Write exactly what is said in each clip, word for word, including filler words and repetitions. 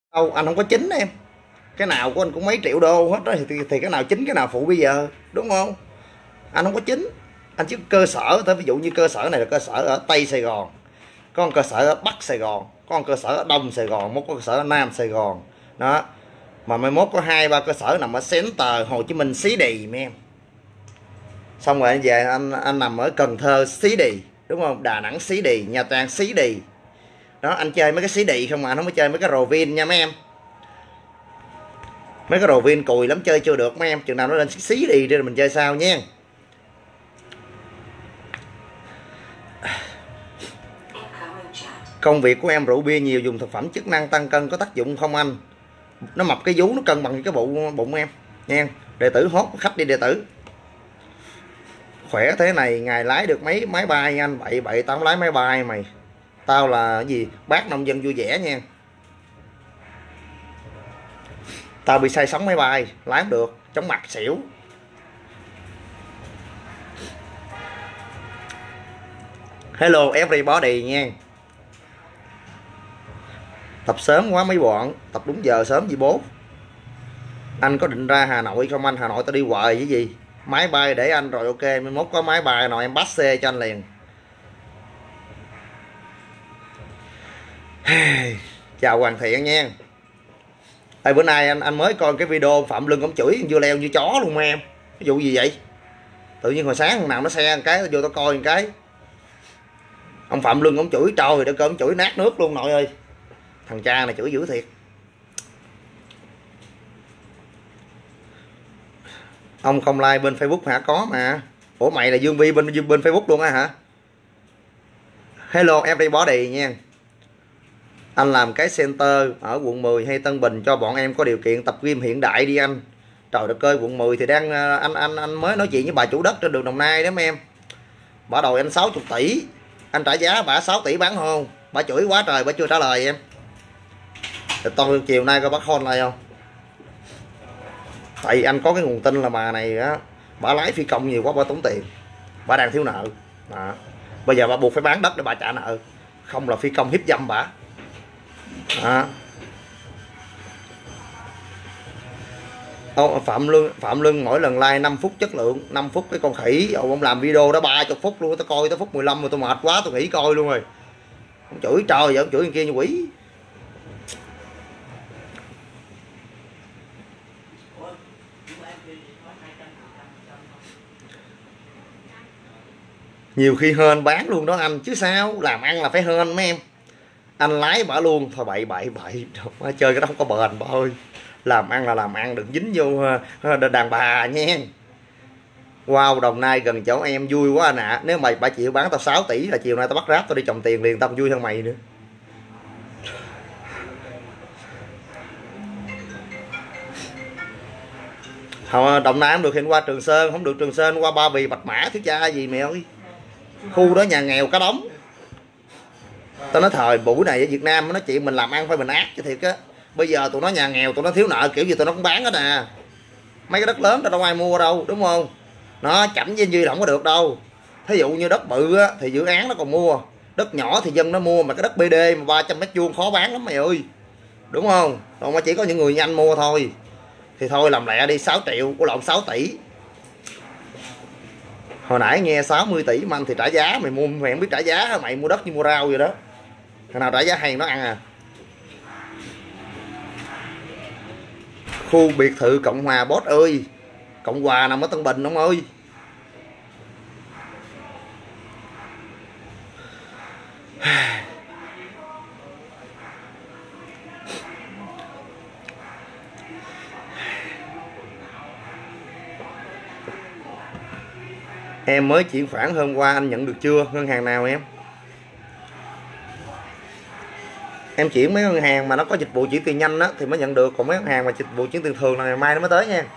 đâu, anh không có chính em. Cái nào của anh cũng mấy triệu đô hết đó, thì, thì cái nào chính cái nào phụ bây giờ, đúng không? Anh không có chính. Anh chỉ cơ sở thôi. Ví dụ như cơ sở này là cơ sở ở Tây Sài Gòn, có một cơ sở ở Bắc Sài Gòn, có một cơ sở ở Đông Sài Gòn, một cơ sở ở Nam Sài Gòn đó. Mà mai mốt có hai ba cơ sở nằm ở Center Hồ Chí Minh Xí Đì mấy em. Xong rồi anh về anh anh nằm ở Cần Thơ Xí Đì, đúng không? Đà Nẵng Xí Đì, Nha Trang Xí Đì đó. Anh chơi mấy cái Xí Đì không mà, anh không có chơi mấy cái rồ vin nha mấy em. Mấy cái rồ vin cùi lắm, chơi chưa được mấy em. Chừng nào nó lên Xí Đì đi rồi mình chơi sao nha. Công việc của em rượu bia nhiều, dùng thực phẩm chức năng tăng cân có tác dụng không anh? Nó mập cái vú, nó cân bằng cái bụng bụng em nha. Đệ tử hốt khách đi đệ tử. Khỏe thế này ngày lái được mấy máy bay anh? Bậy bậy tao không lái máy bay mày. Tao là cái gì? Bác nông dân vui vẻ nha. Tao bị say sóng máy bay, lái không được, chóng mặt xỉu. Hello everybody nha. Tập sớm quá mấy bọn, tập đúng giờ sớm gì bố. Anh có định ra Hà Nội không anh? Hà Nội tao đi hoài với gì. Máy bay để anh rồi, ok, mai mốt có máy bay nào em bắt xe cho anh liền. Chào Hoàng Thiện nha. Ê, bữa nay anh anh mới coi cái video Phạm Lưng ông chửi vừa leo như chó luôn em. Ví dụ gì vậy? Tự nhiên hồi sáng thằng nào nó xe một cái, vô tao coi một cái. Ông Phạm Lưng ông chửi trời đất ơi, ông chửi nát nước luôn nội ơi. Thằng cha này chửi dữ thiệt. Ông không like bên Facebook hả? Có mà. Ủa mày là Dương Vi bên bên Facebook luôn á hả? Hello everybody nha. Anh làm cái center ở quận mười hay Tân Bình cho bọn em có điều kiện tập gym hiện đại đi anh. Trời đất ơi, quận mười thì đang anh anh anh mới nói chuyện với bà chủ đất trên đường Đồng Nai đó mấy em. Bà đòi anh sáu mươi tỷ. Anh trả giá bà sáu tỷ bán không? Bà chửi quá trời, bà chưa trả lời em. Thì tôi chiều nay coi bác Hôn lại không? Tại vì anh có cái nguồn tin là bà này á, bà lái phi công nhiều quá, bà tốn tiền, bà đang thiếu nợ đó. Bây giờ bà buộc phải bán đất để bà trả nợ, không là phi công hiếp dâm bà đó. Ô, Phạm Lương Phạm Lương mỗi lần like năm phút chất lượng, năm phút cái con khỉ. Ô, ông làm video đó ba mươi phút luôn, tao coi tới phút mười lăm rồi tôi mệt quá tôi nghỉ coi luôn rồi. Ông chửi trời vậy, ông chửi thằng kia như quỷ. Nhiều khi hên bán luôn đó anh, chứ sao, làm ăn là phải hên mấy em. Anh lái bả luôn thôi, bậy bậy bậy chơi cái đó không có bền bà ơi. Làm ăn là làm ăn, đừng dính vô đàn bà nha. Wow, Đồng Nai gần chỗ em vui quá anh ạ. À. Nếu mày bà chịu bán tao sáu tỷ là chiều nay tao bắt ráp tao đi trồng tiền liền, tao vui hơn mày nữa. Không, Đồng Nai không được, hiện qua Trường Sơn không được, Trường Sơn qua Ba Vì Bạch Mã thứ cha gì mẹ ơi. Khu đó nhà nghèo cá đống. Tao nói thời buổi này ở Việt Nam nó nói chuyện mình làm ăn phải mình ác chứ thiệt á. Bây giờ tụi nó nhà nghèo, tụi nó thiếu nợ kiểu gì tụi nó cũng bán hết nè. Mấy cái đất lớn tao đâu ai mua đâu, đúng không? Nó chảnh với duy là không có được đâu. Thí dụ như đất bự á thì dự án nó còn mua, đất nhỏ thì dân nó mua, mà cái đất bê đê mà ba trăm mét vuông khó bán lắm mày ơi, đúng không? Còn mà chỉ có những người như anh mua thôi. Thì thôi làm lẹ đi, sáu triệu của lộn sáu tỷ. Hồi nãy nghe sáu mươi tỷ mà anh thì trả giá, mày mua mày không biết trả giá, mày mua đất như mua rau vậy đó. Thằng nào trả giá hay nó ăn à. Khu biệt thự Cộng Hòa boss ơi. Cộng Hòa nằm ở Tân Bình ông ơi. Em mới chuyển khoản hôm qua, anh nhận được chưa? Ngân hàng nào em? Em chuyển mấy ngân hàng mà nó có dịch vụ chuyển tiền nhanh á thì mới nhận được, còn mấy ngân hàng mà dịch vụ chuyển tiền thường là ngày mai nó mới tới nha.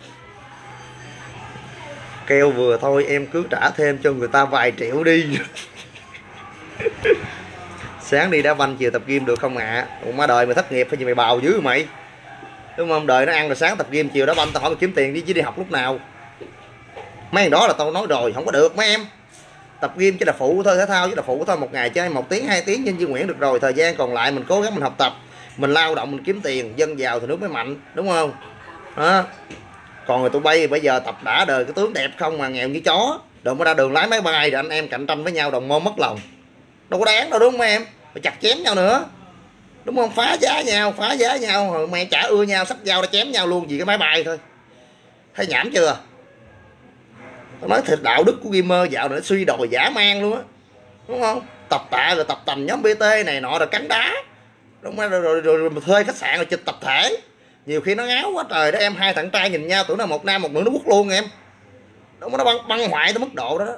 Kêu vừa thôi em cứ trả thêm cho người ta vài triệu đi. Sáng đi đá banh chiều tập gym được không ạ? À? Ủa má đời mày thất nghiệp hay gì mày bào dữ mày, đúng không? Đời nó ăn rồi sáng tập gym chiều đá banh, tao hỏi mày kiếm tiền đi chứ đi học lúc nào? Mấy thằng đó là tao nói rồi, không có được mấy em. Tập gym chỉ là phụ thôi, thể thao chỉ là phụ thôi, một ngày chơi một tiếng hai tiếng trên Duy Nguyễn được rồi, thời gian còn lại mình cố gắng mình học tập, Mình lao động mình kiếm tiền, dân giàu thì nước mới mạnh, đúng không? Đó. Còn người tụi bay bây giờ tập đã đời cái tướng đẹp không mà nghèo như chó, rồi mới ra đường lái máy bay rồi anh em cạnh tranh với nhau đồng môn mất lòng, đâu có đáng đâu, đúng không em? Mà chặt chém nhau nữa, đúng không? Phá giá nhau, phá giá nhau rồi mẹ chả ưa nhau, sắp dao đã chém nhau luôn vì cái máy bay thôi. Thấy nhảm chưa? Tôi nói thịt đạo đức của gamer dạo này nó suy đồi dã man luôn á, đúng không? Tập tạ rồi tập tành nhóm bê tê này nọ rồi cắn đá, đúng không? Rồi, rồi, rồi, rồi thuê khách sạn rồi chụp tập thể, nhiều khi nó ngáo quá trời đó em. Hai thằng trai nhìn nhau tưởng là một nam một nữ nó quất luôn em, đúng, nó băng băng hoại tới mức độ đó, đó.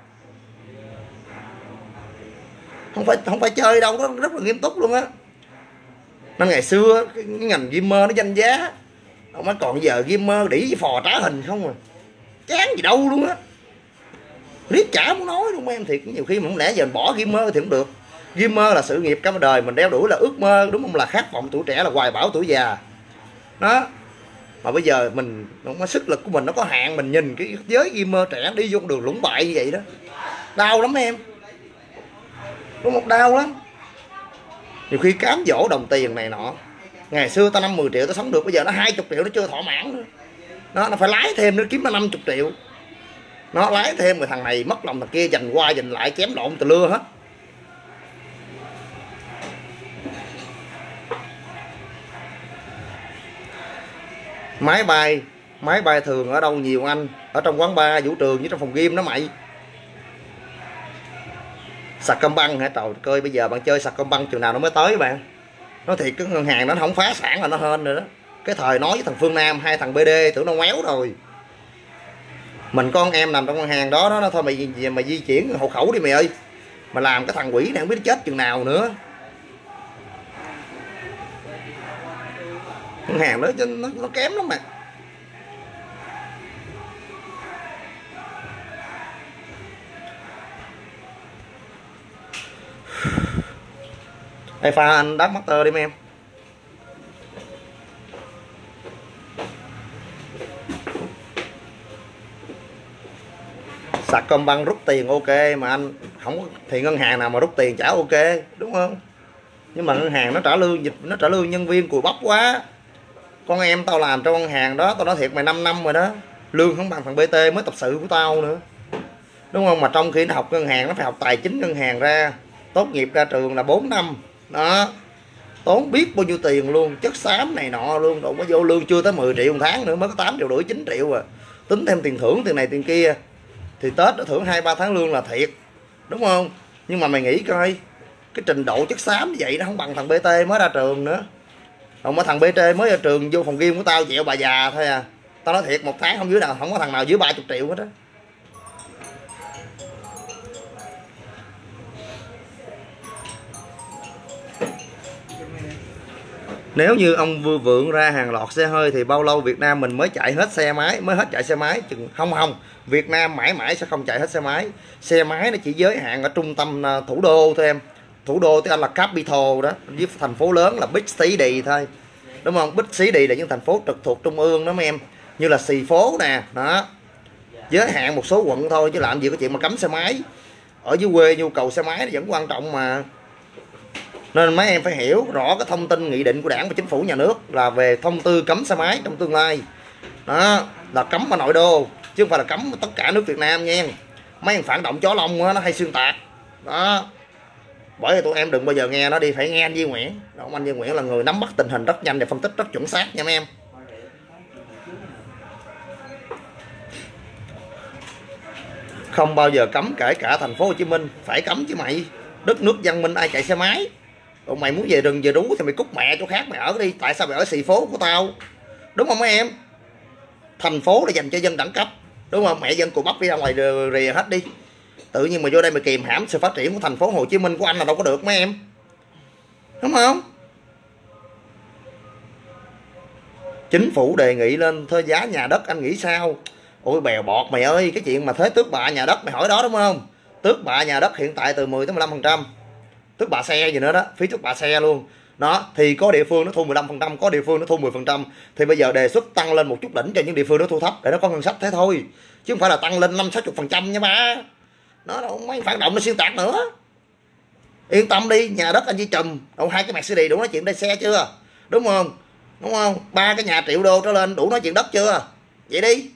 Không phải không phải chơi đâu, nó rất là nghiêm túc luôn á. Nên ngày xưa cái ngành gamer nó danh giá, không mới còn giờ gamer đĩ với phò trá hình không à, chán gì đâu luôn á, riết chả muốn nói luôn em. Thiệt nhiều khi mà không lẽ giờ mình bỏ gamer thì cũng được. Gamer là sự nghiệp cả đời mình đeo đuổi, là ước mơ, đúng không? Là khát vọng tuổi trẻ, là hoài bão tuổi già đó. Mà bây giờ mình không có, sức lực của mình nó có hạn, mình nhìn cái giới gamer trẻ đi vô con đường lũng bại như vậy đó, đau lắm em, đúng một đau lắm. Nhiều khi cám dỗ đồng tiền này nọ, ngày xưa tao năm mười triệu tao sống được, bây giờ nó hai mươi triệu nó chưa thỏa mãn nữa, nó nó phải lái thêm nó kiếm nó năm mươi triệu, nó lái thêm rồi thằng này mất lòng thằng kia, giành qua giành lại chém lộn từ lưa hết. Máy bay máy bay thường ở đâu nhiều anh? Ở trong quán bar, vũ trường với trong phòng game đó mày. Sacombank hả? Trời ơi, bây giờ bạn chơi Sacombank chừng nào nó mới tới bạn. Nói thiệt cái ngân hàng nó không phá sản là nó hên rồi đó. Cái thời nói với thằng Phương Nam, hai thằng bê đê tưởng nó ngoéo rồi. Mình con em nằm trong ngân hàng đó đó, nó thôi mày mà di chuyển hộ khẩu đi mày ơi. Mà làm cái thằng quỷ này không biết chết chừng nào nữa. Ngân hàng đó nó, nó kém lắm mà. Ê pha anh Dark Master đi mấy em. Sacombank rút tiền ok mà anh không có, thì ngân hàng nào mà rút tiền trả ok, đúng không? Nhưng mà ngân hàng nó trả lương dịch, nó trả lương nhân viên cùi bắp quá. Con em tao làm trong ngân hàng đó, tao nói thiệt mày năm năm rồi đó, lương không bằng thằng bê tê mới tập sự của tao nữa, đúng không? Mà trong khi nó học ngân hàng nó phải học tài chính ngân hàng ra, tốt nghiệp ra trường là bốn năm đó, tốn biết bao nhiêu tiền luôn, chất xám này nọ luôn, đâu có vô lương chưa tới mười triệu một tháng nữa, mới có tám triệu rưỡi chín triệu à, tính thêm tiền thưởng tiền này tiền kia thì Tết nó thưởng hai ba tháng lương là thiệt, đúng không? Nhưng mà mày nghĩ coi, cái trình độ chất xám như vậy nó không bằng thằng bê tê mới ra trường nữa. Còn mà thằng bê tê mới ra trường vô phòng game của tao chẹo bà già thôi à. Tao nói thiệt, một tháng không dưới nào, không có thằng nào dưới ba mươi triệu hết á. Nếu như ông Vư Vượng ra hàng loạt xe hơi thì bao lâu Việt Nam mình mới chạy hết xe máy, mới hết chạy xe máy? Chừng không không, Việt Nam mãi mãi sẽ không chạy hết xe máy. Xe máy nó chỉ giới hạn ở trung tâm thủ đô thôi em. Thủ đô tiếng Anh là capital đó, với thành phố lớn là big city thôi, đúng không? Big city là những thành phố trực thuộc trung ương đó mấy em, như là xì phố nè, đó, giới hạn một số quận thôi, chứ làm gì có chuyện mà cấm xe máy. Ở dưới quê nhu cầu xe máy nó vẫn quan trọng mà. Nên mấy em phải hiểu rõ cái thông tin nghị định của Đảng và Chính phủ nhà nước là về thông tư cấm xe máy trong tương lai. Đó, là cấm ở nội đô chứ không phải là cấm tất cả nước Việt Nam nha. Mấy em phản động chó lông đó, nó hay xuyên tạc. Đó. Bởi vì tụi em đừng bao giờ nghe nó đi, phải nghe anh Duy Nguyễn. Đó, anh Duy Nguyễn là người nắm bắt tình hình rất nhanh và phân tích rất chuẩn xác nha mấy em. Không bao giờ cấm, kể cả thành phố Hồ Chí Minh phải cấm chứ mày. Đất nước văn minh ai chạy xe máy. Còn mày muốn về rừng về rú thì mày cút mẹ chỗ khác mày ở đi, tại sao mày ở xì phố của tao, đúng không mấy em? Thành phố là dành cho dân đẳng cấp, đúng không? Mẹ dân cù bắp đi ra ngoài rìa hết đi, tự nhiên mà vô đây mày kìm hãm sự phát triển của thành phố Hồ Chí Minh của anh là đâu có được mấy em, đúng không? Chính phủ đề nghị lên thuê giá nhà đất, anh nghĩ sao? Ôi bèo bọt mày ơi, cái chuyện mà thuế tước bạ nhà đất mày hỏi đó đúng không? Tước bạ nhà đất hiện tại từ mười tới mười lăm phần trăm, tước bạ xe gì nữa đó, phí tước bạ xe luôn đó. Thì có địa phương nó thu mười lăm phần trăm, có địa phương nó thu mười phần trăm, thì bây giờ đề xuất tăng lên một chút đỉnh cho những địa phương nó thu thấp để nó có ngân sách thế thôi, chứ không phải là tăng lên năm sáu mươi phần trăm nha ba. Nó đâu mấy phản động nó xuyên tạc nữa. Yên tâm đi, nhà đất anh chỉ chùm đâu hai cái Mercedes đủ nói chuyện đây xe chưa, đúng không? Đúng không? Ba cái nhà triệu đô trở lên đủ nói chuyện đất chưa? Vậy đi.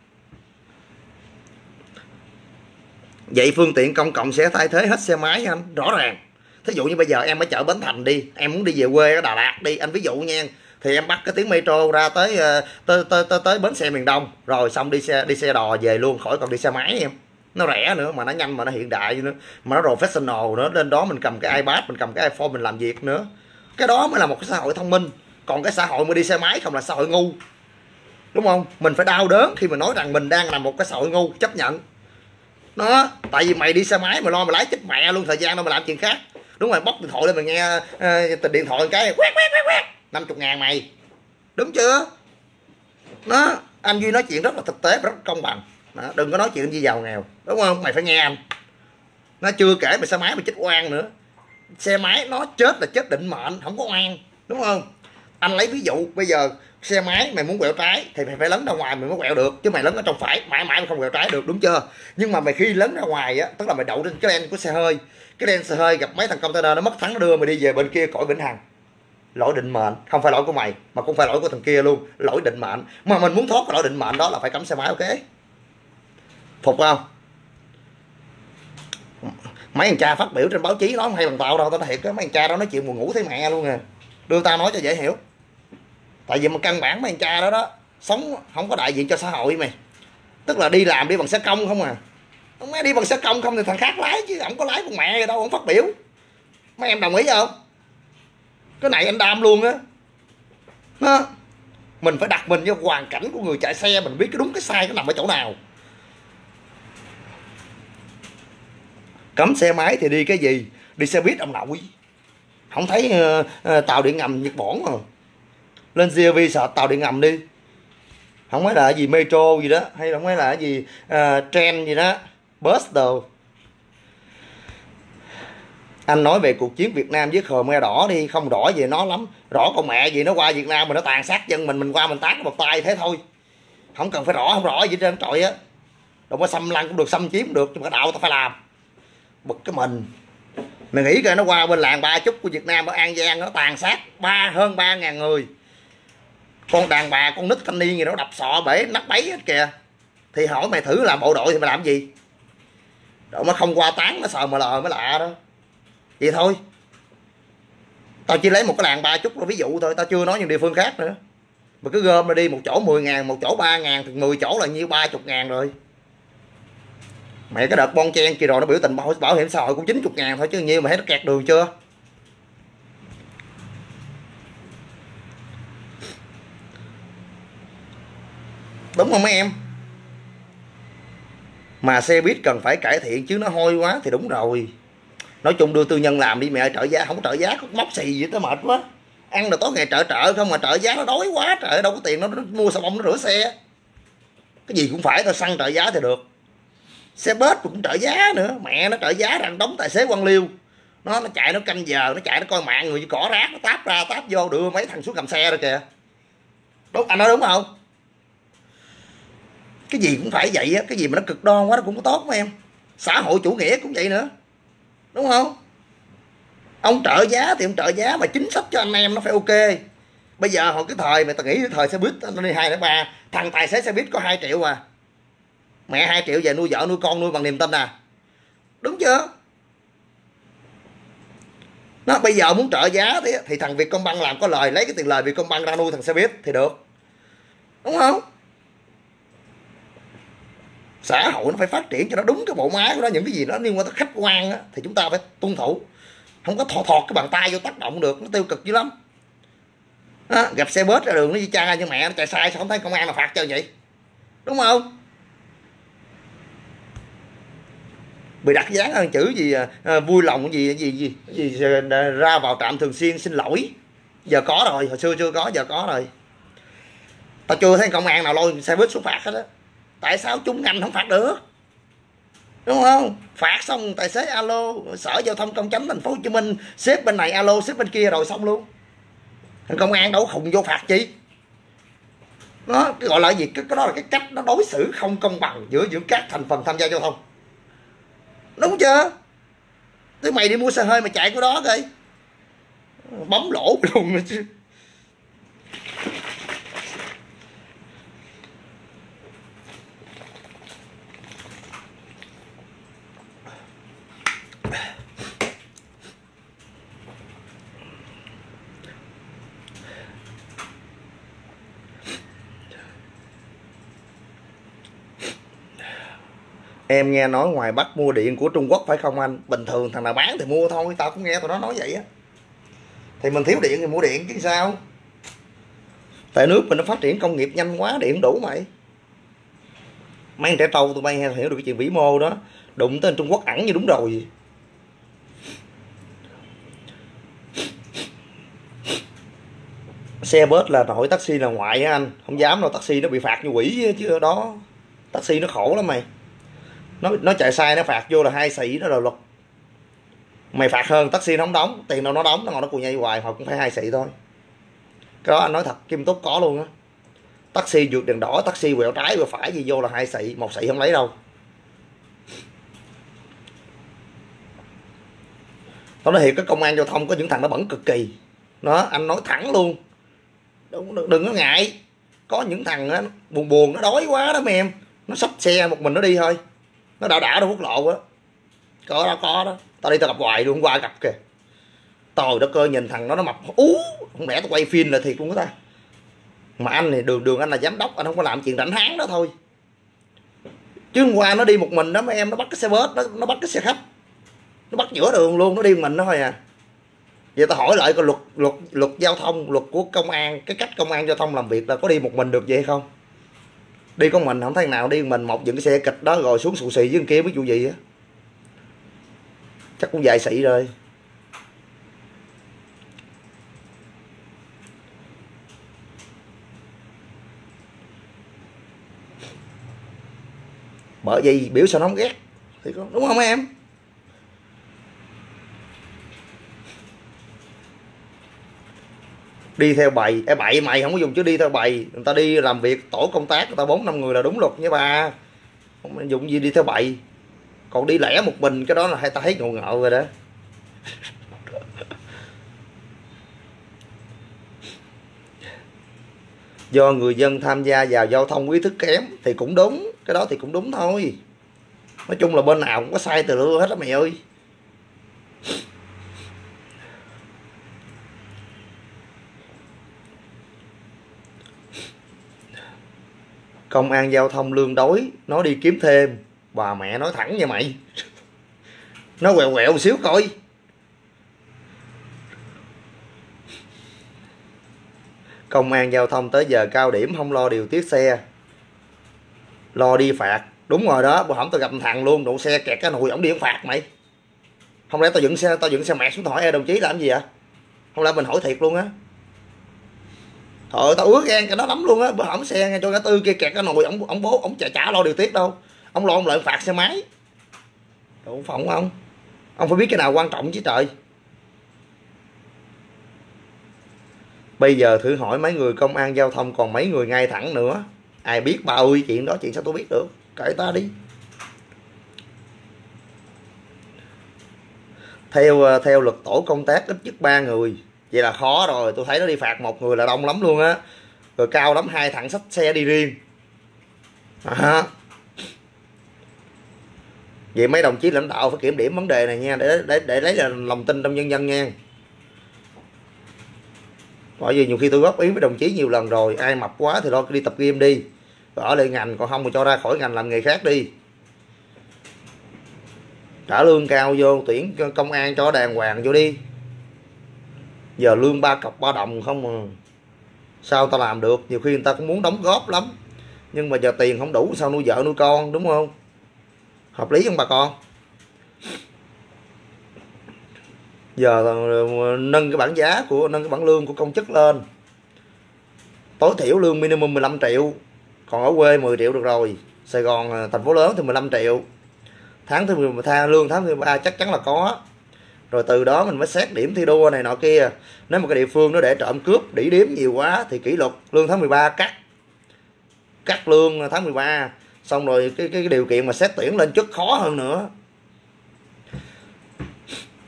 Vậy phương tiện công cộng sẽ thay thế hết xe máy anh, rõ ràng. Thí dụ như bây giờ em ở chợ Bến Thành đi, em muốn đi về quê ở Đà Lạt đi, anh ví dụ nha, thì em bắt cái tuyến metro ra tới tới tới tới, tới bến xe miền Đông, rồi xong đi xe đi xe đò về luôn, khỏi còn đi xe máy em. Nó rẻ nữa, mà nó nhanh, mà nó hiện đại nữa, mà nó professional nữa. Lên đó mình cầm cái iPad, mình cầm cái iPhone mình làm việc nữa. Cái đó mới là một cái xã hội thông minh. Còn cái xã hội mà đi xe máy không là xã hội ngu, đúng không? Mình phải đau đớn khi mà nói rằng mình đang là một cái xã hội ngu, chấp nhận nó. Tại vì mày đi xe máy mà lo mà lái chết mẹ luôn, thời gian đâu mà làm chuyện khác, đúng rồi. Bóc điện thoại lên mà nghe uh, tình điện thoại cái quét quét quét quét năm mươi ngàn mày, đúng chưa? Nó anh Duy nói chuyện rất là thực tế, rất công bằng đó. Đừng có nói chuyện gì giàu nghèo, đúng không? Mày phải nghe anh. Nó chưa kể mày xe máy mày chết oan nữa. Xe máy nó chết là chết định mệnh, không có oan, đúng không? Anh lấy ví dụ bây giờ xe máy mày muốn quẹo trái thì mày phải lấn ra ngoài mày mới quẹo được, chứ mày lấn ở trong phải mãi mãi mày không quẹo trái được, đúng chưa? Nhưng mà mày khi lấn ra ngoài á, tức là mày đậu trên cái len của xe hơi, cái len xe hơi gặp mấy thằng container nó mất thắng, nó đưa mày đi về bên kia cõi vĩnh hằng. Lỗi định mệnh, không phải lỗi của mày mà cũng phải lỗi của thằng kia luôn, lỗi định mệnh. Mà mình muốn thoát cái lỗi định mệnh đó là phải cấm xe máy, ok? Phục không? Mấy thằng cha phát biểu trên báo chí nói không hay bằng tao đâu, tao nói thiệt á, mấy thằng cha đó nói chuyện buồn ngủ thấy mẹ luôn à. Đưa tao nói cho dễ hiểu. Tại vì mà căn bản mấy thằng cha đó đó sống không có đại diện cho xã hội mày, tức là đi làm đi bằng xe công không à. Không đi bằng xe công không thì thằng khác lái, chứ không có lái con mẹ gì đâu, không phát biểu. Mấy em đồng ý không? Cái này anh đam luôn á. Nó mình phải đặt mình vô hoàn cảnh của người chạy xe, mình biết cái đúng cái sai cái nằm ở chỗ nào. Cấm xe máy thì đi cái gì? Đi xe buýt ông nội. Không thấy uh, uh, tàu điện ngầm Nhật Bản mà. Lên giê vê sợ tàu điện ngầm đi. Không phải là gì metro gì đó, hay không phải là gì uh, train gì đó, bus đồ. Anh nói về cuộc chiến Việt Nam với Khmer Đỏ đi, không rõ về nó lắm. Rõ con mẹ gì nó qua Việt Nam mà nó tàn sát dân mình, mình qua mình tát một tay thế thôi. Không cần phải rõ không rõ gì trên trọi á. Đâu có xâm lăng cũng được, xâm chiếm cũng được, nhưng mà đạo tao phải làm. Bực cái mình. Mày nghĩ coi nó qua bên làng Ba Chúc của Việt Nam ở An Giang nó tàn sát ba hơn ba ngàn người. Con đàn bà, con nít thanh niên gì nó đập sọ bể nắp bấy hết kìa. Thì hỏi mày thử làm bộ đội thì mày làm gì? Đâu mà không qua tán nó sờ mờ lờ mới lạ đó. Vậy thôi. Tao chỉ lấy một cái làng Ba Chúc là ví dụ thôi, tao chưa nói những địa phương khác nữa. Mà cứ gom ra đi, một chỗ mười ngàn, một chỗ ba ngàn, thì mười chỗ là nhiêu ba mươi ngàn rồi. Mẹ cái đợt Bon Chen kỳ rồi nó biểu tình bảo, bảo hiểm xã hội cũng chín mươi ngàn thôi chứ nhiêu mà thấy nó kẹt đường chưa? Đúng không mấy em? Mà xe buýt cần phải cải thiện chứ nó hôi quá thì đúng rồi. Nói chung đưa tư nhân làm đi mẹ, trợ giá không trợ giá móc xì gì tới mệt quá. Ăn là tối ngày trợ trợ không mà trợ giá nó đói quá trời, đâu có tiền nó, nó mua xà bông nó rửa xe. Cái gì cũng phải tao săn trợ giá thì được. Xe bus cũng trợ giá nữa, mẹ nó trợ giá rằng đóng tài xế quan liêu. Nó nó chạy nó canh giờ, nó chạy nó coi mạng người như cỏ rác, nó táp ra táp vô đưa mấy thằng xuống cầm xe rồi kìa. Đúng, anh nói đúng không? Cái gì cũng phải vậy á, cái gì mà nó cực đoan quá nó cũng có tốt mà em. Xã hội chủ nghĩa cũng vậy nữa. Đúng không? Ông trợ giá thì ông trợ giá mà chính sách cho anh em nó phải ok. Bây giờ hồi cái thời mà ta nghĩ cái thời xe buýt nó đi hai đến ba, thằng tài xế xe buýt có hai triệu mà. Mẹ hai triệu về nuôi vợ nuôi con nuôi bằng niềm tin à. Đúng chưa? Nó bây giờ muốn trợ giá thì, thì thằng Vietcombank làm có lời, lấy cái tiền lời Vietcombank ra nuôi thằng xe buýt thì được. Đúng không? Xã hội nó phải phát triển cho nó đúng cái bộ máy của nó, những cái gì nó liên quan tới khách quan á, thì chúng ta phải tuân thủ. Không có thọt thọt cái bàn tay vô tác động được, nó tiêu cực dữ lắm. Đó, gặp xe bus ra đường nó đi cha như mẹ nó chạy sai sao không thấy công an mà phạt cho vậy? Đúng không? Bị đặt dán hơn chữ gì à, vui lòng gì gì gì gì ra vào trạm thường xuyên xin lỗi. Giờ có rồi, hồi xưa chưa có, giờ có rồi. Tao chưa thấy công an nào lôi xe buýt xuống phạt hết á. Tại sao chúng ngành không phạt được? Đúng không? Phạt xong tài xế alo, Sở Giao thông Công chánh thành phố Hồ Chí Minh xếp bên này alo, xếp bên kia rồi xong luôn. Thằng công an đâu khùng vô phạt chi. Nó cái gọi là gì? Cái, cái đó là cái cách nó đối xử không công bằng giữa giữa các thành phần tham gia giao thông. Đúng chưa? Thế mày đi mua xe hơi mà chạy của đó coi, bấm lỗ luôn chứ. Em nghe nói ngoài Bắc mua điện của Trung Quốc phải không anh? Bình thường thằng nào bán thì mua thôi, tao cũng nghe tụi nó nói vậy á. Thì mình thiếu điện thì mua điện chứ sao? Tại nước mình nó phát triển công nghiệp nhanh quá, điện đủ mày. Mấy thằng trẻ trâu tụi bay hiểu được cái chuyện vĩ mô đó, đụng tới Trung Quốc ẵn như đúng rồi. Xe bus là nội, taxi là ngoại á anh, không dám đâu, taxi nó bị phạt như quỷ chứ đó. Taxi nó khổ lắm mày, nó nó chạy sai nó phạt vô là hai xị đó là luật. Mày phạt hơn, taxi nó không đóng tiền đâu, nó đóng nó ngồi nó cù nhây hoài, họ cũng phải hai xị thôi. Cái đó anh nói thật, Kim Túc có luôn á. Taxi vượt đèn đỏ, taxi quẹo trái quẹo phải gì vô là hai xị, một xị không lấy đâu. Tao nói thiệt, cái công an giao thông có những thằng nó bẩn cực kỳ. Nó anh nói thẳng luôn, đừng, đừng có ngại. Có những thằng á, buồn buồn nó đói quá đó mấy em, nó xách xe một mình nó đi thôi, nó đảo đảo đâu quốc lộ á. Có đó, có đó, tao đi tao gặp hoài luôn, hôm qua gặp kìa. Trời đất ơi, nhìn thằng nó nó mập ú, không lẽ tao quay phim là thiệt luôn đó ta. Mà anh thì đường đường anh là giám đốc, anh không có làm chuyện rảnh háng đó thôi. Chứ hôm qua nó đi một mình đó mấy em, nó bắt cái xe bus, nó, nó bắt cái xe khách, nó bắt giữa đường luôn, nó đi một mình đó thôi à. Vậy tao hỏi lại cái luật luật luật giao thông, luật của công an, cái cách công an giao thông làm việc là có đi một mình được vậy không? Đi con mình không thấy nào đi mình, một dựng cái xe kịch đó rồi xuống xù xì với kia với vụ gì á. Chắc cũng vài xị rồi. Bởi vì biểu sao nó không ghét thì có, đúng không em? Đi theo bầy, e bậy mày không có dùng chứ đi theo bầy. Người ta đi làm việc tổ công tác người ta bốn năm người là đúng luật nha ba, không dùng gì đi theo bầy. Còn đi lẻ một mình cái đó là hai ta thấy ngộ ngộ rồi đó. Do người dân tham gia vào giao thông ý thức kém thì cũng đúng, cái đó thì cũng đúng thôi. Nói chung là bên nào cũng có sai từ lưa hết á mày ơi. Công an giao thông lương đói, nó đi kiếm thêm. Bà mẹ nói thẳng nha mày. Nó quẹo quẹo một xíu coi. Công an giao thông tới giờ cao điểm không lo điều tiết xe, lo đi phạt. Đúng rồi đó, bữa hổm tao gặp thằng luôn, đụng xe kẹt cái nồi ổng đi ổng phạt mày. Không lẽ tao dựng xe, tao dựng xe mẹ xuống hỏi đồng chí làm gì vậy? Không lẽ mình hỏi thiệt luôn á. Thôi tao ước gan cái đó lắm luôn á, bữa hổm xe ngay cho ngã tư kia kẹt cái nồi, ổng ổng bố ổng chả chả lo điều tiết đâu. Ông lo ông lợi phạt xe máy. Đủ phỏng không? Ông phải biết cái nào quan trọng chứ trời. Bây giờ thử hỏi mấy người công an giao thông còn mấy người ngay thẳng nữa. Ai biết ba ơi chuyện đó, chuyện sao tôi biết được. Kệ ta đi. Theo theo luật tổ công tác ít nhất ba người. Vậy là khó rồi, tôi thấy nó đi phạt một người là đông lắm luôn á. Rồi cao lắm hai thằng xách xe đi riêng. À. Vậy mấy đồng chí lãnh đạo phải kiểm điểm vấn đề này nha, để để để lấy là lòng tin trong nhân dân nha. Bởi vì nhiều khi tôi góp ý với đồng chí nhiều lần rồi, ai mập quá thì lo đi tập gym đi, rồi ở lại ngành, còn không thì cho ra khỏi ngành làm nghề khác đi. Trả lương cao vô, tuyển công an cho đàng hoàng vô đi. Giờ lương ba cọc ba đồng không mà sao ta làm được. Nhiều khi người ta cũng muốn đóng góp lắm, nhưng mà giờ tiền không đủ sao nuôi vợ nuôi con, đúng không? Hợp lý không bà con? Giờ nâng cái bảng giá của nâng cái bảng lương của công chức lên, tối thiểu lương minimum mười lăm triệu, còn ở quê mười triệu được rồi. Sài Gòn thành phố lớn thì mười lăm triệu. Tháng thứ mười tha lương tháng thứ ba chắc chắn là có. Rồi từ đó mình mới xét điểm thi đua này nọ kia. Nếu một cái địa phương nó để trộm cướp đỉ điếm nhiều quá thì kỷ luật lương tháng mười ba cắt cắt lương tháng mười ba. Xong rồi cái cái, cái điều kiện mà xét tuyển lên chức khó hơn nữa.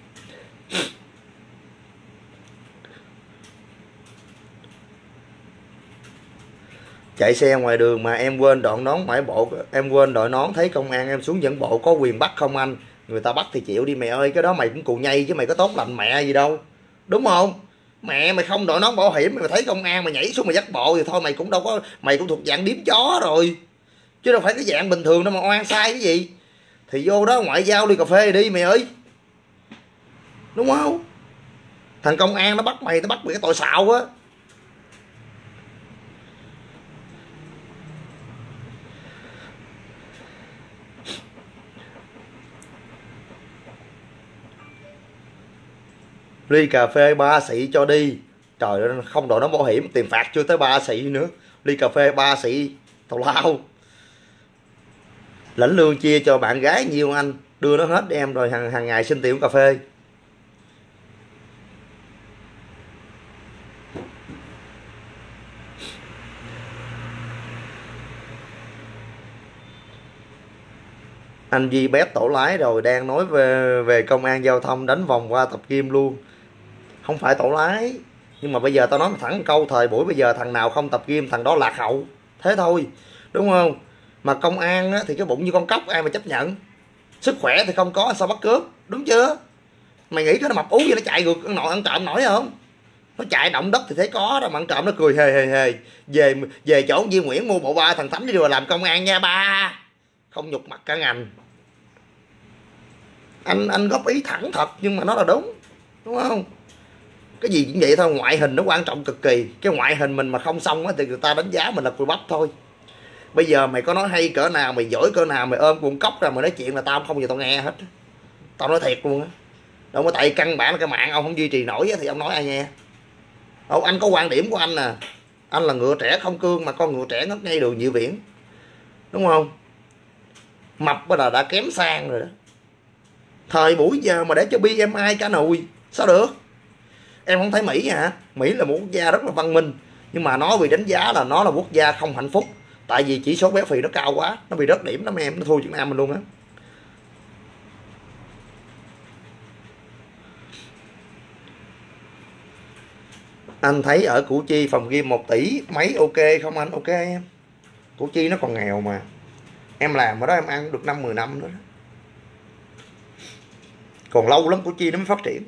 Chạy xe ngoài đường mà em quên đội nón mãi bộ, em quên đội nón thấy công an em xuống dẫn bộ có quyền bắt không anh? Người ta bắt thì chịu đi mẹ ơi, cái đó mày cũng cù nhây chứ mày có tốt lành mẹ gì đâu, đúng không? Mẹ mày không đội nón bảo hiểm mày thấy công an mày nhảy xuống mày dắt bộ thì thôi mày cũng đâu có, mày cũng thuộc dạng điếm chó rồi, chứ đâu phải cái dạng bình thường đâu mà oan sai cái gì. Thì vô đó ngoại giao đi cà phê đi mày ơi, đúng không? Thằng công an nó bắt mày, nó bắt mày cái tội xạo á. Ly cà phê ba xị cho đi. Trời ơi, không đội nón bảo hiểm tiền phạt chưa tới ba xị nữa. Ly cà phê ba xị tào lao. Lãnh lương chia cho bạn gái nhiêu anh? Đưa nó hết em rồi hàng hàng ngày xin tiền cà phê. Anh Duy bếp tổ lái rồi đang nói về về công an giao thông đánh vòng qua Tập Kim luôn. Không phải tổ lái, nhưng mà bây giờ tao nói thẳng một câu, thời buổi bây giờ thằng nào không tập gym thằng đó lạc hậu, thế thôi, đúng không? Mà công an á, thì cái bụng như con cóc ai mà chấp nhận. Sức khỏe thì không có sao bắt cướp, đúng chưa? Mày nghĩ cái nó mập ú vậy nó chạy ngược ăn nội ăn trộm nổi không? Nó chạy động đất thì thấy có đó, mà ăn trộm nó cười hề hề hề. Về về chỗ Duy Nguyễn mua bộ ba thằng Thánh đi rồi làm công an nha ba. Không nhục mặt cả ngành. Anh anh góp ý thẳng thật nhưng mà nó là đúng, đúng không? Cái gì cũng vậy thôi, ngoại hình nó quan trọng cực kỳ. Cái ngoại hình mình mà không xong á thì người ta đánh giá mình là cùi bắp thôi. Bây giờ mày có nói hay cỡ nào, mày giỏi cỡ nào, mày ôm cuộn cốc ra mày nói chuyện là tao không bao giờ tao nghe hết. Tao nói thiệt luôn á. Đâu có, tại căn bản là cái mạng ông không duy trì nổi thì ông nói ai nghe. Đâu, anh có quan điểm của anh nè. Anh là ngựa trẻ không cương mà con ngựa trẻ ngất ngay đường Nhị Viễn, đúng không? Mập là đã kém sang rồi đó. Thời buổi giờ mà để cho bê em i cả nùi sao được? Em không thấy Mỹ hả? Mỹ là một quốc gia rất là văn minh, nhưng mà nó bị đánh giá là nó là quốc gia không hạnh phúc. Tại vì chỉ số béo phì nó cao quá, nó bị rớt điểm lắm em, nó thua Việt Nam mình luôn á. Anh thấy ở Củ Chi phòng gym một tỷ mấy ok không anh? Ok em. Củ Chi nó còn nghèo mà. Em làm ở đó em ăn được năm mười năm nữa đó. Còn lâu lắm Củ Chi nó mới phát triển.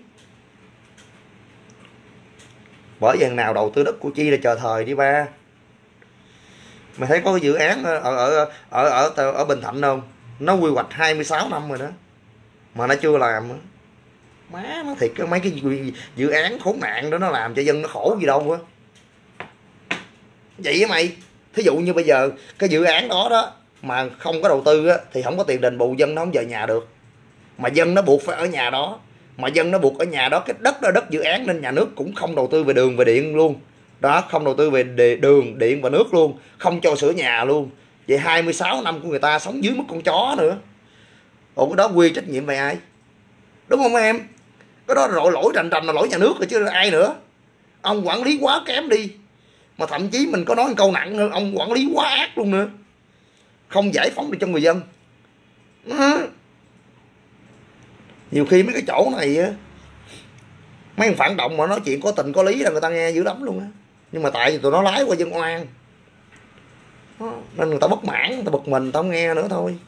Bởi vậy nào đầu tư đất Củ Chi là chờ thời đi ba. Mày thấy có cái dự án ở ở ở ở ở, ở Bình Thạnh không? Nó quy hoạch hai mươi sáu năm rồi đó mà nó chưa làm nữa. Má nó thiệt, mấy cái dự án khốn nạn đó nó làm cho dân nó khổ gì đâu á. Vậy á mày, thí dụ như bây giờ cái dự án đó đó mà không có đầu tư á thì không có tiền đền bù, dân nó không về nhà được. Mà dân nó buộc phải ở nhà đó, mà dân nó buộc ở nhà đó, cái đất đó đất dự án nên nhà nước cũng không đầu tư về đường về điện luôn. Đó, không đầu tư về đường, điện và nước luôn, không cho sửa nhà luôn. Vậy hai mươi sáu năm của người ta sống dưới mức con chó nữa. Ủa cái đó quy trách nhiệm về ai? Đúng không em? Cái đó lỗi lỗi rành rành là lỗi nhà nước rồi chứ ai nữa. Ông quản lý quá kém đi. Mà thậm chí mình có nói một câu nặng hơn, ông quản lý quá ác luôn nữa. Không giải phóng được cho người dân. Ừ. Nhiều khi mấy cái chỗ này á, mấy thằng phản động mà nói chuyện có tình có lý là người ta nghe dữ lắm luôn á. Nhưng mà tại vì tụi nó lái qua dân oan đó, nên người ta bất mãn, người ta bực mình, tao không nghe nữa thôi.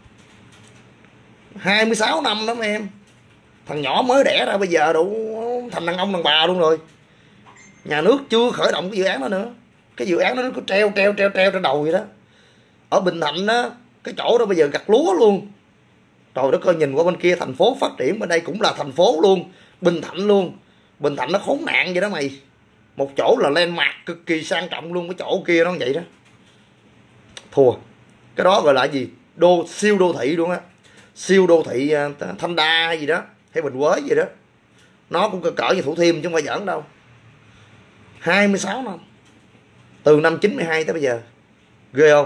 Hai mươi sáu năm đó em. Thằng nhỏ mới đẻ ra bây giờ đủ thành đàn ông đàn bà luôn rồi. Nhà nước chưa khởi động cái dự án đó nữa. Cái dự án đó nó cứ treo treo treo treo trên đầu vậy đó. Ở Bình Thạnh đó, cái chỗ đó bây giờ gặt lúa luôn. Trời đất ơi, nhìn qua bên kia thành phố phát triển, bên đây cũng là thành phố luôn, Bình Thạnh luôn. Bình Thạnh nó khốn nạn vậy đó mày. Một chỗ là landmark cực kỳ sang trọng luôn, cái chỗ kia nó vậy đó. Thua. Cái đó gọi là gì? Đô siêu đô thị luôn á. Siêu đô thị uh, Thanh Đa hay gì đó, hay Bình Quế gì đó. Nó cũng cỡ cỡ như Thủ Thiêm chứ không phải giỡn đâu. Hai mươi sáu năm. Từ năm chín mươi hai tới bây giờ. Ghê không?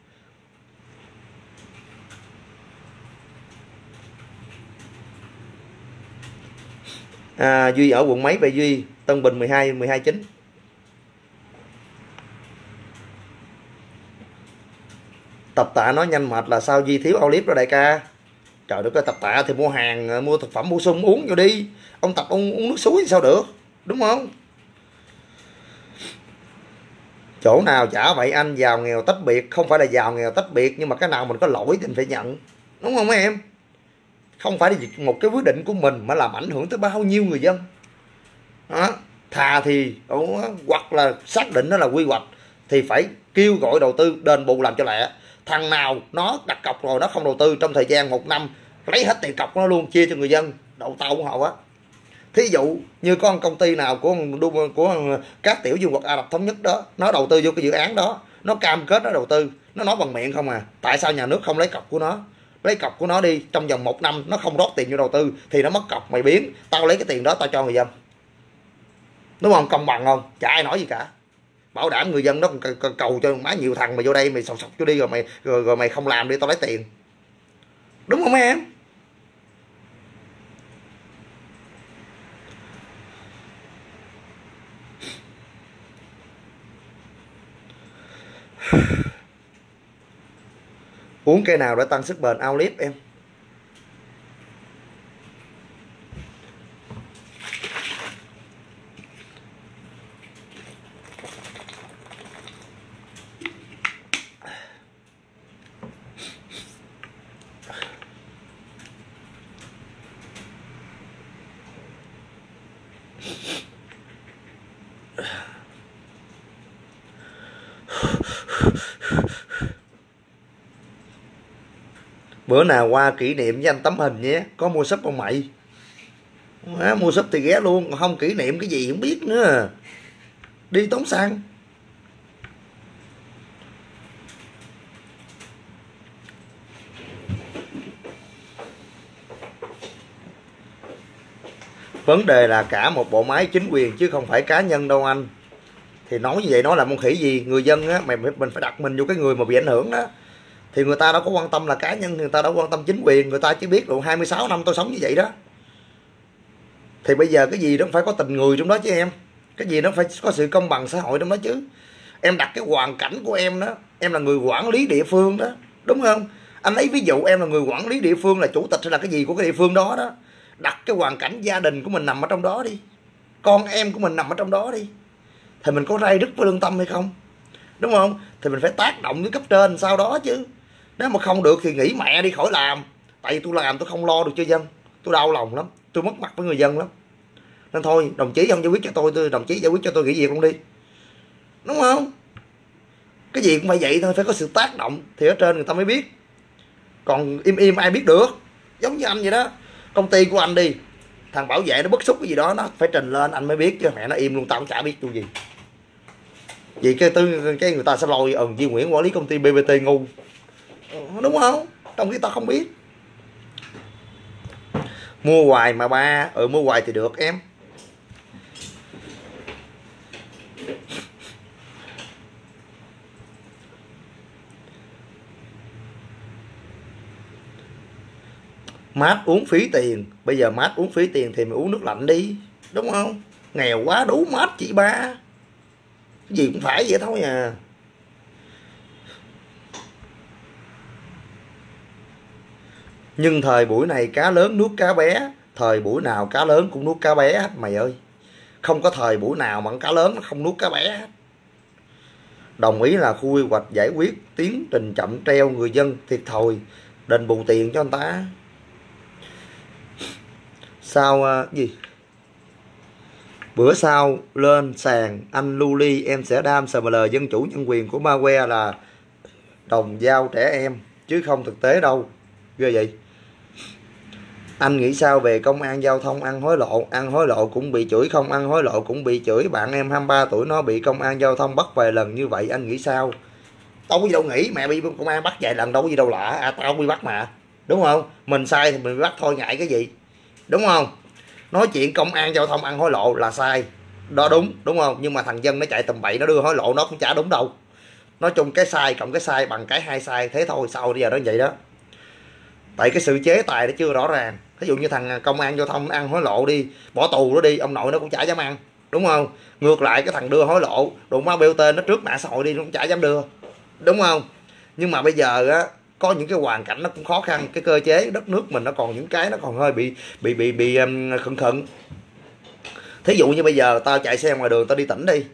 À, Duy ở quận mấy vậy Duy? Tân Bình mười hai, mười hai chín. Tập tạ nói nhanh mệt là sao Duy thiếu Olip đó đại ca? Trời đất ơi, tập tạ thì mua hàng, mua thực phẩm bổ sung uống vô đi. Ông tập ông uống nước suối thì sao được, đúng không? Chỗ nào chả vậy anh, giàu nghèo tách biệt, không phải là giàu nghèo tách biệt, nhưng mà cái nào mình có lỗi thì mình phải nhận, đúng không mấy em? Không phải là một cái quyết định của mình mà làm ảnh hưởng tới bao nhiêu người dân đó. Thà thì hoặc là xác định nó là quy hoạch thì phải kêu gọi đầu tư đền bù làm cho lẹ. Thằng nào nó đặt cọc rồi nó không đầu tư trong thời gian một năm, lấy hết tiền cọc nó luôn, chia cho người dân đậu tàu của họ á. Thí dụ như có một công ty nào của của các tiểu vương quốc Ả Rập Thống Nhất đó, nó đầu tư vô cái dự án đó, nó cam kết nó đầu tư, nó nói bằng miệng không à, tại sao nhà nước không lấy cọc của nó? Lấy cọc của nó đi, trong vòng một năm nó không rót tiền vô đầu tư thì nó mất cọc, mày biến tao lấy cái tiền đó tao cho người dân, đúng không? Công bằng không? Chả ai nói gì cả. Bảo đảm người dân nó còn cầu cho má nhiều thằng mà vô đây mày sọc sọc cho đi, rồi mày rồi, rồi mày không làm đi tao lấy tiền, đúng không mấy em? Uống cây nào để tăng sức bền? Outlive em. Bữa nào qua kỷ niệm với anh tấm hình nhé, có mua súp không mày? À, mua súp thì ghé luôn, không kỷ niệm cái gì không biết nữa, đi tốn xăng. Vấn đề là cả một bộ máy chính quyền chứ không phải cá nhân đâu anh. Thì nói như vậy nó là môn khỉ gì? Người dân á, mày mình phải đặt mình vô cái người mà bị ảnh hưởng đó. Thì người ta đâu có quan tâm là cá nhân, người ta đâu quan tâm chính quyền, người ta chỉ biết được hai mươi sáu năm tôi sống như vậy đó. Thì bây giờ cái gì nó phải có tình người trong đó chứ em. Cái gì nó phải có sự công bằng xã hội trong đó chứ. Em đặt cái hoàn cảnh của em đó, em là người quản lý địa phương đó, đúng không? Anh lấy ví dụ em là người quản lý địa phương, là chủ tịch hay là cái gì của cái địa phương đó đó. Đặt cái hoàn cảnh gia đình của mình nằm ở trong đó đi, con em của mình nằm ở trong đó đi, thì mình có ray rứt với lương tâm hay không, đúng không? Thì mình phải tác động với cấp trên sau đó chứ. Nếu mà không được thì nghỉ mẹ đi khỏi làm. Tại vì tôi làm tôi không lo được cho dân, tôi đau lòng lắm, tôi mất mặt với người dân lắm. Nên thôi đồng chí không giải quyết cho tôi, tôi đồng chí giải quyết cho tôi nghỉ việc luôn đi, đúng không? Cái gì cũng phải vậy thôi, phải có sự tác động thì ở trên người ta mới biết. Còn im im ai biết được. Giống như anh vậy đó, công ty của anh đi, thằng bảo vệ nó bức xúc cái gì đó nó phải trình lên anh mới biết, chứ mẹ nó im luôn tao cũng chả biết tôi gì. Vì cái tư cái người ta sẽ lôi ừm Duy Nguyễn quản lý công ty bê bê tê ngu, đúng không? Trong khi tao không biết. Mua hoài mà ba, ừ mua hoài thì được em. Mát uống phí tiền, bây giờ mát uống phí tiền thì mày uống nước lạnh đi, đúng không? Nghèo quá đủ mát chị ba, cái gì cũng phải vậy thôi à. Nhưng thời buổi này cá lớn nuốt cá bé, thời buổi nào cá lớn cũng nuốt cá bé hết mày ơi. Không có thời buổi nào mà cá lớn nó không nuốt cá bé hết. Đồng ý là khu quy hoạch giải quyết tiến trình chậm treo, người dân thiệt thòi, đền bù tiền cho anh ta. Sao uh, gì? Bữa sau lên sàn anh Luli em sẽ đam sờ mờ dân chủ nhân quyền của Mawe là đồng dao trẻ em chứ không thực tế đâu. Ghê vậy. Anh nghĩ sao về công an giao thông ăn hối lộ? Ăn hối lộ cũng bị chửi, không ăn hối lộ cũng bị chửi. Bạn em hai mươi ba tuổi nó bị công an giao thông bắt vài lần như vậy, anh nghĩ sao? Tao có gì đâu nghĩ, mẹ bị công an bắt vài lần đâu có gì đâu lạ. À, tao bị bắt mà, đúng không? Mình sai thì mình bị bắt thôi, ngại cái gì, đúng không? Nói chuyện công an giao thông ăn hối lộ là sai, đó đúng, đúng không? Nhưng mà thằng dân nó chạy tầm bậy nó đưa hối lộ nó cũng chả đúng đâu. Nói chung cái sai cộng cái sai bằng cái hai sai, thế thôi, sau bây giờ nó vậy đó. Tại cái sự chế tài nó chưa rõ ràng. Ví dụ như thằng công an giao thông ăn hối lộ đi, bỏ tù nó đi, ông nội nó cũng chả dám ăn, đúng không? Ngược lại cái thằng đưa hối lộ đụng máu bê o tê nó trước mạng xã hội đi, nó cũng chả dám đưa, đúng không? Nhưng mà bây giờ á, có những cái hoàn cảnh nó cũng khó khăn, cái cơ chế đất nước mình nó còn những cái nó còn hơi bị bị bị bị um, khựng khựng. Thí dụ như bây giờ tao chạy xe ngoài đường tao đi tỉnh đi,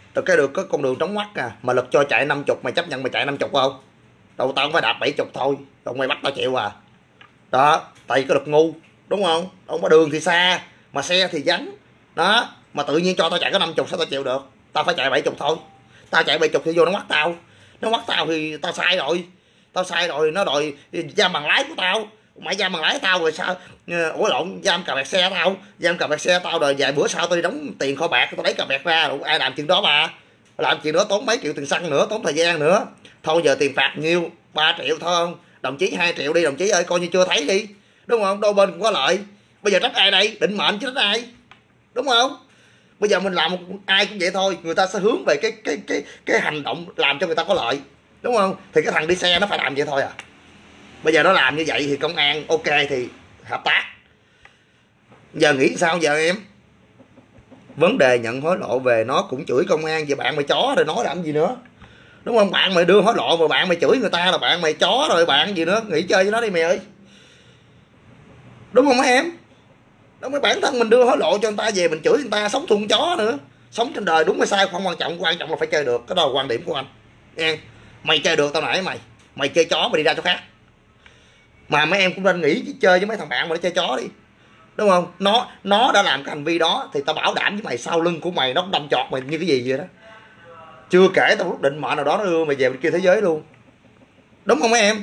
Rồi cái được có con đường trống ngoắt à, mà lực cho chạy năm chục, mày chấp nhận mày chạy năm chục không? Đâu tao cũng phải đạp bảy chục thôi, đâu mày bắt tao chịu à. Đó, tại vì cái lực ngu, đúng không? Ông có đường thì xa, mà xe thì vắng. Đó, mà tự nhiên cho tao chạy có năm chục sao tao chịu được? Tao phải chạy bảy chục thôi. Tao chạy bảy chục thì vô nó ngoắt tao. Nó ngoắt tao thì tao sai rồi. Tao sai rồi, nó đòi giam bằng lái của tao. Mày giam bằng lái tao rồi sao? Ủa lộn, giam cà vẹt xe tao. Giam cà vẹt xe tao rồi vài bữa sau tao đi đóng tiền kho bạc, tao lấy cà vẹt ra. Ủa, ai làm chuyện đó mà? Làm chuyện đó tốn mấy triệu tiền xăng nữa, tốn thời gian nữa. Thôi giờ tiền phạt nhiêu? ba triệu thôi không? Đồng chí hai triệu đi đồng chí ơi, coi như chưa thấy đi. Đúng không? Đôi bên cũng có lợi. Bây giờ trách ai đây? Định mệnh chứ trách ai? Đúng không? Bây giờ mình làm ai cũng vậy thôi, người ta sẽ hướng về cái cái cái cái hành động làm cho người ta có lợi, đúng không? Thì cái thằng đi xe nó phải làm vậy thôi à. Bây giờ nó làm như vậy thì công an ok thì hợp tác. Giờ nghĩ sao giờ em? Vấn đề nhận hối lộ về nó cũng chửi công an, vậy bạn mày chó rồi nói làm gì nữa, đúng không? Bạn mày đưa hối lộ mà bạn mày chửi người ta là bạn mày chó rồi, bạn gì nữa, nghỉ chơi với nó đi mày ơi, đúng không mấy em? Đó, mấy bản thân mình đưa hối lộ cho người ta về mình chửi người ta, sống thun chó nữa. Sống trên đời đúng hay sai không quan trọng, quan trọng là phải chơi được. Cái đó là quan điểm của anh nha. Mày chơi được tao nể mày, mày chơi chó mày đi ra chỗ khác. Mà mấy em cũng nên nghĩ chơi với mấy thằng bạn mà nó chơi chó đi, đúng không? Nó nó đã làm cái hành vi đó thì tao bảo đảm với mày sau lưng của mày nó đâm chọt mày như cái gì vậy đó. Chưa kể tao lúc định mệnh nào đó nó đưa mày về bên kia thế giới luôn, đúng không mấy em?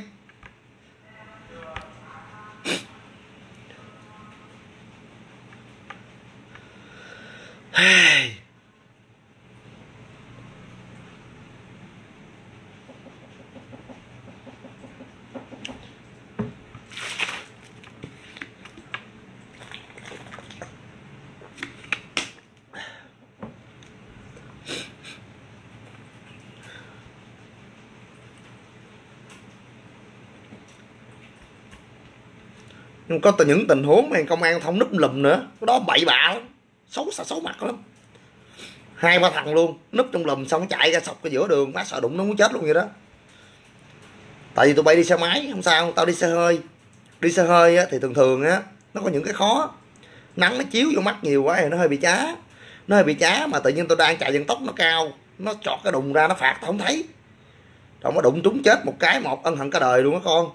Nhưng có những tình huống mà công an không núp lùm nữa, cái đó bậy bạ lắm, xấu xa xấu mặt lắm. Hai ba thằng luôn núp trong lùm xong chạy ra sọc cái giữa đường, má sợ đụng nó muốn chết luôn vậy đó. Tại vì tụi bay đi xe máy không sao, tao đi xe hơi. Đi xe hơi á, thì thường thường á nó có những cái khó, nắng nó chiếu vô mắt nhiều quá thì nó hơi bị chá, nó hơi bị chá. Mà tự nhiên tôi đang chạy vận tốc nó cao, nó chọt cái đùng ra nó phạt tao không thấy, rồi nó đụng trúng chết một cái, một ân hận cả đời luôn á con.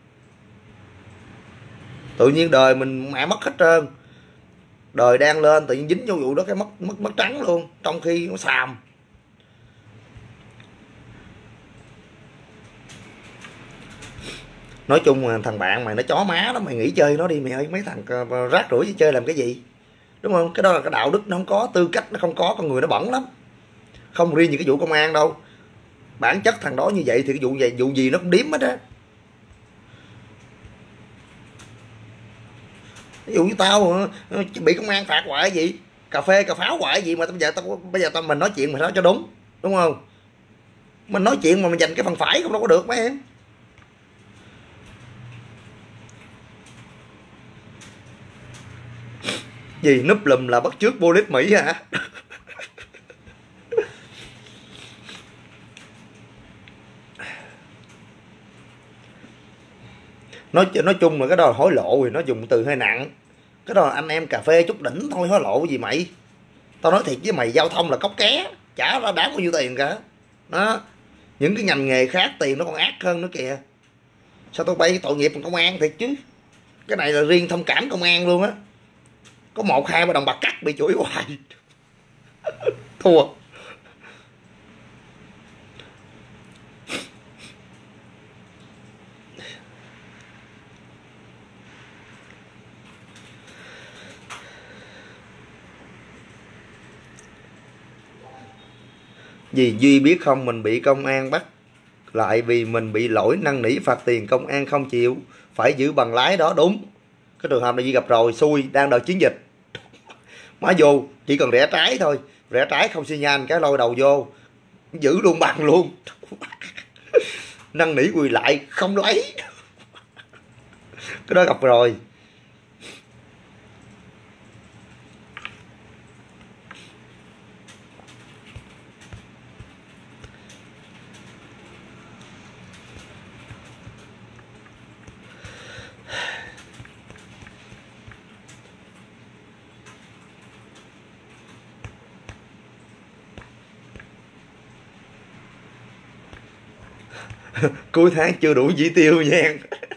Tự nhiên đời mình mẹ mất hết trơn, đời đang lên tự nhiên dính vô vụ đó cái mất mất mất trắng luôn, trong khi nó xàm. Nói chung là thằng bạn mày nó chó má đó, mày nghỉ chơi nó đi mày ơi. Mấy thằng rác rưởi chứ chơi làm cái gì, đúng không? Cái đó là cái đạo đức nó không có, tư cách nó không có, con người nó bẩn lắm. Không riêng những cái vụ công an đâu, bản chất thằng đó như vậy thì cái vụ gì vụ gì nó cũng điếm hết á. Ví dụ như tao bị công an phạt hoài gì, cà phê cà pháo hoài gì mà bây giờ tao bây giờ tao mình nói chuyện mà nói cho đúng, đúng không? Mình nói chuyện mà mình dành cái phần phải không đâu có được mấy em. Gì núp lùm là bắt chước police Mỹ hả? nói nói chung là cái đó là hối lộ thì nó dùng từ hơi nặng. Cái đó là anh em cà phê chút đỉnh thôi, hối lộ gì mày. Tao nói thiệt với mày, giao thông là cóc ké, chả ra đáng bao nhiêu tiền cả đó. Những cái ngành nghề khác tiền nó còn ác hơn nữa kìa. Sao tao bay tội nghiệp bằng công an thiệt chứ. Cái này là riêng thông cảm công an luôn á. Có một hai ba đồng bạc cắt bị chửi hoài thua. Vì Duy biết không, mình bị công an bắt lại vì mình bị lỗi năn nỉ phạt tiền, công an không chịu, phải giữ bằng lái đó. Đúng, cái trường hợp này Duy gặp rồi, xui, đang đợi chiến dịch. Má vô chỉ cần rẽ trái thôi, rẽ trái không xi nhan cái lôi đầu vô, giữ luôn bằng luôn. Năn nỉ quỳ lại không lấy. Cái đó gặp rồi. Cuối tháng chưa đủ chỉ tiêu nha.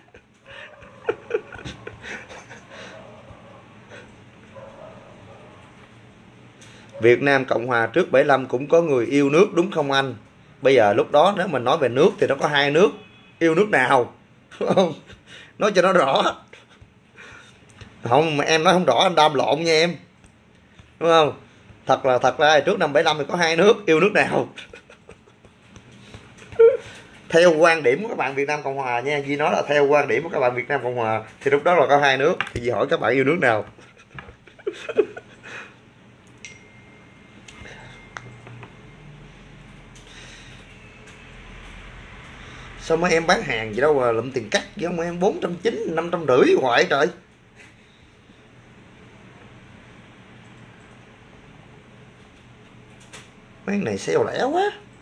Việt Nam Cộng Hòa trước bảy lăm cũng có người yêu nước đúng không anh? Bây giờ lúc đó nếu mình nói về nước thì nó có hai nước. Yêu nước nào? Đúng không? Nói cho nó rõ. Không, em nói không rõ anh đam lộn nha em. Đúng không? Thật là thật ra trước năm bảy lăm thì có hai nước. Yêu nước nào? Theo quan điểm của các bạn Việt Nam Cộng Hòa nha. Duy nói là theo quan điểm của các bạn Việt Nam Cộng Hòa thì lúc đó là có hai nước. Thì Duy hỏi các bạn yêu nước nào? Sao mấy em bán hàng gì đâu mà lụm tiền cắt với mấy em bốn trăm chín mươi, năm trăm rưỡi hoài trời. Mấy này xeo lẻ quá.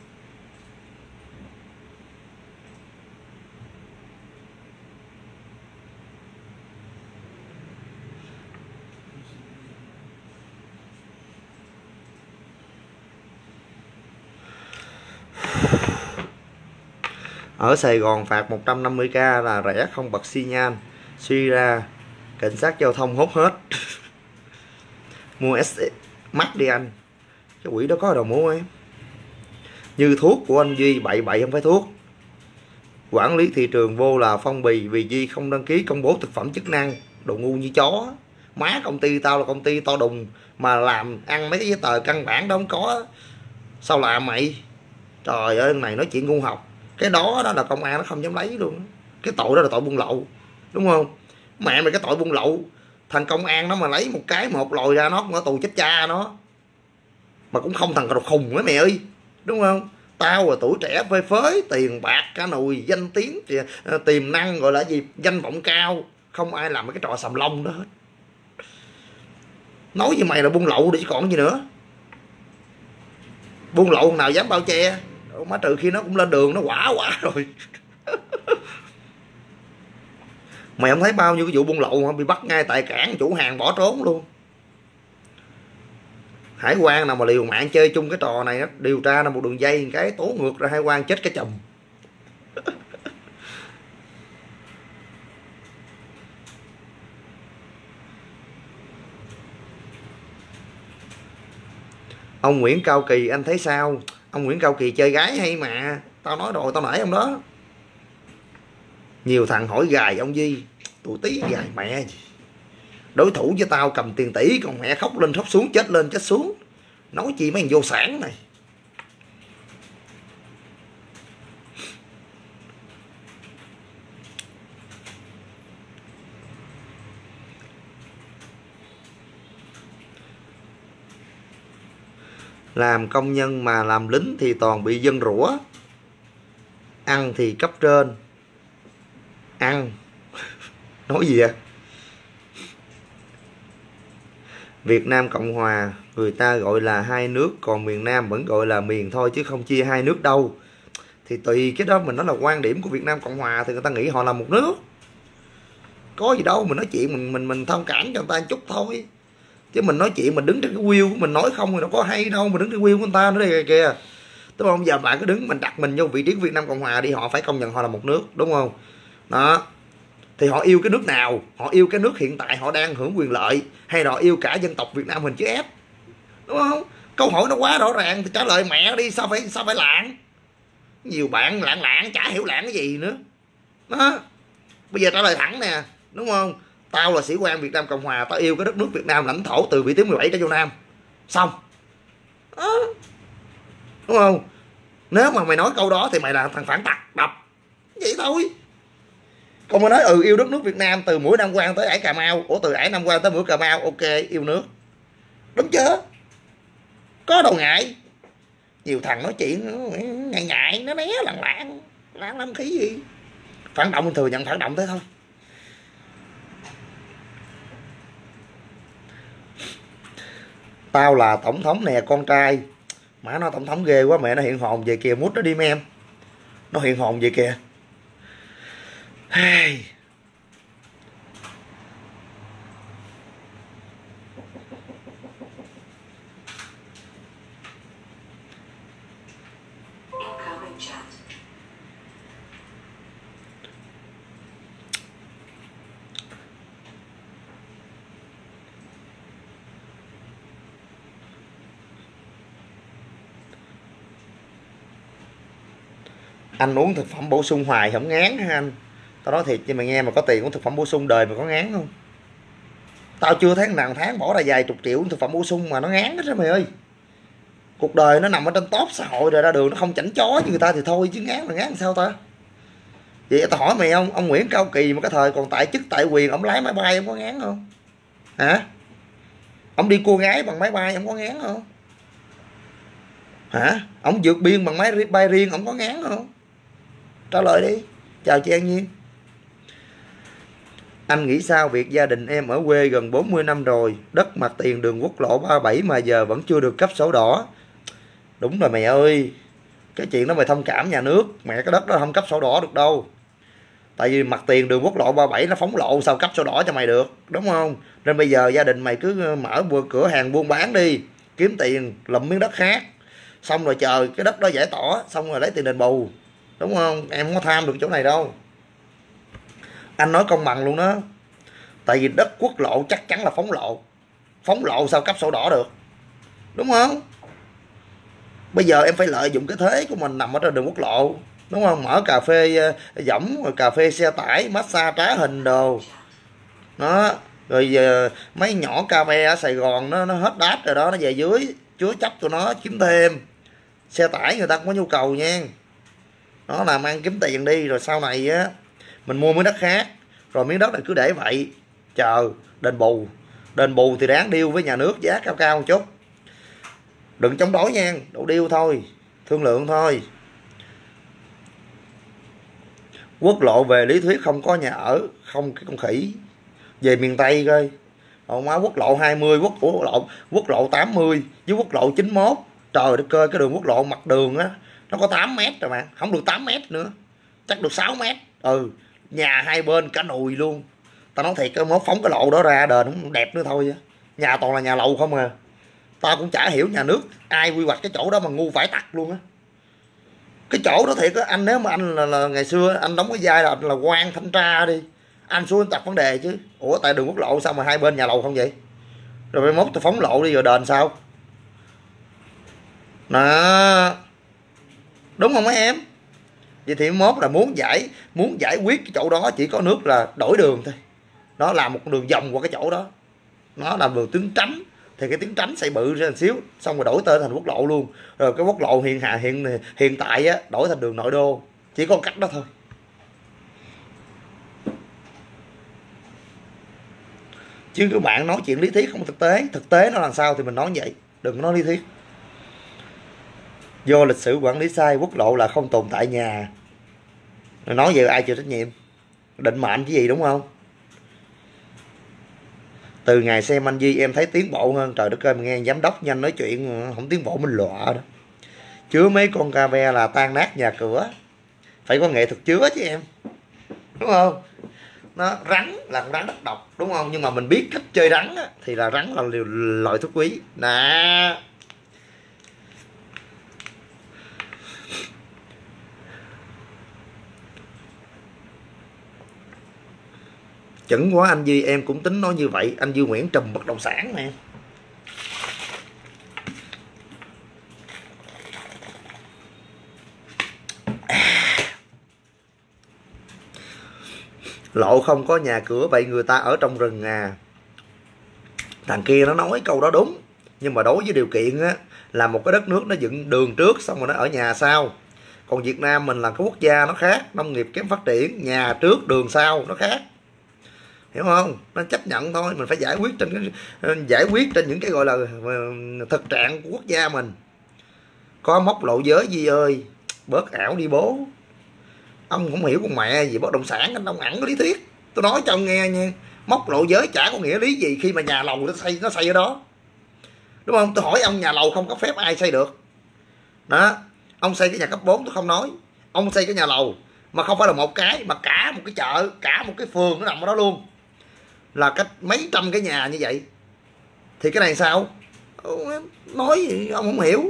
Ở Sài Gòn phạt một trăm năm mươi k là rẻ không bật xi nhan. Suy ra cảnh sát giao thông hốt hết. Mua S mắc đi anh. Cái quỷ đó có đâu mua em. Như thuốc của anh Duy bậy bậy không phải thuốc. Quản lý thị trường vô là phong bì vì Duy không đăng ký công bố thực phẩm chức năng. Đồ ngu như chó. Má công ty tao là công ty to đùng mà làm ăn mấy cái giấy tờ căn bản đó không có. Sao làm mày? Trời ơi, này nói chuyện ngu học. Cái đó đó là công an nó không dám lấy luôn. Cái tội đó là tội buôn lậu. Đúng không? Mẹ mày cái tội buôn lậu. Thằng công an nó mà lấy một cái một lòi ra nó cũng ở tù chết cha nó. Mà cũng không thằng nào khùng mấy mẹ ơi. Đúng không? Tao là tuổi trẻ phơi phới, tiền bạc cả nùi, danh tiếng, tiềm năng gọi là gì, danh vọng cao. Không ai làm cái trò sầm lông đó hết. Nói với mày là buôn lậu đi chứ còn gì nữa. Buôn lậu nào dám bao che. Má trừ khi nó cũng lên đường nó quả quả rồi. Mày không thấy bao nhiêu cái vụ buôn lậu bị bắt ngay tại cảng, chủ hàng bỏ trốn luôn. Hải quan nào mà liều mạng chơi chung cái trò này, điều tra là một đường dây cái tố ngược ra hải quan chết cái chùm. Ông Nguyễn Cao Kỳ anh thấy sao? Ông Nguyễn Cao Kỳ chơi gái hay mà. Tao nói rồi, tao nể ông đó. Nhiều thằng hỏi gài ông Duy. Tụi tí gài mẹ gì. Đối thủ với tao cầm tiền tỷ, còn mẹ khóc lên khóc xuống, chết lên chết xuống. Nói chi mấy thằng vô sản này. Làm công nhân mà làm lính thì toàn bị dân rủa. Ăn thì cấp trên ăn. Nói gì vậy? Việt Nam Cộng Hòa người ta gọi là hai nước, còn miền Nam vẫn gọi là miền thôi chứ không chia hai nước đâu. Thì tùy cái đó, mình nói là quan điểm của Việt Nam Cộng Hòa thì người ta nghĩ họ là một nước. Có gì đâu, mình nói chuyện mình mình mình thông cảm cho người ta một chút thôi. Chứ mình nói chuyện mình đứng trên cái wheel của mình nói không thì nó có hay đâu, mình đứng trên wheel của người ta nữa đây kìa. Đúng không? Giờ bạn cứ đứng mình đặt mình vô vị trí của Việt Nam Cộng Hòa đi, họ phải công nhận họ là một nước, đúng không? Đó. Thì họ yêu cái nước nào? Họ yêu cái nước hiện tại họ đang hưởng quyền lợi, hay là họ yêu cả dân tộc Việt Nam mình chứ ép? Đúng không? Câu hỏi nó quá rõ ràng thì trả lời mẹ đi, sao phải sao phải lạng? Nhiều bạn lạng lạng chả hiểu lạng cái gì nữa. Đó. Bây giờ trả lời thẳng nè, đúng không? Tao là sĩ quan Việt Nam Cộng Hòa, tao yêu cái đất nước Việt Nam lãnh thổ từ Vĩ Tuyến mười bảy trở vô Nam. Xong. Đó. Đúng không? Nếu mà mày nói câu đó thì mày là thằng phản tặc đập. Vậy thôi. Còn mà nói ừ yêu đất nước Việt Nam từ mũi Nam Quan tới ải Cà Mau, ủa từ ải Nam Quan tới mũi Cà Mau, ok, yêu nước. Đúng chưa? Có đâu ngại. Nhiều thằng nói chuyện ngại ngại, nó né lằng lạng, lạng lắm khí gì. Phản động mình thừa nhận phản động thế thôi. Tao là tổng thống nè con trai. Má nó tổng thống ghê quá, mẹ nó hiện hồn về kìa, mút nó đi mấy em. Nó hiện hồn về kìa. Hey. Anh uống thực phẩm bổ sung hoài không ngán hả anh? Tao nói thiệt cho mày nghe, mà có tiền uống thực phẩm bổ sung đời mà có ngán không? Tao chưa thấy nào tháng bỏ ra vài chục triệu uống thực phẩm bổ sung mà nó ngán hết á mày ơi. Cuộc đời nó nằm ở trên top xã hội rồi, ra đường nó không chảnh chó như người ta thì thôi, chứ ngán là ngán sao ta? Vậy tao hỏi mày, ông ông Nguyễn Cao Kỳ mà cái thời còn tại chức tại quyền, ông lái máy bay ông có ngán không? Hả? Ông đi cô gái bằng máy bay ông có ngán không? Hả? Ông vượt biên bằng máy bay riêng ông có ngán không? Trả lời đi. Chào chị An Nhiên. Anh nghĩ sao việc gia đình em ở quê gần bốn mươi năm rồi, đất mặt tiền đường quốc lộ ba mươi bảy mà giờ vẫn chưa được cấp sổ đỏ? Đúng rồi mày ơi, cái chuyện đó mày thông cảm nhà nước, mẹ cái đất đó không cấp sổ đỏ được đâu. Tại vì mặt tiền đường quốc lộ ba mươi bảy nó phóng lộ, sao cấp sổ đỏ cho mày được, đúng không? Nên bây giờ gia đình mày cứ mở cửa hàng buôn bán đi, kiếm tiền lụm miếng đất khác, xong rồi chờ cái đất đó giải tỏa, xong rồi lấy tiền đền bù, đúng không? Em không có tham được chỗ này đâu. Anh nói công bằng luôn đó. Tại vì đất quốc lộ chắc chắn là phóng lộ, phóng lộ sao cấp sổ đỏ được, đúng không? Bây giờ em phải lợi dụng cái thế của mình nằm ở trên đường quốc lộ, đúng không? Mở cà phê võng, rồi cà phê xe tải, massage trá hình đồ đó, rồi giờ mấy nhỏ cà phê ở Sài Gòn nó nó hết đát rồi đó, nó về dưới chúa chấp cho nó kiếm thêm. Xe tải người ta cũng có nhu cầu nha, nó làm ăn kiếm tiền đi, rồi sau này á mình mua miếng đất khác, rồi miếng đất này cứ để vậy chờ đền bù. Đền bù thì đáng điêu với nhà nước giá cao cao một chút, đừng chống đối nha, đủ điêu thôi, thương lượng thôi. Quốc lộ về lý thuyết không có nhà ở, không cái con khỉ. Về miền Tây coi, ông má quốc lộ hai mươi, quốc, quốc lộ quốc lộ tám mươi với quốc lộ chín mốt, trời đất ơi, cái đường quốc lộ mặt đường á nó có tám mét rồi bạn, không được tám mét nữa, chắc được sáu mét. Ừ, nhà hai bên cả nùi luôn. Tao nói thiệt, cái mốt phóng cái lộ đó ra đền cũng đẹp nữa thôi á. Nhà toàn là nhà lầu không à. Tao cũng chả hiểu nhà nước ai quy hoạch cái chỗ đó mà ngu phải tặc luôn á. Cái chỗ đó thiệt á, anh nếu mà anh là, là ngày xưa anh đóng cái vai là là quan thanh tra đi, anh xuống anh đặt vấn đề chứ. Ủa tại đường quốc lộ sao mà hai bên nhà lầu không vậy? Rồi mai mốt tôi phóng lộ đi rồi đền sao? Đó, đúng không mấy em? Vậy thì mốt là muốn giải muốn giải quyết cái chỗ đó chỉ có nước là đổi đường thôi. Nó làm một con đường vòng qua cái chỗ đó, nó làm đường tuyến tránh, thì cái tuyến tránh xây bự ra một xíu, xong rồi đổi tên thành quốc lộ luôn. Rồi cái quốc lộ hiện hạ hiện hiện tại á đổi thành đường nội đô, chỉ có cách đó thôi. Chứ các bạn nói chuyện lý thuyết không thực tế, thực tế nó làm sao thì mình nói vậy, đừng có nói lý thuyết. Do lịch sử quản lý sai, quốc lộ là không tồn tại nhà. Nói về ai chịu trách nhiệm? Định mệnh chứ gì, đúng không? Từ ngày xem anh Duy em thấy tiến bộ hơn. Trời đất ơi, mình nghe giám đốc nhanh nói chuyện không tiến bộ mình lọa đó. Chứa mấy con cà ve là tan nát nhà cửa. Phải có nghệ thuật chứa chứ em, đúng không? Nó rắn là con rắn đất độc, đúng không? Nhưng mà mình biết cách chơi rắn á, thì là rắn là loại thuốc quý nè. Chẩn quá anh Duy, em cũng tính nói như vậy. Anh Duy Nguyễn trùm bất động sản nè. Lộ không có nhà cửa, vậy người ta ở trong rừng à? Thằng kia nó nói câu đó đúng, nhưng mà đối với điều kiện á, là một cái đất nước nó dựng đường trước xong rồi nó ở nhà sau. Còn Việt Nam mình là cái quốc gia nó khác, nông nghiệp kém phát triển, nhà trước đường sau nó khác, hiểu không? Nó chấp nhận thôi, mình phải giải quyết trên cái giải quyết trên những cái gọi là thực trạng của quốc gia mình. Có mốc lộ giới gì ơi, bớt ảo đi bố. Ông không hiểu con mẹ gì bất động sản, anh ông ẵn có lý thuyết. Tôi nói cho ông nghe nha, mốc lộ giới chả có nghĩa lý gì khi mà nhà lầu nó xây nó xây ở đó, đúng không? Tôi hỏi ông, nhà lầu không có phép ai xây được đó. Ông xây cái nhà cấp bốn tôi không nói, ông xây cái nhà lầu mà không phải là một cái, mà cả một cái chợ, cả một cái phường nó nằm ở đó luôn, là cách mấy trăm cái nhà như vậy, thì cái này sao? Nói gì ông không hiểu.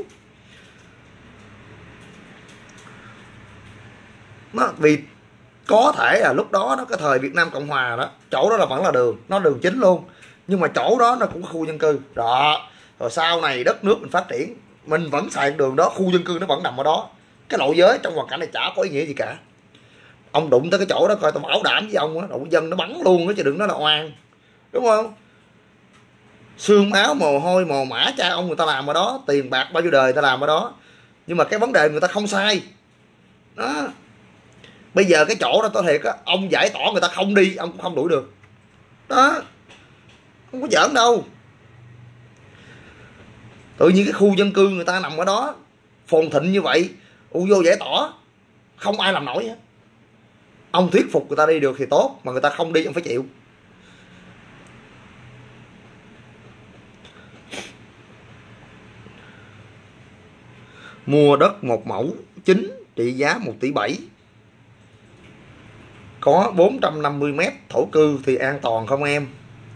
Nó vì có thể là lúc đó nó cái thời Việt Nam Cộng Hòa đó, chỗ đó là vẫn là đường, nó đường chính luôn, nhưng mà chỗ đó nó cũng có khu dân cư đó. Rồi sau này đất nước mình phát triển, mình vẫn xài đường đó, khu dân cư nó vẫn nằm ở đó, Cái lộ giới trong hoàn cảnh này chả có ý nghĩa gì cả. Ông đụng tới cái chỗ đó coi, tôi bảo đảm với ông á, đội dân nó bắn luôn đó chứ đừng nói là oan, đúng không? Xương máu mồ hôi mồ mã cha ông người ta làm ở đó, tiền bạc bao nhiêu đời người ta làm ở đó, nhưng mà cái vấn đề người ta không sai đó. Bây giờ cái chỗ đó tôi thiệt á, ông giải tỏa người ta không đi, ông cũng không đuổi được đó, không có giỡn đâu. Tự nhiên cái khu dân cư người ta nằm ở đó phồn thịnh như vậy, u vô giải tỏa không ai làm nổi hết. Ông thuyết phục người ta đi được thì tốt, mà người ta không đi ông phải chịu. Mua đất một mẫu chính trị giá một tỷ bảy, có bốn trăm năm mươi mét thổ cư thì an toàn không em?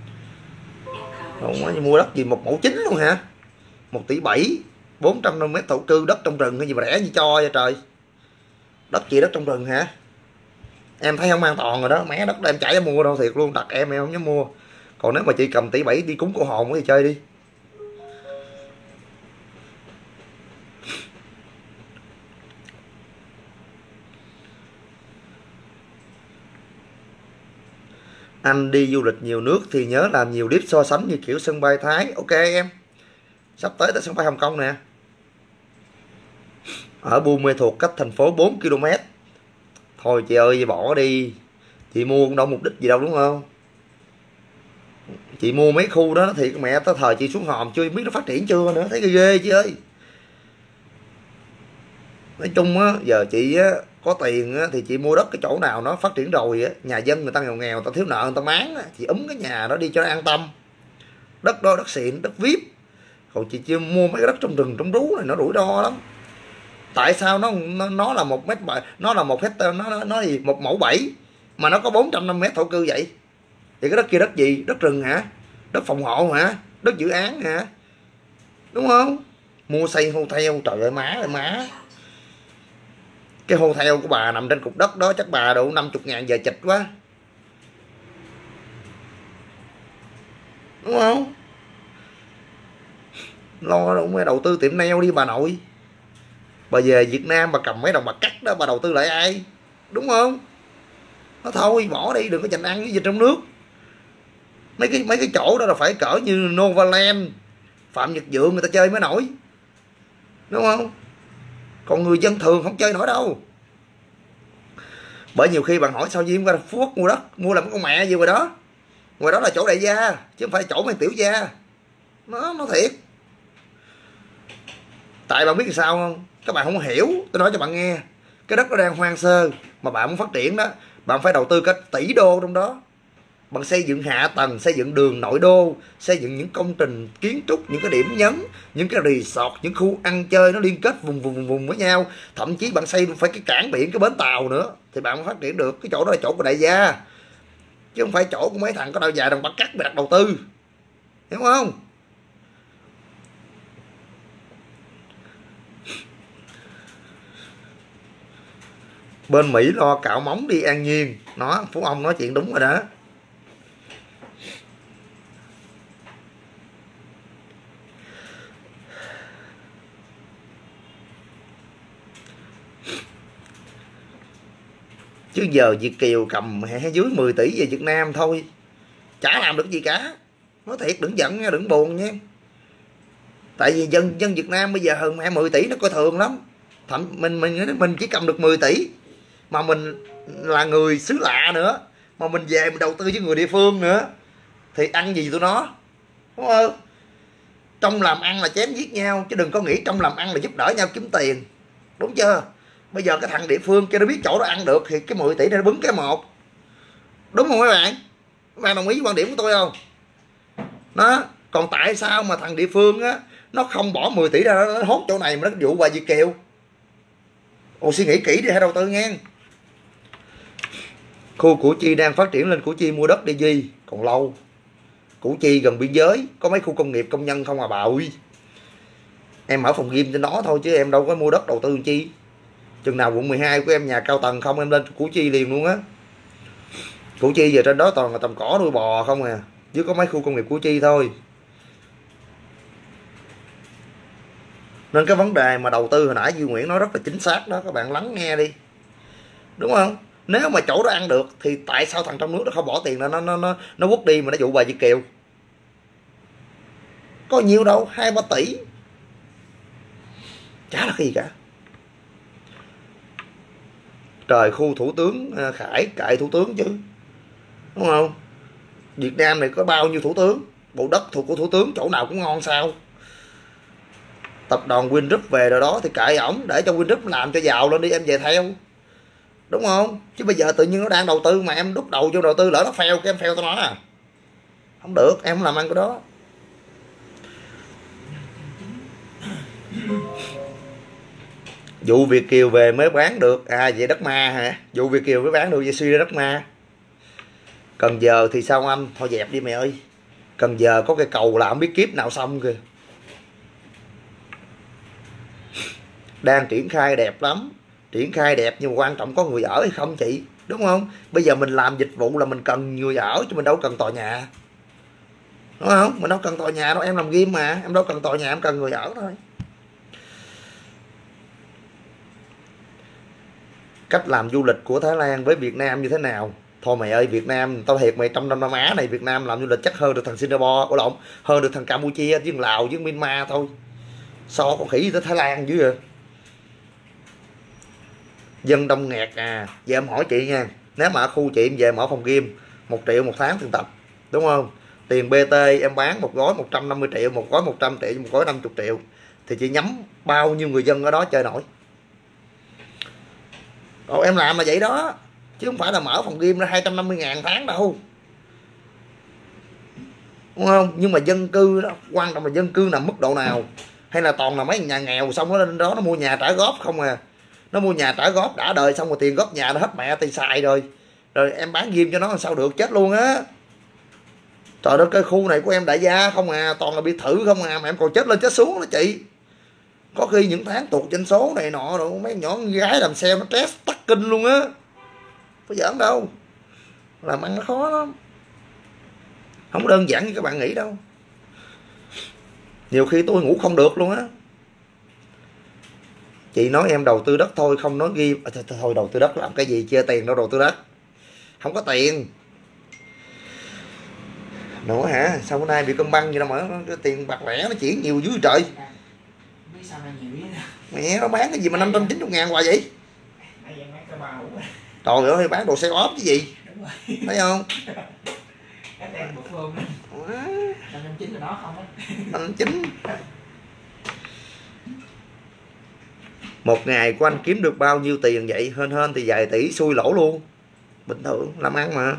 Không, mua đất gì một mẫu chính luôn hả? Một tỷ bảy, bốn trăm năm mươi mét thổ cư, đất trong rừng hay gì mà rẻ như cho vậy trời. Đất gì đất trong rừng hả? Em thấy không an toàn rồi đó, mé đất đó em chả dám mua đâu, thiệt luôn, đặt em em không dám mua. Còn nếu mà chị cầm tỷ bảy đi cúng cổ hồn thì chơi đi. Anh đi du lịch nhiều nước thì nhớ làm nhiều clip so sánh như kiểu sân bay Thái. Ok em, sắp tới tới sân bay Hồng Kông nè. Ở Buôn Mê Thuột cách thành phố bốn ki lô mét. Thôi chị ơi bỏ đi, chị mua cũng đâu mục đích gì đâu đúng không? Chị mua mấy khu đó thì mẹ tới thời chị xuống hòm chưa biết nó phát triển chưa nữa, thấy ghê ghê chị ơi. Nói chung á, giờ chị á, có tiền á, thì chị mua đất cái chỗ nào nó phát triển rồi á, nhà dân người ta nghèo nghèo, ta thiếu nợ người ta máng á, chị úm cái nhà đó đi cho nó an tâm. Đất đó đất xịn, đất vip. Còn chị chưa mua mấy cái đất trong rừng trong rú này nó rủi ro lắm. Tại sao nó nó, nó là một mét bảy, nó là một hectare, nó nó, nó gì một mẫu bảy mà nó có bốn trăm năm mươi mét thổ cư vậy? Vậy cái đất kia đất gì? Đất rừng hả? Đất phòng hộ hả? Đất dự án hả? Đúng không? Mua xây hotel, trời ơi má ơi má. Cái hotel của bà nằm trên cục đất đó chắc bà đủ năm mươi ngàn giờ chịch quá, đúng không? Lo đâu mới đầu tư tiệm nail đi bà nội. Bà về Việt Nam bà cầm mấy đồng bạc cắt đó bà đầu tư lại ai, đúng không? Nó thôi bỏ đi, đừng có chành ăn cái gì trong nước. Mấy cái mấy cái chỗ đó là phải cỡ như Novaland, Phạm Nhật Vượng người ta chơi mới nổi, đúng không? Còn người dân thường không chơi nổi đâu. Bởi nhiều khi bạn hỏi sao Diêm qua Phú Quốc mua đất, mua làm con mẹ gì ngoài đó. Ngoài đó là chỗ đại gia chứ không phải chỗ mấy tiểu gia. Nó nó thiệt. Tại bạn biết làm sao không? Các bạn không hiểu, tôi nói cho bạn nghe. Cái đất nó đang hoang sơ mà bạn muốn phát triển đó, bạn phải đầu tư cả tỷ đô trong đó. Bạn xây dựng hạ tầng, xây dựng đường nội đô, xây dựng những công trình kiến trúc, những cái điểm nhấn, những cái resort, những khu ăn chơi nó liên kết vùng vùng vùng vùng với nhau. Thậm chí bạn xây phải cái cảng biển, cái bến tàu nữa thì bạn mới phát triển được. Cái chỗ đó là chỗ của đại gia chứ không phải chỗ của mấy thằng có đau dài đồng bạc cắt bị đặt đầu tư, hiểu không? Bên Mỹ lo cạo móng đi An Nhiên. Nó Phú ông nói chuyện đúng rồi đó. Chứ giờ Việt kiều cầm dưới mười tỷ về Việt Nam thôi, chả làm được gì cả. Nói thiệt đừng giận nha, đừng buồn nha. Tại vì dân dân Việt Nam bây giờ hơn mẹ mười tỷ nó coi thường lắm. Thậm mình mình mình chỉ cầm được mười tỷ mà mình là người xứ lạ nữa, mà mình về mình đầu tư với người địa phương nữa thì ăn gì tụi nó, đúng không? Trong làm ăn là chém giết nhau chứ đừng có nghĩ trong làm ăn là giúp đỡ nhau kiếm tiền, đúng chưa? Bây giờ cái thằng địa phương kia nó biết chỗ đó ăn được thì cái mười tỷ này nó bứng cái một, đúng không các bạn? Các bạn đồng ý quan điểm của tôi không? Đó. Còn tại sao mà thằng địa phương á nó không bỏ mười tỷ ra nó hốt chỗ này mà nó dụ bà Việt kiều? Ồ, suy nghĩ kỹ đi hãy đầu tư nghe. Khu Củ Chi đang phát triển lên, Củ Chi mua đất đi Duy, còn lâu. Củ Chi gần biên giới, có mấy khu công nghiệp công nhân không à bà ơi. Em ở phòng gym trên đó thôi chứ em đâu có mua đất đầu tư chi. Chừng nào quận mười hai của em nhà cao tầng không em lên Củ Chi liền luôn á. Củ Chi giờ trên đó toàn là tầm cỏ nuôi bò không à, chứ có mấy khu công nghiệp Củ Chi thôi. Nên cái vấn đề mà đầu tư hồi nãy Duy Nguyễn nói rất là chính xác đó, các bạn lắng nghe đi, đúng không? Nếu mà chỗ đó ăn được thì tại sao thằng trong nước nó không bỏ tiền nó nó nó nó quất đi mà nó dụ bà Việt Kiều? Có nhiều đâu, hai ba tỷ chả là cái gì cả. Trời, khu thủ tướng Khải kệ thủ tướng chứ, đúng không? Việt Nam này có bao nhiêu thủ tướng, bộ đất thuộc của thủ tướng chỗ nào cũng ngon sao? Tập đoàn Vingroup về rồi đó thì kệ ổng, để cho Vingroup làm cho giàu lên đi, em về theo, đúng không? Chứ bây giờ tự nhiên nó đang đầu tư mà em đút đầu vô đầu tư, lỡ nó fail cái em fail tao nói à, không được, em không làm ăn cái đó. Vụ Việt Kiều về mới bán được à? Vậy đất ma hả? Vụ Việt Kiều mới bán được, vậy suy ra đất ma. Cần Giờ thì sao anh? Thôi dẹp đi mày ơi. Cần Giờ có cái cầu là không biết kiếp nào xong kìa. Đang triển khai đẹp lắm, triển khai đẹp nhưng mà quan trọng có người ở hay không chị, đúng không? Bây giờ mình làm dịch vụ là mình cần người ở chứ mình đâu cần tòa nhà, đúng không? Mình đâu cần tòa nhà đâu, em làm game mà, em đâu cần tòa nhà, em cần người ở thôi. Cách làm du lịch của Thái Lan với Việt Nam như thế nào? Thôi mày ơi, Việt Nam tao thiệt mày, trong Đông Nam Á này Việt Nam làm du lịch chắc hơn được thằng Singapore, ủa lộn, hơn được thằng Campuchia với Lào với Myanmar thôi. So con khỉ tới Thái Lan dữ vậy. Dân đông nghẹt à? Vậy em hỏi chị nha, nếu mà ở khu chị em về mở phòng game một triệu một tháng tiền tập, đúng không? Tiền bê tê em bán một gói một trăm năm mươi triệu, một gói một trăm triệu, một gói năm mươi triệu, thì chị nhắm bao nhiêu người dân ở đó chơi nổi? Ồ, em làm là vậy đó, chứ không phải là mở phòng game ra hai trăm năm mươi ngàn tháng đâu, đúng không? Nhưng mà dân cư đó, quan trọng là dân cư nằm mức độ nào, hay là toàn là mấy nhà nghèo xong nó lên đó nó mua nhà trả góp không à? Nó mua nhà trả góp đã đời xong rồi tiền góp nhà nó hết mẹ thì xài rồi, rồi em bán game cho nó làm sao được, chết luôn á. Trời đất, cái khu này của em đại gia không à, toàn là biệt thự không à, mà em còn chết lên chết xuống đó chị. Có khi những tháng tụt doanh số này nọ rồi mấy nhỏ gái làm xe nó stress tắc kinh luôn á, có giỡn đâu, làm ăn nó khó lắm, không đơn giản như các bạn nghĩ đâu. Nhiều khi tôi ngủ không được luôn á. Chị nói em đầu tư đất thôi, không nói ghi à, thôi, thôi đầu tư đất làm cái gì, chia tiền đâu đầu tư đất, không có tiền nữa hả? Sao bữa nay bị cân băng gì đâu mà cái tiền bạc lẻ nó chuyển nhiều dữ trời. Mẹ nó bán cái gì mà năm trăm chín mươi ngàn hoài vậy? Trời ơi, bán đồ xe ốp chứ gì, thấy không? năm trăm chín mươi là nó không á. năm trăm chín mươi. Một ngày của anh kiếm được bao nhiêu tiền vậy? Hên hên thì vài tỷ, xui lỗ luôn, bình thường làm ăn mà.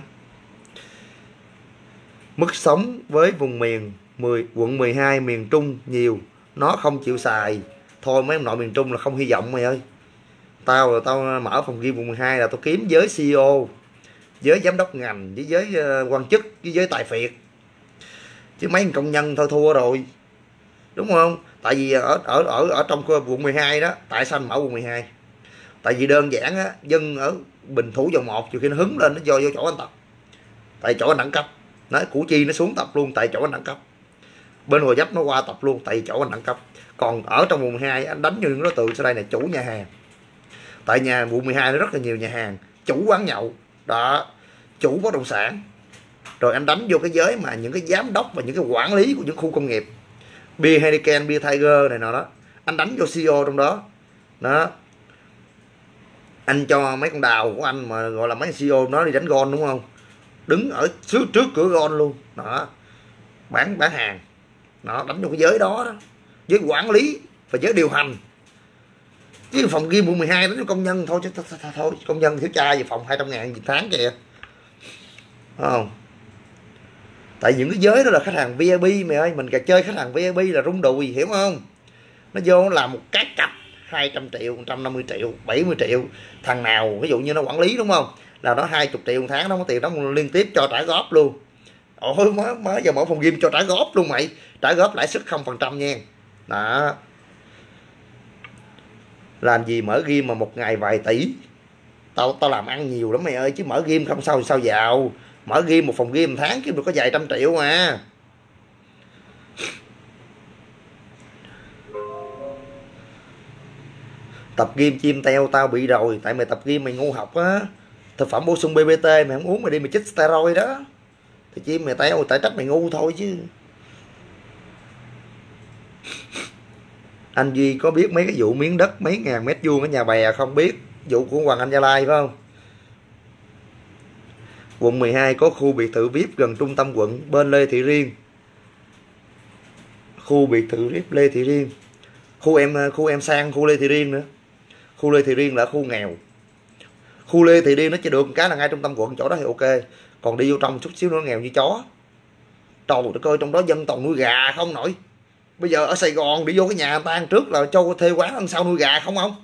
Mức sống với vùng miền mười, quận mười hai miền Trung nhiều, nó không chịu xài. Thôi mấy ông nội miền Trung là không hy vọng mày ơi. Tao là tao mở phòng game quận mười hai là tao kiếm giới xê e ô, giới giám đốc ngành, với giới uh, quan chức, với giới tài phiệt, chứ mấy công nhân thôi thua rồi, đúng không? Tại vì ở ở ở ở trong quận mười hai đó, tại sao anh mở quận mười hai? Tại vì đơn giản á, dân ở Bình Thủ dòng một nhiều khi nó hứng lên nó do vô chỗ anh tập, tại chỗ anh đẳng cấp. Nói Củ Chi nó xuống tập luôn tại chỗ anh đẳng cấp, bên Gò Vấp nó qua tập luôn tại chỗ anh đẳng cấp. Còn ở trong quận mười hai anh đánh vô những đối tượng sau đây này, chủ nhà hàng, tại nhà quận mười hai nó rất là nhiều nhà hàng, chủ quán nhậu đó, chủ bất động sản, rồi anh đánh vô cái giới mà những cái giám đốc và những cái quản lý của những khu công nghiệp, Bia Heineken, Bia Tiger này nọ đó, anh đánh vô xê e ô trong đó đó. Anh cho mấy con đào của anh mà gọi là mấy xê e ô nó đi đánh gôn, đúng không? Đứng ở trước trước cửa gôn luôn đó, bán bán hàng đó, đánh vô cái giới đó đó, giới quản lý và giới điều hành. Chứ phòng game quận mười hai đánh cho công nhân thôi chứ thôi, công nhân thiếu cha về phòng hai trăm ngàn một tháng kìa, không? Tại những cái giới đó là khách hàng vê i pê mày ơi, mình cả chơi khách hàng vê i pê là rung đùi, hiểu không? Nó vô nó làm một cái cặp hai trăm triệu, một trăm năm mươi triệu, bảy mươi triệu. Thằng nào ví dụ như nó quản lý, đúng không, là nó hai mươi triệu một tháng, nó có tiền đó liên tiếp cho trả góp luôn. Ôi mới, mới giờ mở phòng game cho trả góp luôn mày, trả góp lãi suất không phần trăm nha đó. Làm gì mở game mà một ngày vài tỷ? Tao tao làm ăn nhiều lắm mày ơi, chứ mở game không sao sao giàu. Mở game một phòng game một tháng kiếm được có vài trăm triệu mà. Tập gym chim teo tao bị rồi, tại mày tập gym mày ngu học á. Thực phẩm bổ sung bê bê tê mày không uống, mày đi mày chích steroid đó thì chim mày teo, tại trách mày ngu thôi chứ. Anh Duy có biết mấy cái vụ miếng đất mấy ngàn mét vuông ở Nhà Bè không? Biết, vụ của Hoàng Anh Gia Lai phải không? Quận mười hai có khu biệt thự vê i pê gần trung tâm quận bên Lê Thị Riêng. Khu biệt thự vê i pê Lê Thị Riêng. Khu em khu em sang khu Lê Thị Riêng nữa. Khu Lê Thị Riêng là khu nghèo. Khu Lê Thị Riêng nó chỉ được một cái là ngay trung tâm quận, chỗ đó thì ok. Còn đi vô trong chút xíu nữa nghèo như chó. Trời đất ơi, trong đó dân toàn nuôi gà không nổi. Bây giờ ở Sài Gòn đi vô cái nhà người ta ăn trước là cho thuê quán ăn sau nuôi gà không không?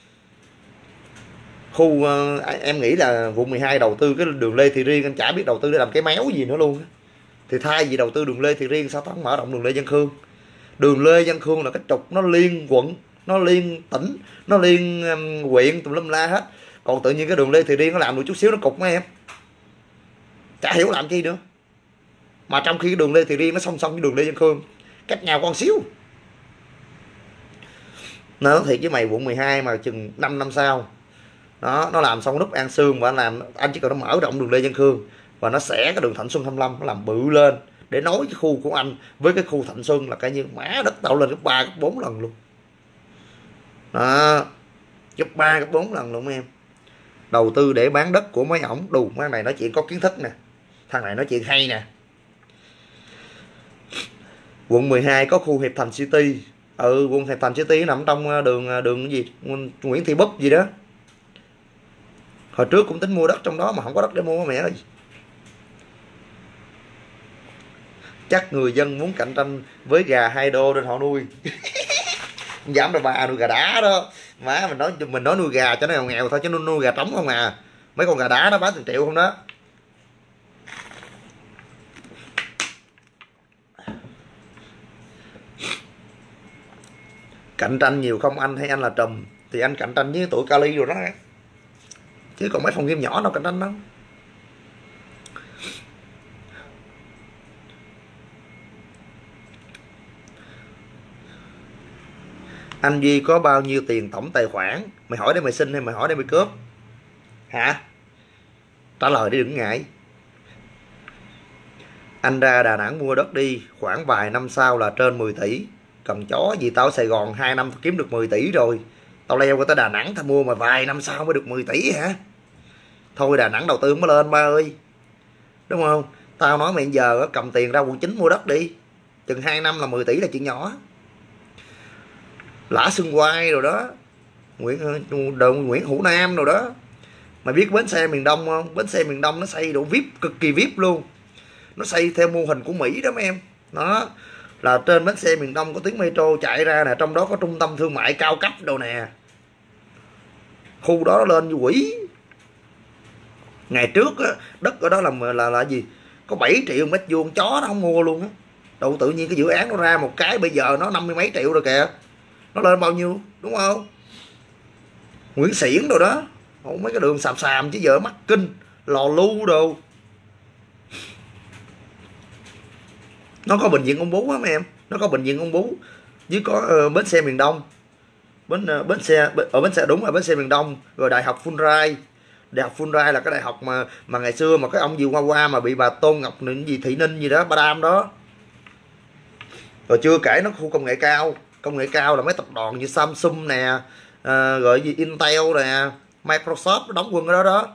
Khu uh, em nghĩ là quận mười hai đầu tư cái đường Lê Thị Riêng, anh chả biết đầu tư để làm cái méo gì nữa luôn. Thì thay vì đầu tư đường Lê Thị Riêng sao tao mở rộng đường Lê Văn Khương? Đường Lê Văn Khương là cái trục nó liên quận, nó liên tỉnh, nó liên um, huyện tùm lum la hết. Còn tự nhiên cái đường Lê Thị Riêng nó làm được chút xíu nó cục mấy em. Chả hiểu làm chi nữa. Mà trong khi cái đường Lê Thị Riêng nó song song với đường Lê Văn Khương, cách nhau con xíu. Nói thiệt với mày, quận mười hai mà chừng năm năm sau đó, nó làm xong nút An Sương và anh làm, anh chỉ cần nó mở rộng đường Lê Văn Khương và nó xẻ cái đường Thạnh Xuân hai mươi lăm, nó làm bự lên để nối cái khu của anh với cái khu Thạnh Xuân, là cái như má đất tạo lên gấp ba gấp bốn lần luôn đó, gấp ba gấp bốn lần luôn em. Đầu tư để bán đất của mấy ổng đủ. Mấy này nói chuyện có kiến thức nè, thằng này nói chuyện hay nè. Quận mười hai có khu Hiệp Thành City. Ừ, quận Hiệp Thành City nằm trong đường đường gì Nguyễn Thị Búp gì đó. Hồi trước cũng tính mua đất trong đó mà không có đất để mua mẹ ơi. Chắc người dân muốn cạnh tranh với gà hai đô nên họ nuôi. Dám đâu ba, nuôi gà đá đó. Má mình nói mình nói nuôi gà cho nó nghèo nghèo thôi, chứ nuôi, nuôi gà trống không à. Mấy con gà đá đó bán từng triệu không đó. Cạnh tranh nhiều không anh, hay anh là trùm? Thì anh cạnh tranh với tụi Cali rồi đó, chứ còn mấy phòng game nhỏ đâu cạnh tranh đâu. Anh Duy có bao nhiêu tiền tổng tài khoản? Mày hỏi để mày xin hay mày hỏi để mày cướp? Hả? Trả lời đi, đừng ngại. Anh ra Đà Nẵng mua đất đi, khoảng vài năm sau là trên mười tỷ. Cần chó gì, tao ở Sài Gòn hai năm kiếm được mười tỷ rồi. Tao leo qua tới Đà Nẵng tao mua mà vài năm sau mới được mười tỷ hả? Thôi Đà Nẵng đầu tư mới lên ba ơi. Đúng không? Tao nói mày giờ cầm tiền ra quận chín mua đất đi. Chừng hai năm là mười tỷ là chuyện nhỏ. Lã Xuân Quai rồi đó, Nguyễn Đồng, Nguyễn Hữu Nam rồi đó. Mày biết bến xe miền Đông không? Bến xe miền Đông nó xây độ vê i pê, cực kỳ vê i pê luôn. Nó xây theo mô hình của Mỹ đó mấy em. Đó là trên bến xe miền Đông có tuyến metro chạy ra nè, trong đó có trung tâm thương mại cao cấp đồ nè. Khu đó nó lên như quỷ. Ngày trước á, đất ở đó là là là gì? Có bảy triệu mét vuông, chó nó không mua luôn á. Đâu tự nhiên cái dự án nó ra một cái bây giờ nó năm mươi mấy triệu rồi kìa. Nó lên bao nhiêu, đúng không? Nguyễn Xiển rồi đó. Ủa, mấy cái đường xàm xàm chứ giờ mắc kinh, Lò Lu đồ. Nó có bệnh viện Ung Bú á mấy em, nó có bệnh viện Ung Bú với có uh, bến xe miền Đông, bến uh, bến xe ở bến xe đúng là bến xe miền Đông, rồi đại học Fulbright. Đại học Fulbright là cái đại học mà mà ngày xưa mà cái ông Diều Hoa Hoa mà bị bà Tôn Ngọc Ninh gì Thị Ninh gì đó, Ba Đam đó. Rồi chưa kể nó khu công nghệ cao. Công nghệ cao là mấy tập đoàn như Samsung nè, uh, rồi gì Intel nè, Microsoft nó đóng quân ở đó đó.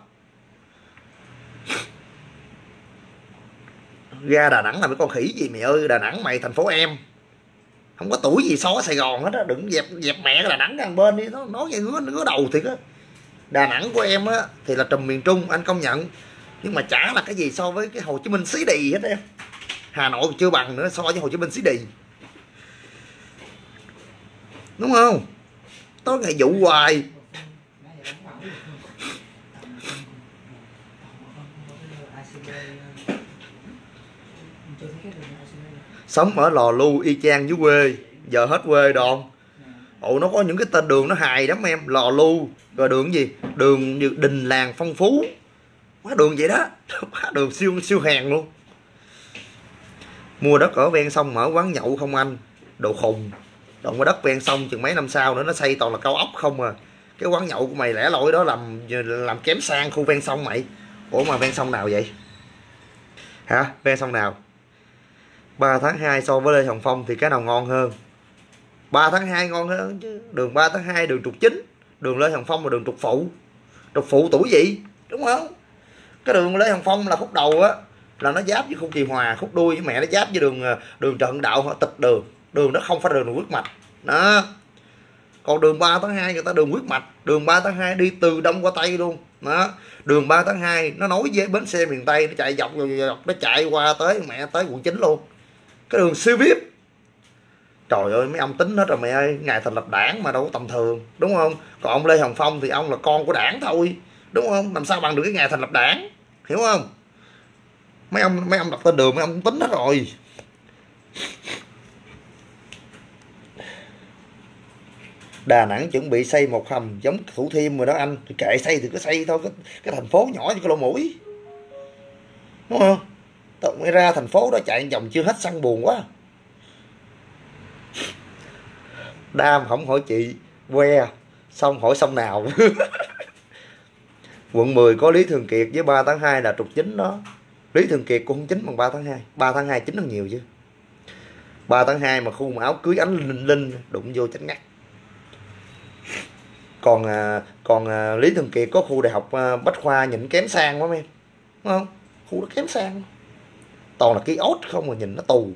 Ra Đà Nẵng là mấy con khỉ gì mày ơi? Đà Nẵng mày thành phố em, không có tuổi gì so với Sài Gòn hết á. Đừng dẹp dẹp mẹ cái Đà Nẵng ra bên đi, nó nói nghe ngứa ngứa đầu thiệt á. Đà Nẵng của em á thì là trùm miền Trung, anh công nhận, nhưng mà chả là cái gì so với cái Hồ Chí Minh xí đì hết em. Hà Nội chưa bằng nữa so với Hồ Chí Minh xí đì, đúng không? Tối ngày vụ hoài. Sống ở Lò Lu y chang dưới quê, giờ hết quê đòn. Ồ, nó có những cái tên đường nó hài lắm em. Lò Lu, rồi đường gì, đường Đình Làng Phong Phú, quá đường vậy đó. Quá đường siêu siêu hèn luôn. Mua đất ở ven sông mở quán nhậu không anh? Đồ khùng. Đoạn qua đất ven sông chừng mấy năm sau nữa nó xây toàn là cao ốc không à. Cái quán nhậu của mày lẻ loi đó làm làm kém sang khu ven sông mày. Ủa mà ven sông nào vậy hả? Ven sông nào? Ba tháng hai so với Lê Hồng Phong thì cái nào ngon hơn? Ba tháng hai ngon hơn chứ. Đường ba tháng hai đường trục chính, đường Lê Hồng Phong là đường trục phụ. Trục phụ tuổi gì đúng không? Cái đường Lê Hồng Phong là khúc đầu á là nó giáp với khu Kỳ Hòa, khúc đuôi với mẹ nó giáp với đường đường Trần Đạo họ tịch đường. Đường đó không phải đường huyết mạch đó. Còn đường ba tháng hai người ta đường huyết mạch. Đường ba tháng hai đi từ đông qua tây luôn đó. Đường ba tháng hai nó nối với bến xe miền Tây, nó chạy dọc dọc nó chạy qua tới mẹ tới quận chín luôn. Cái đường siêu vip. Trời ơi mấy ông tính hết rồi mẹ ơi. Ngày thành lập đảng mà đâu có tầm thường đúng không? Còn ông Lê Hồng Phong thì ông là con của đảng thôi đúng không? Làm sao bằng được cái ngày thành lập đảng, hiểu không? Mấy ông mấy ông đặt tên đường mấy ông tính hết rồi. Đà Nẵng chuẩn bị xây một hầm giống Thủ Thiêm rồi đó anh. Thì kệ xây thì cứ xây thôi. Cái, cái thành phố nhỏ như cái lỗ mũi đúng không? Tụi mới ra thành phố đó chạy vòng chưa hết xăng buồn quá. Đam không hỏi chị que xong hỏi sông nào. Quận mười có Lý Thường Kiệt với ba tháng hai là trục chính đó. Lý Thường Kiệt cũng không chính bằng ba tháng hai. ba tháng hai chính hơn nhiều chứ. ba tháng hai mà khu mà áo cưới ánh linh linh đụng vô chết ngắt. Còn còn Lý Thường Kiệt có khu đại học Bách Khoa nhìn kém sang quá em, đúng không? Khu đó kém sang, toàn là cái ốt không mà nhìn nó tù.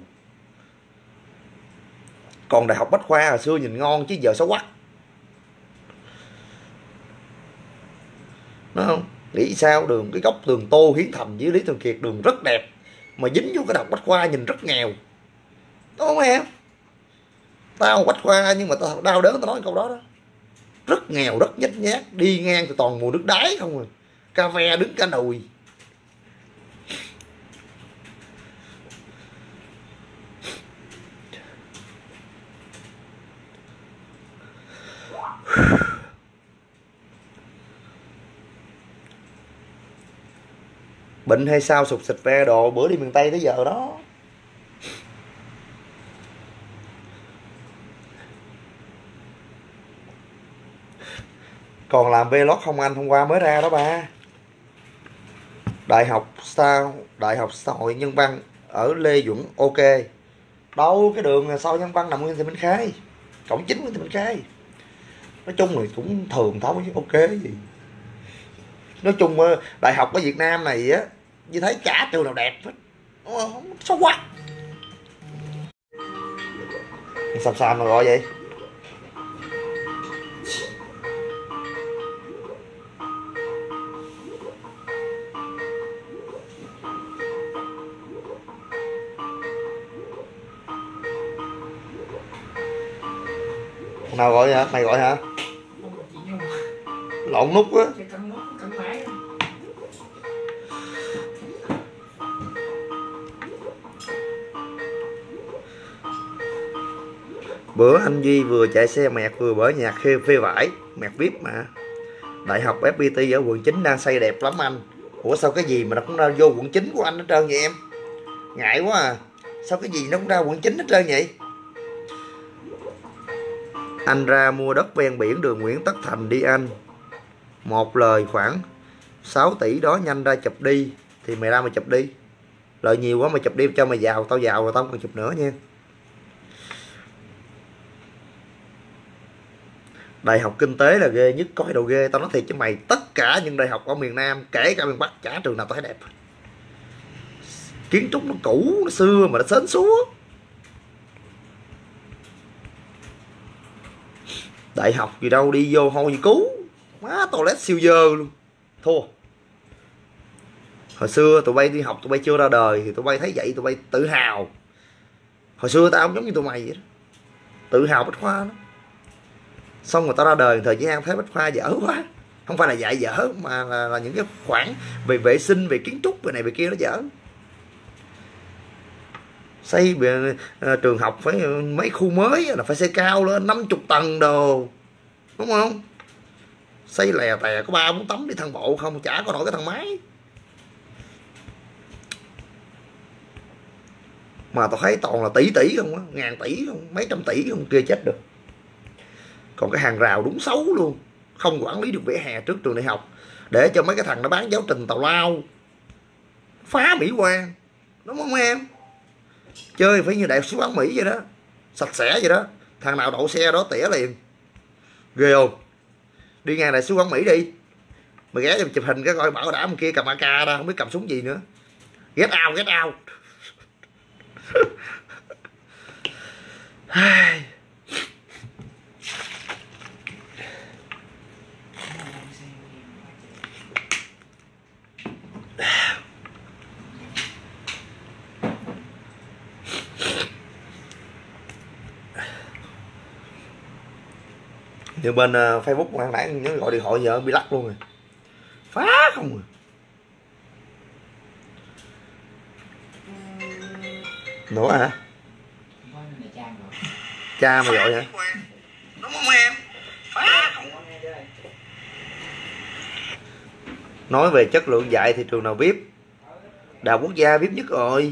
Còn đại học Bách Khoa hồi xưa nhìn ngon chứ giờ xấu quắc, đúng không? Nghĩ sao đường cái góc tường Tô Hiến Thành với Lý Thường Kiệt đường rất đẹp mà dính vô cái đại học Bách Khoa nhìn rất nghèo, đúng không em? Tao Bách Khoa nhưng mà tao đau đớn tao nói câu đó đó. Rất nghèo, rất nhếch nhác, đi ngang thì toàn mùa nước đáy không rồi. Cà ve đứng cả đùi. Bệnh hay sao sụt xịt ve đồ, bữa đi miền Tây tới giờ đó. Còn làm vlog không anh, hôm qua mới ra đó ba. Đại học sao? Đại học xã hội nhân văn ở Lê Duẩn ok. Đâu cái đường sau nhân văn nằm Nguyễn Thị Minh Khai, cổng chính Nguyễn Thị Minh Khai. Nói chung thì cũng thường thôi chứ ok gì. Nói chung đại học ở Việt Nam này á, như thấy cả trường nào đẹp hết, không xấu quá. Sao sao mà gọi vậy? Nào gọi hả? Mày gọi hả? Lộn nút á. Bữa anh Duy vừa chạy xe mẹt vừa mở nhạc phê, phê vải. Mẹt vê i pê mà. Đại học ép pê tê ở quận chín đang xây đẹp lắm anh. Ủa sao cái gì mà nó cũng ra vô quận chín của anh hết trơn vậy em? Ngại quá à. Sao cái gì nó cũng ra quận chín hết trơn vậy? Anh ra mua đất ven biển đường Nguyễn Tất Thành đi anh. Một lời khoảng sáu tỷ đó nhanh ra chụp đi. Thì mày ra mày chụp đi. Lợi nhiều quá mày chụp đi cho mày giàu. Tao giàu rồi tao không còn chụp nữa nha. Đại học kinh tế là ghê nhất, coi đồ ghê. Tao nói thiệt cho mày, tất cả những đại học ở miền Nam, kể cả miền Bắc, chả trường nào tao thấy đẹp. Kiến trúc nó cũ, nó xưa mà nó sến súa. Đại học gì đâu đi vô hôi như cú. Má toilet siêu dơ luôn. Thua. Hồi xưa tụi bay đi học, tụi bay chưa ra đời thì tụi bay thấy vậy tụi bay tự hào. Hồi xưa tao cũng giống như tụi mày vậy đó, tự hào Bách Khoa đó. Xong rồi tao ra đời thời gian thấy Bách Khoa dở quá. Không phải là dạy dở mà là, là những cái khoản về vệ sinh, về kiến trúc, về này về kia nó dở. Xây về, uh, trường học phải mấy khu mới là phải xây cao lên năm mươi tầng đồ, đúng không? Xây lè tè có ba bốn tấm đi thang bộ không, chả có nổi cái thang máy. mà tao thấy toàn là tỷ tỷ không á, ngàn tỷ không, mấy trăm tỷ không, kia chết được. Còn cái hàng rào đúng xấu luôn, không quản lý được vỉa hè trước trường đại học, để cho mấy cái thằng nó bán giáo trình tào lao, phá mỹ quan, đúng không em? Chơi phải như đại sứ quán Mỹ vậy đó, sạch sẽ vậy đó, thằng nào đậu xe đó tỉa liền, ghê không? Đi ngang đại sứ quán Mỹ đi, mày ghé chụp hình cái coi bảo đảm kia cầm a ca ra, không biết cầm súng gì nữa. Get out, get out. Như bên uh, Facebook nãy nãy nhớ gọi điện thoại giờ bị lắc luôn rồi, phá không rồi. Nữa hả? Cha mà gọi hả? Đúng không em? Phá không. Nói về chất lượng dạy thì trường nào vê i pê? Đại học Quốc gia vê i pê nhất rồi.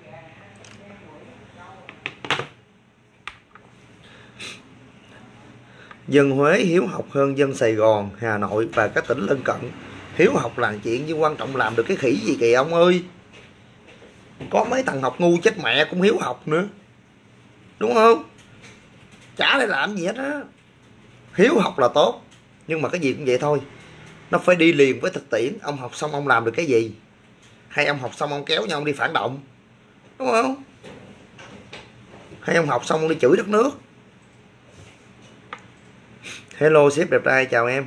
Dân Huế hiếu học hơn dân Sài Gòn, Hà Nội và các tỉnh lân cận. Hiếu học là chuyện nhưng quan trọng làm được cái khỉ gì kìa ông ơi. Có mấy thằng học ngu chết mẹ cũng hiếu học nữa, đúng không? Chả để làm gì hết á. Hiếu học là tốt, nhưng mà cái gì cũng vậy thôi, nó phải đi liền với thực tiễn. Ông học xong ông làm được cái gì? Hay ông học xong ông kéo nhau ông đi phản động, đúng không? Hay ông học xong ông đi chửi đất nước. Hello sếp đẹp trai, chào em.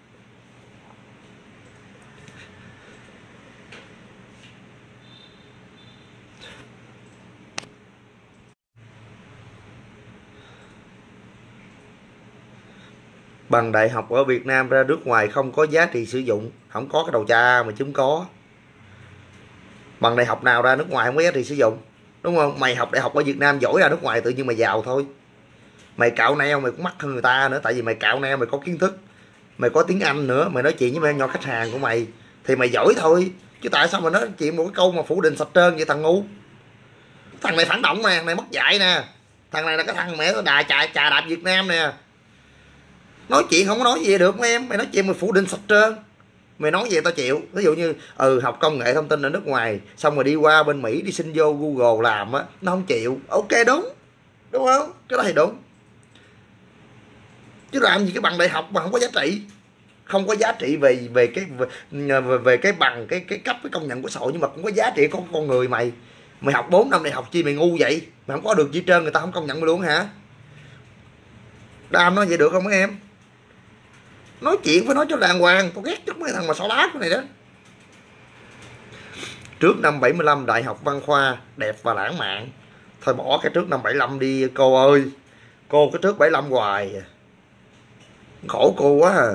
Bằng đại học ở Việt Nam ra nước ngoài không có giá trị sử dụng. Không có cái đầu cha mà chúng có. Bằng đại học nào ra nước ngoài không có giá trị sử dụng, đúng không? Mày học đại học ở Việt Nam giỏi ra nước ngoài tự nhiên mày giàu thôi. Mày cạo neo mày cũng mắc hơn người ta nữa, tại vì mày cạo neo mày có kiến thức, mày có tiếng Anh nữa, mày nói chuyện với mấy nhỏ khách hàng của mày thì mày giỏi thôi. Chứ tại sao mà nói chuyện một cái câu mà phủ định sạch trơn vậy thằng ngu? Thằng này phản động nè, thằng này mất dạy nè, thằng này là cái thằng mẹ đà chà chà đạp Việt Nam nè. Nói chuyện không có nói gì được mấy em, mày nói chuyện mày phủ định sạch trơn. Mày nói gì tao chịu. Ví dụ như ừ học công nghệ thông tin ở nước ngoài xong rồi đi qua bên Mỹ đi xin vô Google làm á, nó không chịu. Ok đúng, đúng không? Cái đó thì đúng. Chứ làm gì cái bằng đại học mà không có giá trị. Không có giá trị về về cái về, về cái bằng cái cái cấp cái công nhận của xã hội, nhưng mà cũng có giá trị con con người mày. Mày học bốn năm đại học chi mày ngu vậy? Mày không có được gì trơn, người ta không công nhận mày luôn hả? Đam nói vậy được không mấy em? Nói chuyện phải nói cho đàng hoàng. Tao ghét chút mấy thằng mà xỏ lá cái này đó. Trước năm bảy mươi lăm đại học văn khoa đẹp và lãng mạn. Thôi bỏ cái trước năm bảy mươi lăm đi cô ơi. Cô cái trước bảy mươi lăm hoài. Khổ cô quá à.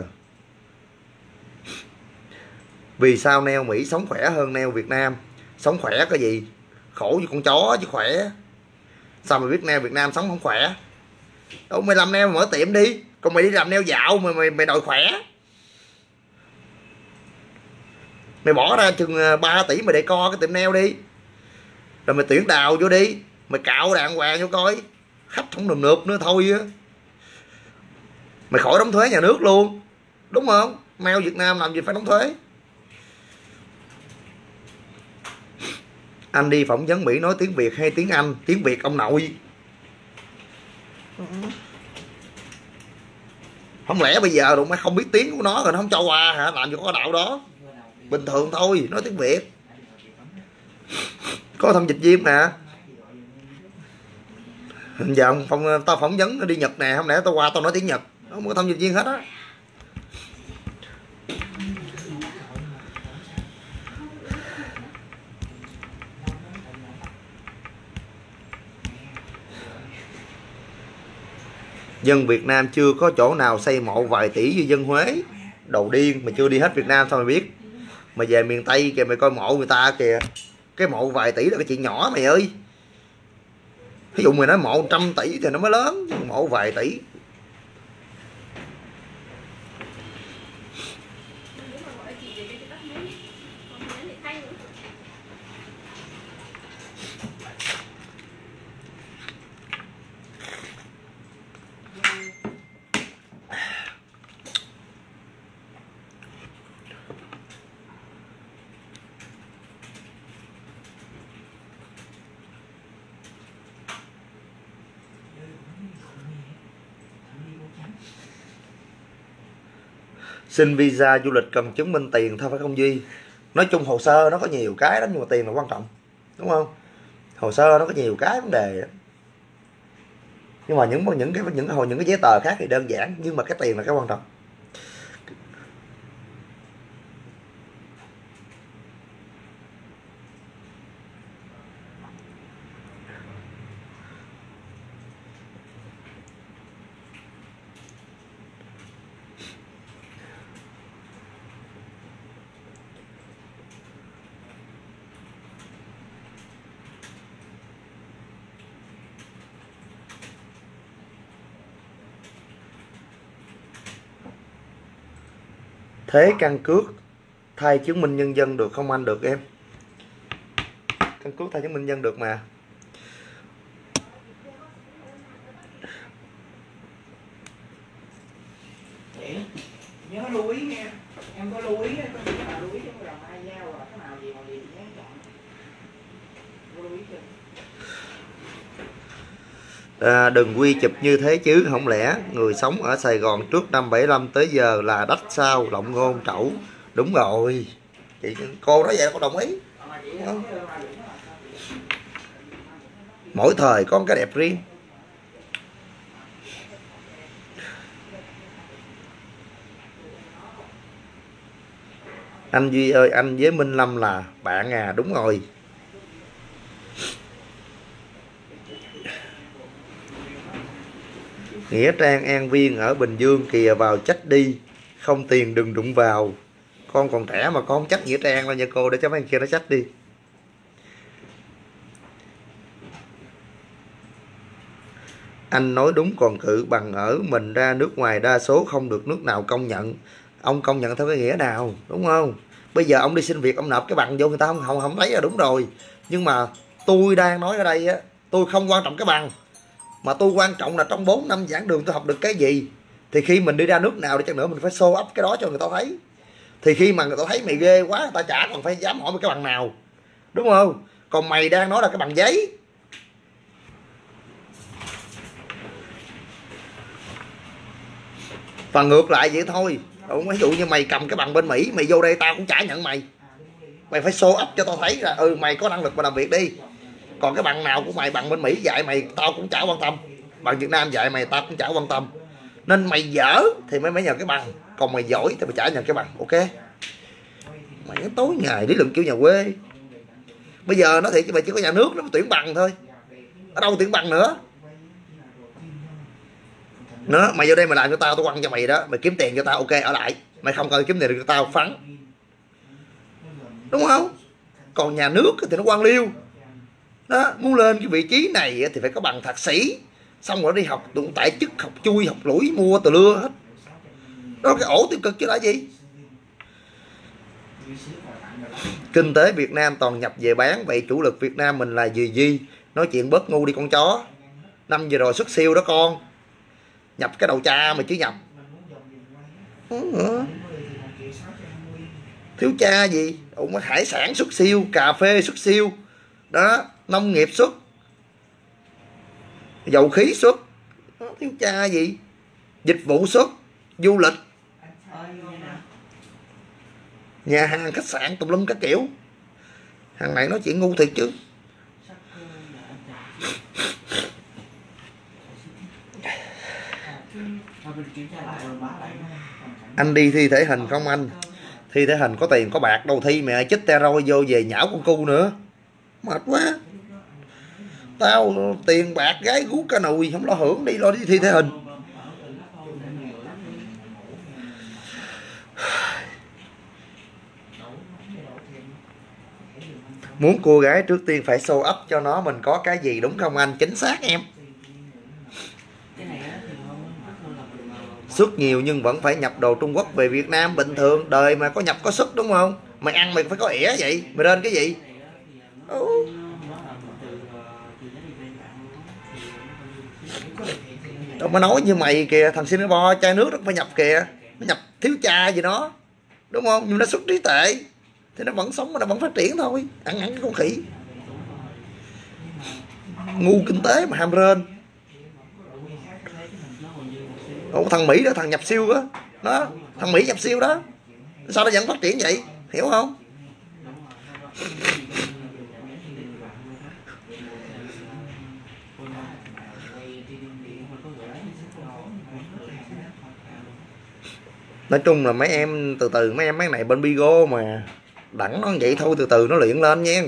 Vì sao neo Mỹ sống khỏe hơn neo Việt Nam? Sống khỏe cái gì? Khổ như con chó chứ khỏe. Sao mày biết neo Việt Nam sống không khỏe? Đâu mày làm neo mở tiệm đi. Còn mày đi làm neo dạo mà mày, mày đòi khỏe. Mày bỏ ra chừng ba tỷ mày để co cái tiệm neo đi. Rồi mày tuyển đào vô đi. Mày cạo đàng hoàng vô coi. Khách không nườm nượp nữa thôi á. Mày khỏi đóng thuế nhà nước luôn, đúng không? Neo Việt Nam làm gì phải đóng thuế. Anh đi phỏng vấn Mỹ nói tiếng Việt hay tiếng Anh? Tiếng Việt ông nội. Không lẽ bây giờ tụi mày không biết tiếng của nó rồi nó không cho qua hả? Làm gì có đạo đó. Bình thường thôi, nói tiếng Việt. Có thông dịch viên nè. Giờ phong tao phỏng vấn đi Nhật nè, không lẽ tao qua tao nói tiếng Nhật? Không có thông dịch viên hết á. Dân Việt Nam chưa có chỗ nào xây mộ vài tỷ như dân Huế. Đầu điên, mày chưa đi hết Việt Nam sao mày biết? Mày về miền Tây kìa, mày coi mộ người ta kìa. Cái mộ vài tỷ là cái chuyện nhỏ mày ơi. Ví dụ mày nói mộ trăm tỷ thì nó mới lớn, mộ vài tỷ. Xin visa du lịch cần chứng minh tiền thôi phải không Duy? Nói chung hồ sơ nó có nhiều cái lắm nhưng mà tiền là quan trọng, đúng không? Hồ sơ nó có nhiều cái vấn đề đó. Nhưng mà những những cái những hồi những cái giấy tờ khác thì đơn giản, nhưng mà cái tiền là cái quan trọng. Thế căn cước thay chứng minh nhân dân được không anh? Được em. Căn cước thay chứng minh nhân dân được mà. Chị nhớ lưu ý nha. Em có lưu ý, có gì mà lưu ý trong cái ai giao hoặc cái nào gì mà gì nhớ chọn. Lưu ý chưa? À, đừng quy chụp như thế chứ, không lẽ người sống ở Sài Gòn trước năm bảy lăm tới giờ là đách sao, lộng ngôn trẩu. Đúng rồi, chị cô nói vậy cô đồng ý, không? Mỗi thời có một cái đẹp riêng. Anh Duy ơi, anh với Minh Lâm là bạn à? Đúng rồi. Nghĩa Trang An Viên ở Bình Dương kìa, vào trách đi, không tiền đừng đụng vào. Con còn trẻ mà con không trách Nghĩa Trang đâu nha cô, để cho mấy anh kia nó trách đi. Anh nói đúng, còn cự bằng ở mình ra nước ngoài đa số không được nước nào công nhận. Ông công nhận theo cái nghĩa nào, đúng không? Bây giờ ông đi xin việc, ông nộp cái bằng vô người ta không không không thấy là đúng rồi. Nhưng mà tôi đang nói ở đây á, tôi không quan trọng cái bằng, mà tôi quan trọng là trong bốn năm giảng đường tôi học được cái gì. Thì khi mình đi ra nước nào đi chăng nữa mình phải show up cái đó cho người ta thấy. Thì khi mà người ta thấy mày ghê quá, người ta chả còn phải dám hỏi cái bằng nào, đúng không? Còn mày đang nói là cái bằng giấy. Và ngược lại vậy thôi. Ví dụ như mày cầm cái bằng bên Mỹ, mày vô đây tao cũng chả nhận mày. Mày phải show up cho tao thấy là ừ mày có năng lực mà làm việc đi. Còn cái bằng nào của mày, bằng bên Mỹ dạy mày tao cũng chả quan tâm, bằng Việt Nam dạy mày tao cũng chả quan tâm. Nên mày dở thì mới mới nhận cái bằng, còn mày giỏi thì mày chả nhận cái bằng. Ok, mày tối ngày lý luận kiểu nhà quê. Bây giờ nó thiệt chứ mày chỉ có nhà nước nó tuyển bằng thôi, ở đâu tuyển bằng nữa. Nó mày vô đây mày làm cho tao, tao quăng cho mày đó, mày kiếm tiền cho tao, ok ở lại. Mày không cần kiếm tiền được cho tao, phắn, đúng không? Còn nhà nước thì nó quan liêu đó, muốn lên cái vị trí này thì phải có bằng thạc sĩ, xong rồi đi học tụng tại chức, học chui, học lũi, mua từ lưa hết đó. Cái ổ tiêu cực chứ là gì. Kinh tế Việt Nam toàn nhập về bán, vậy chủ lực Việt Nam mình là gì Duy? Nói chuyện bớt ngu đi con chó. Năm vừa rồi xuất siêu đó con, nhập cái đầu cha mà chứ nhập. Thiếu cha gì? Ông hải sản xuất siêu, cà phê xuất siêu đó, nông nghiệp xuất, dầu khí xuất, thiếu cha gì? Dịch vụ xuất, du lịch, nhà hàng khách sạn tùm lum các kiểu. Hàng này nói chuyện ngu thiệt chứ. Anh đi thi thể hình không anh? Thi thể hình có tiền có bạc đâu thi mẹ, chích steroid vô về nhão con cu nữa, mệt quá. Tao tiền bạc gái guốc cả nùi, không lo hưởng, đi lo đi thi thể hình. Muốn cô gái trước tiên phải show up cho nó mình có cái gì, đúng không anh? Chính xác em. Xuất nhiều nhưng vẫn phải nhập đồ Trung Quốc về Việt Nam, bình thường đời mà có nhập có xuất, đúng không? Mày ăn mày phải có ỉa vậy, mày lên cái gì? Ừ. Đâu mà nói như mày kìa, thằng Singapore chai nước nó phải nhập kìa, nó nhập thiếu cha gì đó, đúng không? Nhưng nó xuất trí tuệ thì nó vẫn sống mà nó vẫn phát triển thôi. Ăn ăn cái con khỉ ngu kinh tế mà ham rên. Ủa, thằng Mỹ đó, thằng nhập siêu á, Đó, thằng Mỹ nhập siêu đó, sao nó vẫn phát triển vậy, hiểu không? Nói chung là mấy em từ từ, mấy em mấy này bên Bigo mà đẳng nó vậy thôi, từ từ nó luyện lên nha.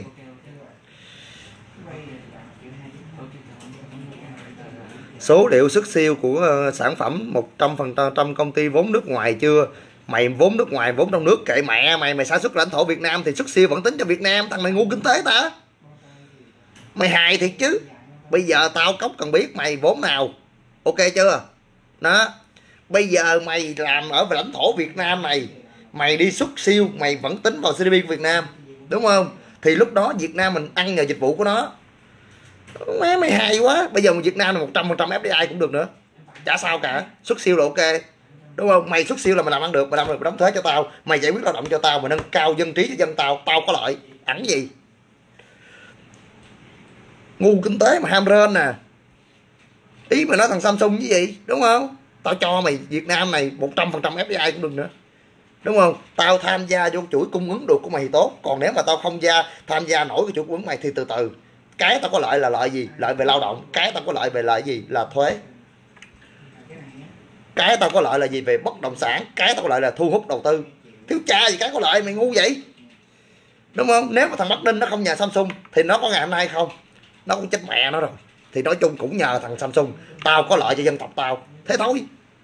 Số liệu xuất siêu của sản phẩm một trăm phần trăm công ty vốn nước ngoài chưa? Mày vốn nước ngoài, vốn trong nước kệ mẹ mày, mày sản xuất lãnh thổ Việt Nam thì xuất siêu vẫn tính cho Việt Nam. Thằng mày ngu kinh tế ta, mày hài thiệt chứ. Bây giờ tao cốc cần biết mày vốn nào, ok chưa? Đó, bây giờ mày làm ở lãnh thổ Việt Nam này, mày đi xuất siêu mày vẫn tính vào giê đê pê của Việt Nam, đúng không? Thì lúc đó Việt Nam mình ăn nhờ dịch vụ của nó. Má mày hay quá. Bây giờ Việt Nam là một trăm phần trăm ép đê i cũng được nữa, chả sao cả, xuất siêu là ok, đúng không? Mày xuất siêu là mày làm ăn được, mày làm được mày đóng thuế cho tao, mày giải quyết lao động cho tao, mày nâng cao dân trí cho dân tao, tao có lợi, ẵn gì. Ngu kinh tế mà ham rên nè. Ý mày nói thằng Samsung cái gì, đúng không? Tao cho mày Việt Nam này một trăm phần trăm ép đê i cũng được nữa, đúng không? Tao tham gia vô chuỗi cung ứng được của mày thì tốt, còn nếu mà tao không gia tham gia nổi cái chuỗi cung ứng mày thì từ từ. Cái tao có lợi là lợi gì? Lợi về lao động. Cái tao có lợi về lợi gì? Là thuế. Cái tao có lợi là gì? Về bất động sản. Cái tao có lợi là thu hút đầu tư. Thiếu cha gì cái có lợi, mày ngu vậy, đúng không? Nếu mà thằng Bắc Ninh nó không nhờ Samsung thì nó có ngày hôm nay không? Nó cũng chết mẹ nó rồi. Thì nói chung cũng nhờ thằng Samsung. Tao có lợi cho dân tộc tao, thế thôi.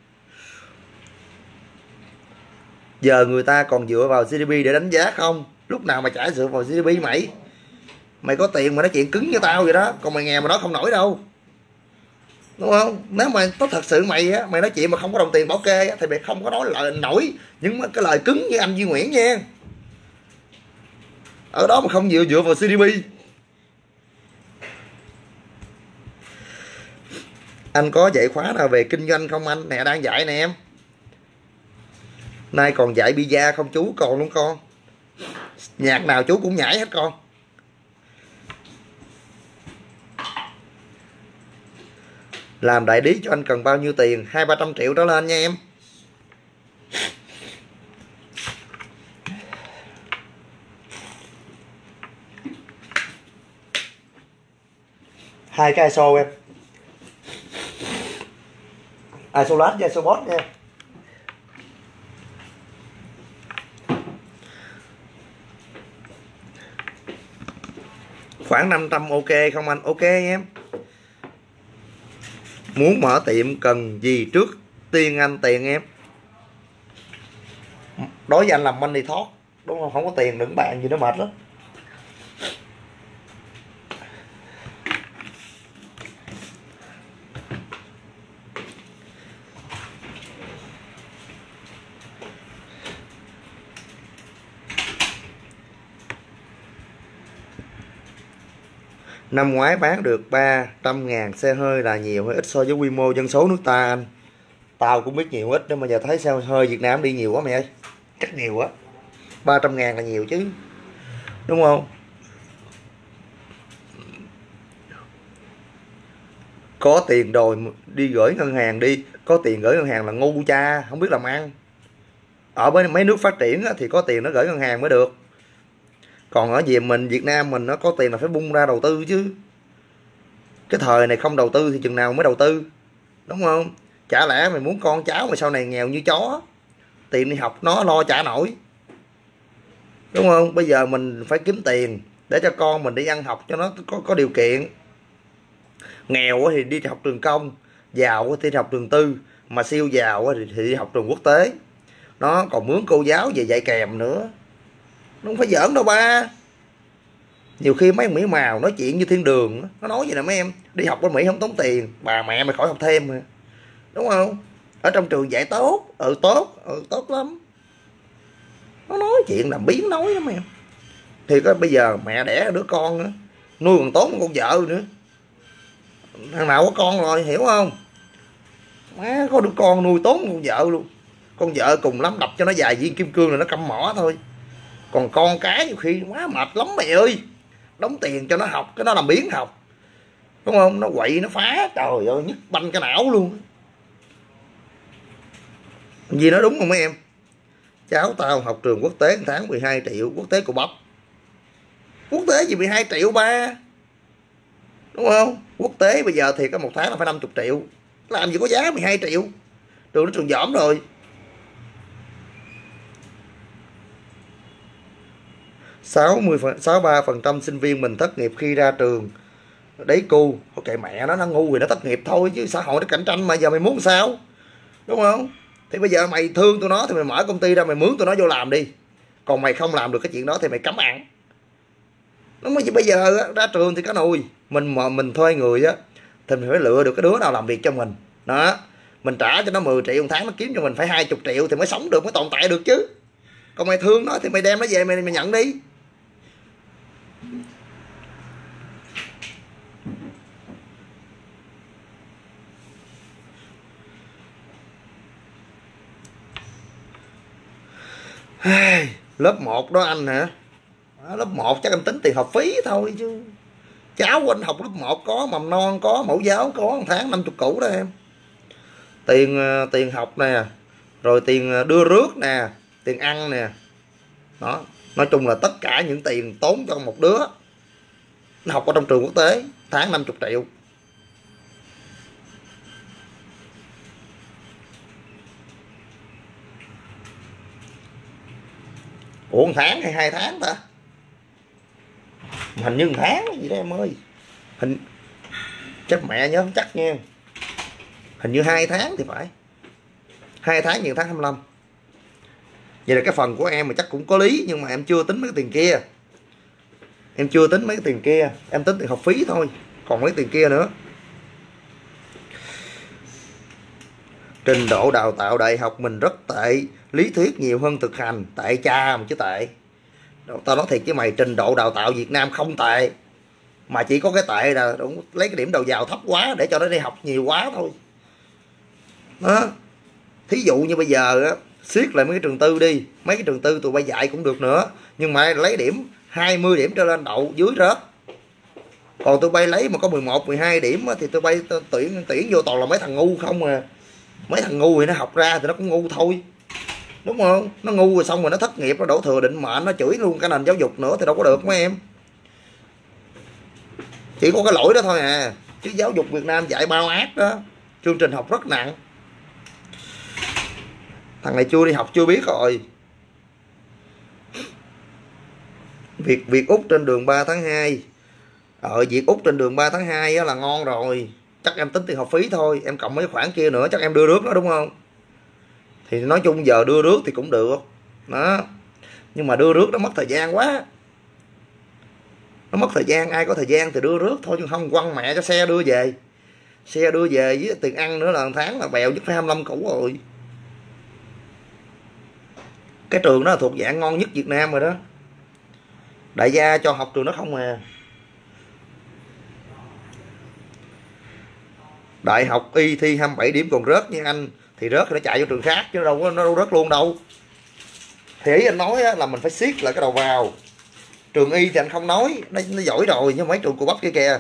Giờ người ta còn dựa vào giê đê pê để đánh giá không? Lúc nào mà chả dựa vào giê đê pê mày. Mày có tiền mà nói chuyện cứng với tao vậy đó, còn mày nghèo mà nói không nổi đâu, đúng không? Nếu mà có thật sự mày á, mày nói chuyện mà không có đồng tiền bảo kê á, thì mày không có nói lời nổi những cái lời cứng như anh Duy Nguyễn nha. Ở đó mà không dựa dựa vào giê đê pê. Anh có dạy khóa nào về kinh doanh không anh? Nè đang dạy nè em. Nay còn dạy pizza không chú? Còn luôn con. Nhạc nào chú cũng nhảy hết con. Làm đại lý cho anh cần bao nhiêu tiền? Hai ba trăm triệu trở lên nha em. Hai cái i ét o em, Isolat với Isobot nha. Khoảng năm trăm ok không anh? Ok em. Muốn mở tiệm cần gì trước tiên anh? Tiền em. Đối với anh làm money talk, đúng không? Không có tiền đừng bạn gì nó mệt lắm. Năm ngoái bán được ba trăm ngàn xe hơi là nhiều hay ít so với quy mô dân số nước ta anh? Tao cũng biết nhiều ít, nhưng mà giờ thấy xe hơi Việt Nam đi nhiều quá mày ơi. Chắc nhiều quá. ba trăm ngàn là nhiều chứ, đúng không? Có tiền rồi đi gửi ngân hàng đi. Có tiền gửi ngân hàng là ngu cha, không biết làm ăn. Ở bên mấy nước phát triển thì có tiền nó gửi ngân hàng mới được. Còn ở Việt mình, Việt Nam mình nó có tiền là phải bung ra đầu tư chứ. Cái thời này không đầu tư thì chừng nào mới đầu tư, đúng không? Chả lẽ mày muốn con cháu mà sau này nghèo như chó, tiền đi học nó lo trả nổi, đúng không? Bây giờ mình phải kiếm tiền để cho con mình đi ăn học cho nó có, có điều kiện. Nghèo thì đi học trường công, giàu thì đi học trường tư, mà siêu giàu thì đi học trường quốc tế. Nó còn mướn cô giáo về dạy kèm nữa, nó không phải giỡn đâu ba. Nhiều khi mấy Mỹ màu nói chuyện như thiên đường, nó nói vậy nè mấy em, đi học bên Mỹ không tốn tiền, bà mẹ mày khỏi học thêm mà, đúng không? Ở trong trường dạy tốt, ừ tốt, ừ tốt lắm. Nó nói chuyện làm biến nói lắm em. Thì có bây giờ mẹ đẻ đứa con nữa, nuôi còn tốn con vợ nữa. Thằng nào có con rồi, hiểu không? Má có đứa con nuôi tốn con vợ luôn. Con vợ cùng lắm đập cho nó vài viên kim cương là nó căm mỏ thôi. Còn con cái nhiều khi quá mệt lắm mày ơi. Đóng tiền cho nó học, cái nó làm biến học, đúng không? Nó quậy, nó phá, trời ơi, nhức banh cái não luôn. Gì nói đúng không mấy em? Cháu tao học trường quốc tế tháng mười hai triệu, quốc tế của bắp. Quốc tế gì mười hai triệu ba? Đúng không? Quốc tế bây giờ thì có một tháng là phải năm mươi triệu. Làm gì có giá mười hai triệu. Trường nó trường giỏm rồi. sáu mươi sáu mươi ba phần trăm sinh viên mình thất nghiệp khi ra trường. Đấy cu, ok mẹ nó nó ngu thì nó thất nghiệp thôi chứ xã hội nó cạnh tranh mà giờ mày muốn sao? Đúng không? Thì bây giờ mày thương tụi nó thì mày mở công ty ra mày mướn tụi nó vô làm đi. Còn mày không làm được cái chuyện đó thì mày cấm ăn. Nó mới bây giờ ra trường thì có nùi. Mình mà mình thuê người á thì mình phải lựa được cái đứa nào làm việc cho mình. Đó. Mình trả cho nó mười triệu một tháng, nó kiếm cho mình phải hai mươi triệu thì mới sống được, mới tồn tại được chứ. Còn mày thương nó thì mày đem nó về mày mày nhận đi. Lớp một đó anh hả? Lớp một chắc anh tính tiền học phí thôi chứ. Cháu của anh học lớp một có, mầm non có, mẫu giáo có, một tháng năm mươi củ đó em. Tiền tiền học nè, rồi tiền đưa rước nè, tiền ăn nè. Đó, nói chung là tất cả những tiền tốn cho một đứa nó học ở trong trường quốc tế, tháng năm mươi triệu. Ủa một tháng hay hai tháng ta? Hình như một tháng gì đó em ơi. Hình chắc mẹ nhớ không chắc nha. Hình như hai tháng thì phải. Hai tháng nhiều tháng hai mươi lăm. Vậy là cái phần của em mà chắc cũng có lý, nhưng mà em chưa tính mấy cái tiền kia. Em chưa tính mấy cái tiền kia, em tính tiền học phí thôi, còn mấy tiền kia nữa. Trình độ đào tạo đại học mình rất tệ, lý thuyết nhiều hơn thực hành. Tệ cha mà chứ tệ. Tao nói thiệt với mày, trình độ đào tạo Việt Nam không tệ, mà chỉ có cái tệ là đúng, lấy cái điểm đầu vào thấp quá để cho nó đi học nhiều quá thôi. Đó. Thí dụ như bây giờ á, siết lại mấy cái trường tư đi, mấy cái trường tư tụi bay dạy cũng được nữa, nhưng mà lấy điểm hai mươi điểm trở lên đậu, dưới rớt. Còn tụi bay lấy mà có mười một, mười hai điểm á, thì tụi bay tuyển tuyển vô toàn là mấy thằng ngu không à. Mấy thằng ngu thì nó học ra thì nó cũng ngu thôi. Đúng không? Nó ngu rồi xong rồi nó thất nghiệp, nó đổ thừa định mệnh, nó chửi luôn cả nền giáo dục nữa thì đâu có được mấy em. Chỉ có cái lỗi đó thôi à. Chứ giáo dục Việt Nam dạy bao ác đó. Chương trình học rất nặng. Thằng này chưa đi học chưa biết rồi. Việc Việt Úc trên đường ba tháng hai. Ờ Việt Úc trên đường ba tháng hai là ngon rồi. Chắc em tính tiền học phí thôi, em cộng mấy khoản kia nữa chắc em đưa rước đó đúng không? Thì nói chung giờ đưa rước thì cũng được. Đó. Nhưng mà đưa rước nó mất thời gian quá. Nó mất thời gian, ai có thời gian thì đưa rước thôi, chứ không quăng mẹ cho xe đưa về. Xe đưa về với tiền ăn nữa là một tháng là bèo nhất phải hai mươi lăm củ rồi. Cái trường đó là thuộc dạng ngon nhất Việt Nam rồi đó. Đại gia cho học trường đó không à. Đại học y thi hai mươi bảy điểm còn rớt như anh thì rớt thì nó chạy vô trường khác chứ đâu có nó đâu rớt luôn đâu. Thì ý anh nói là mình phải siết lại cái đầu vào. Trường y thì anh không nói, nó, nó giỏi rồi, nhưng mấy trường của bắp kia kìa.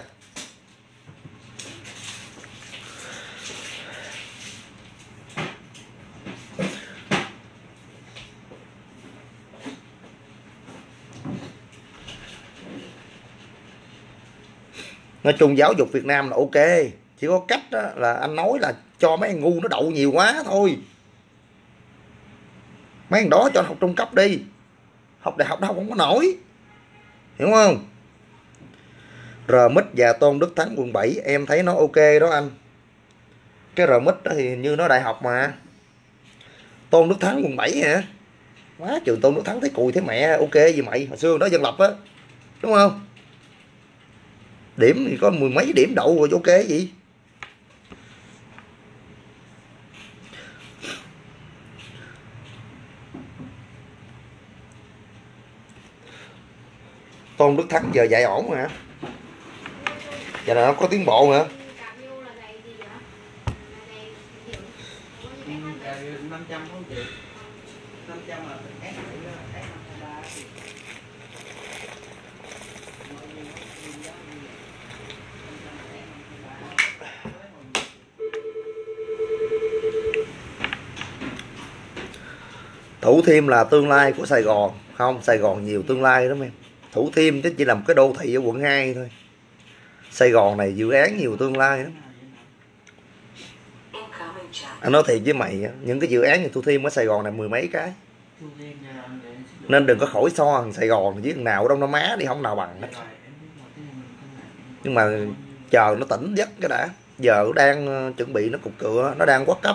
Nói chung giáo dục Việt Nam là ok, chỉ có cách đó là anh nói là cho mấy ngu nó đậu nhiều quá thôi. Mấy thằng đó cho học trung cấp đi, học đại học đâu không có nổi, hiểu không? rờ em i tê và Tôn Đức Thắng quận bảy em thấy nó ok đó anh. Cái rờ em i tê thì như nó đại học mà. Tôn Đức Thắng quận bảy hả? Quá trường Tôn Đức Thắng thấy cùi thấy mẹ ok gì mày, hồi xưa đó dân lập á, đúng không? Điểm thì có mười mấy điểm đậu rồi ok gì. Tôn Đức Thắng giờ dạy ổn hả? Giờ là nó có tiến bộ hả? năm trăm không chị? năm trăm là ép ép ba. Thủ Thiêm là tương lai của Sài Gòn. Không, Sài Gòn nhiều tương lai lắm em. Thủ Thiêm chứ chỉ là một cái đô thị ở quận hai thôi. Sài Gòn này dự án nhiều tương lai lắm. Anh nói thiệt với mày, những cái dự án như Thủ Thiêm ở Sài Gòn này mười mấy cái. Nên đừng có khỏi so thằng Sài Gòn với thằng nào ở Đông Nam Á đi, không nào bằng hết. Nhưng mà chờ nó tỉnh giấc cái đã. Giờ nó đang chuẩn bị nó cục cửa, nó đang quất cấp.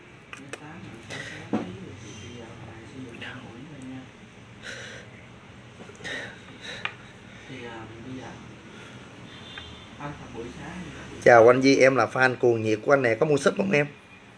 Chào anh Di, em là fan cuồng nhiệt của anh nè, có mua súp không em?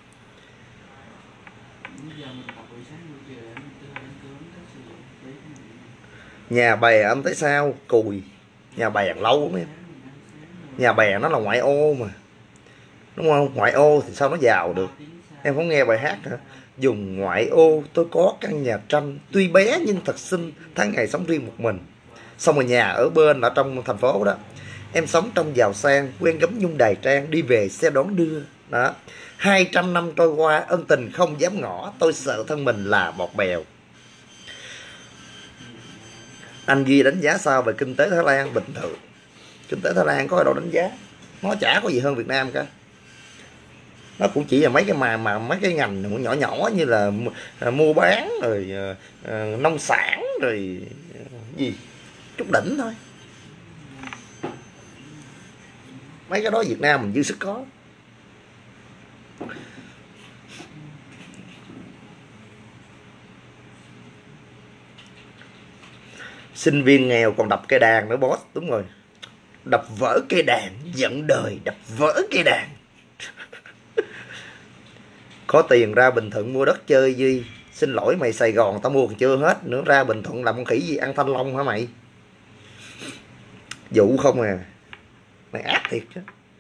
Nhà bè anh thấy sao? Cùi. Nhà bè lâu lắm em. Nhà bè nó là ngoại ô mà, đúng không? Ngoại ô thì sao nó giàu được? Em không nghe bài hát hả? Dùng ngoại ô tôi có căn nhà tranh, tuy bé nhưng thật xinh, tháng ngày sống riêng một mình. Xong rồi nhà ở bên ở trong thành phố đó. Em sống trong giàu sang, quen gấm nhung đài trang, đi về xe đón đưa. Đó. Hai trăm năm trôi qua, ân tình không dám ngỏ, tôi sợ thân mình là bọt bèo. Anh Duy đánh giá sao về kinh tế Thái Lan? Bình thường. Kinh tế Thái Lan có đâu đánh giá. Nó chả có gì hơn Việt Nam cả. Nó cũng chỉ là mấy cái mà mà mấy cái ngành nhỏ nhỏ như là mua bán rồi uh, nông sản rồi uh, gì chút đỉnh thôi. Mấy cái đó Việt Nam mình dư sức có. Sinh viên nghèo còn đập cây đàn nữa boss. Đúng rồi, đập vỡ cây đàn, giận đời đập vỡ cây đàn. Có tiền ra Bình Thuận mua đất chơi Duy. Xin lỗi mày, Sài Gòn tao mua còn chưa hết nữa, ra Bình Thuận làm con khỉ gì ăn thanh long hả mày? Dụ không à. Mày ác thiệt chứ.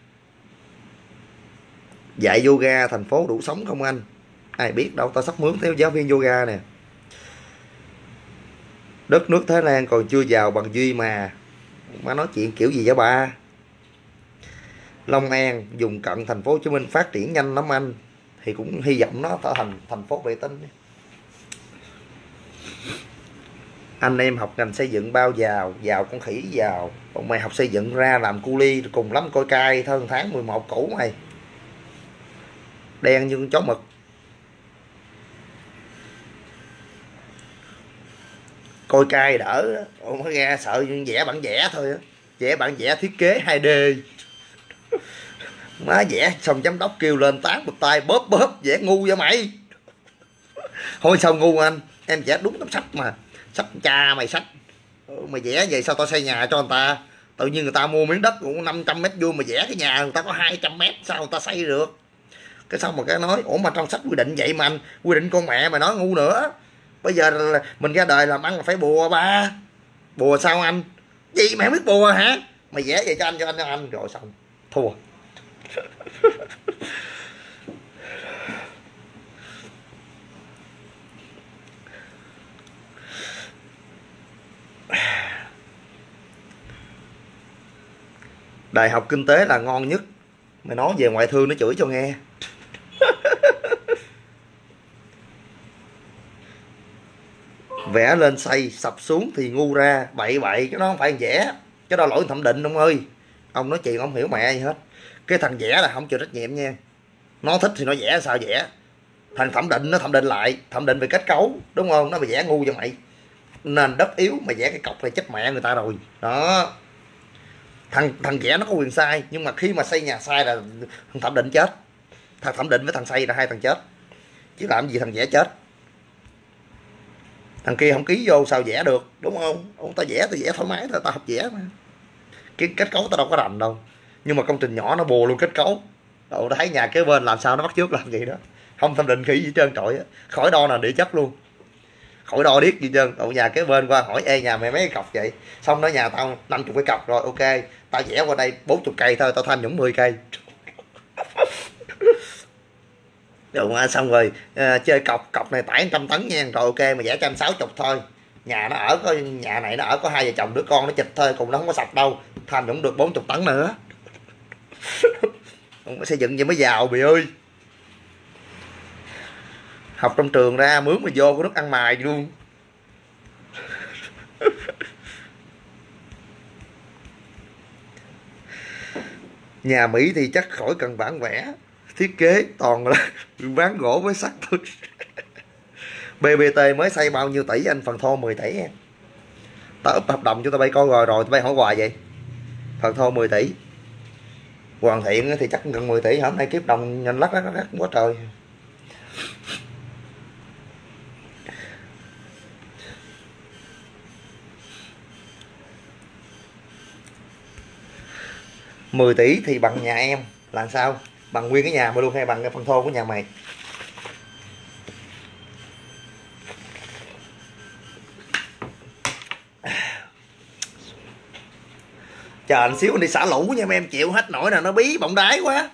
Dạy yoga thành phố đủ sống không anh? Ai biết đâu, tao sắp mướn theo giáo viên yoga nè. Đất nước Thái Lan còn chưa giàu bằng Duy mà. Má nói chuyện kiểu gì vậy ba? Long An dùng cận thành phố Hồ Chí Minh phát triển nhanh lắm anh. Thì cũng hy vọng nó trở thành thành phố vệ tinh. Anh em học ngành xây dựng bao giàu, giàu con khỉ giàu. Còn mày học xây dựng ra làm cu li cùng lắm coi cai hơn tháng mười một cũ mày. Đen như con chó mực. Coi cai đỡ. Ôi mới ra sợ vẽ bản vẽ thôi á. Vẽ bản vẽ thiết kế hai D. Má vẽ xong giám đốc kêu lên tán một tay bóp bóp vẽ ngu vậy mày. Thôi sao ngu anh? Em vẽ đúng tấm sách mà. Sách cha mày sách. Mày vẽ vậy sao tao xây nhà cho người ta? Tự nhiên người ta mua miếng đất cũng năm trăm mét vuông mà vẽ cái nhà người ta có hai trăm mét, sao người ta xây được? Cái xong mà cái nói ủa mà trong sách quy định vậy mà anh, quy định con mẹ mày nói ngu nữa. Bây giờ là mình ra đời làm ăn là phải bùa ba. Bùa sao anh? Gì mày không biết bùa hả? Mày vẽ vậy cho anh cho anh cho anh rồi xong thua. Đại học kinh tế là ngon nhất. Mày nói về ngoại thương nó chửi cho nghe. Vẽ lên xây, sập xuống thì ngu ra. Bậy bậy, cái đó không phải vẽ. Cái đó lỗi thẩm định ông ơi. Ông nói chuyện không hiểu mẹ gì hết. Cái thằng vẽ là không chịu trách nhiệm nha. Nó thích thì nó vẽ sao vẽ. Thằng thẩm định nó thẩm định lại. Thẩm định về kết cấu, đúng không? Nó mày vẽ ngu cho mày. Nền đất yếu mày vẽ cái cọc này chết mẹ người ta rồi. Đó. Thằng thằng vẽ nó có quyền sai. Nhưng mà khi mà xây nhà sai là thằng thẩm định chết. Thằng thẩm định với thằng xây là hai thằng chết. Chứ làm gì thằng vẽ chết. Thằng kia không ký vô sao vẽ được, đúng không? Ông ta vẽ tôi vẽ thoải mái thôi, ta học vẽ mà. Cái kết cấu ta đâu có rành đâu. Nhưng mà công trình nhỏ nó bù luôn kết cấu. Cậu thấy nhà kế bên làm sao nó bắt chước làm gì đó. Không thẩm định khỉ gì trơn trọi á. Khỏi đo nào địa chất luôn. Khỏi đo điếc gì trơn. Cậu nhà kế bên qua hỏi ê nhà mày mấy cái cọc vậy? Xong đó nhà tao năm mươi cái cọc rồi ok. Tao vẽ qua đây bốn mươi cây thôi, tao tham nhũng mười cây. Rồi xong rồi à, chơi cọc cọc này tải trăm tấn nha, rồi ok mà vẽ trăm sáu chục thôi. Nhà nó ở có nhà này nó ở có hai vợ chồng đứa con nó chịch thôi, cùng nó không có sạch đâu, tham nhũng được bốn mươi tấn nữa. Không có xây dựng gì mới giàu bị ơi. Học trong trường ra mướn mà vô có nước ăn mài luôn. Nhà Mỹ thì chắc khỏi cần bản vẽ, thiết kế toàn là ván gỗ với sắt thôi. bê bê tê mới xây bao nhiêu tỷ anh? Phần thô mười tỷ em. Ta úp hợp đồng cho tao bay coi rồi rồi tao bay hỏi hoài vậy. Phần thô mười tỷ, hoàn thiện thì chắc gần mười tỷ. Hôm nay kiếp đồng nhanh lắc lắc lắc quá trời. mười tỷ thì bằng nhà em là sao? Bằng nguyên cái nhà mà luôn hay bằng cái phần thô của nhà mày? Chờ anh xíu anh đi xả lũ nha mấy em, chịu hết nổi nè, nó bí bọng đái quá.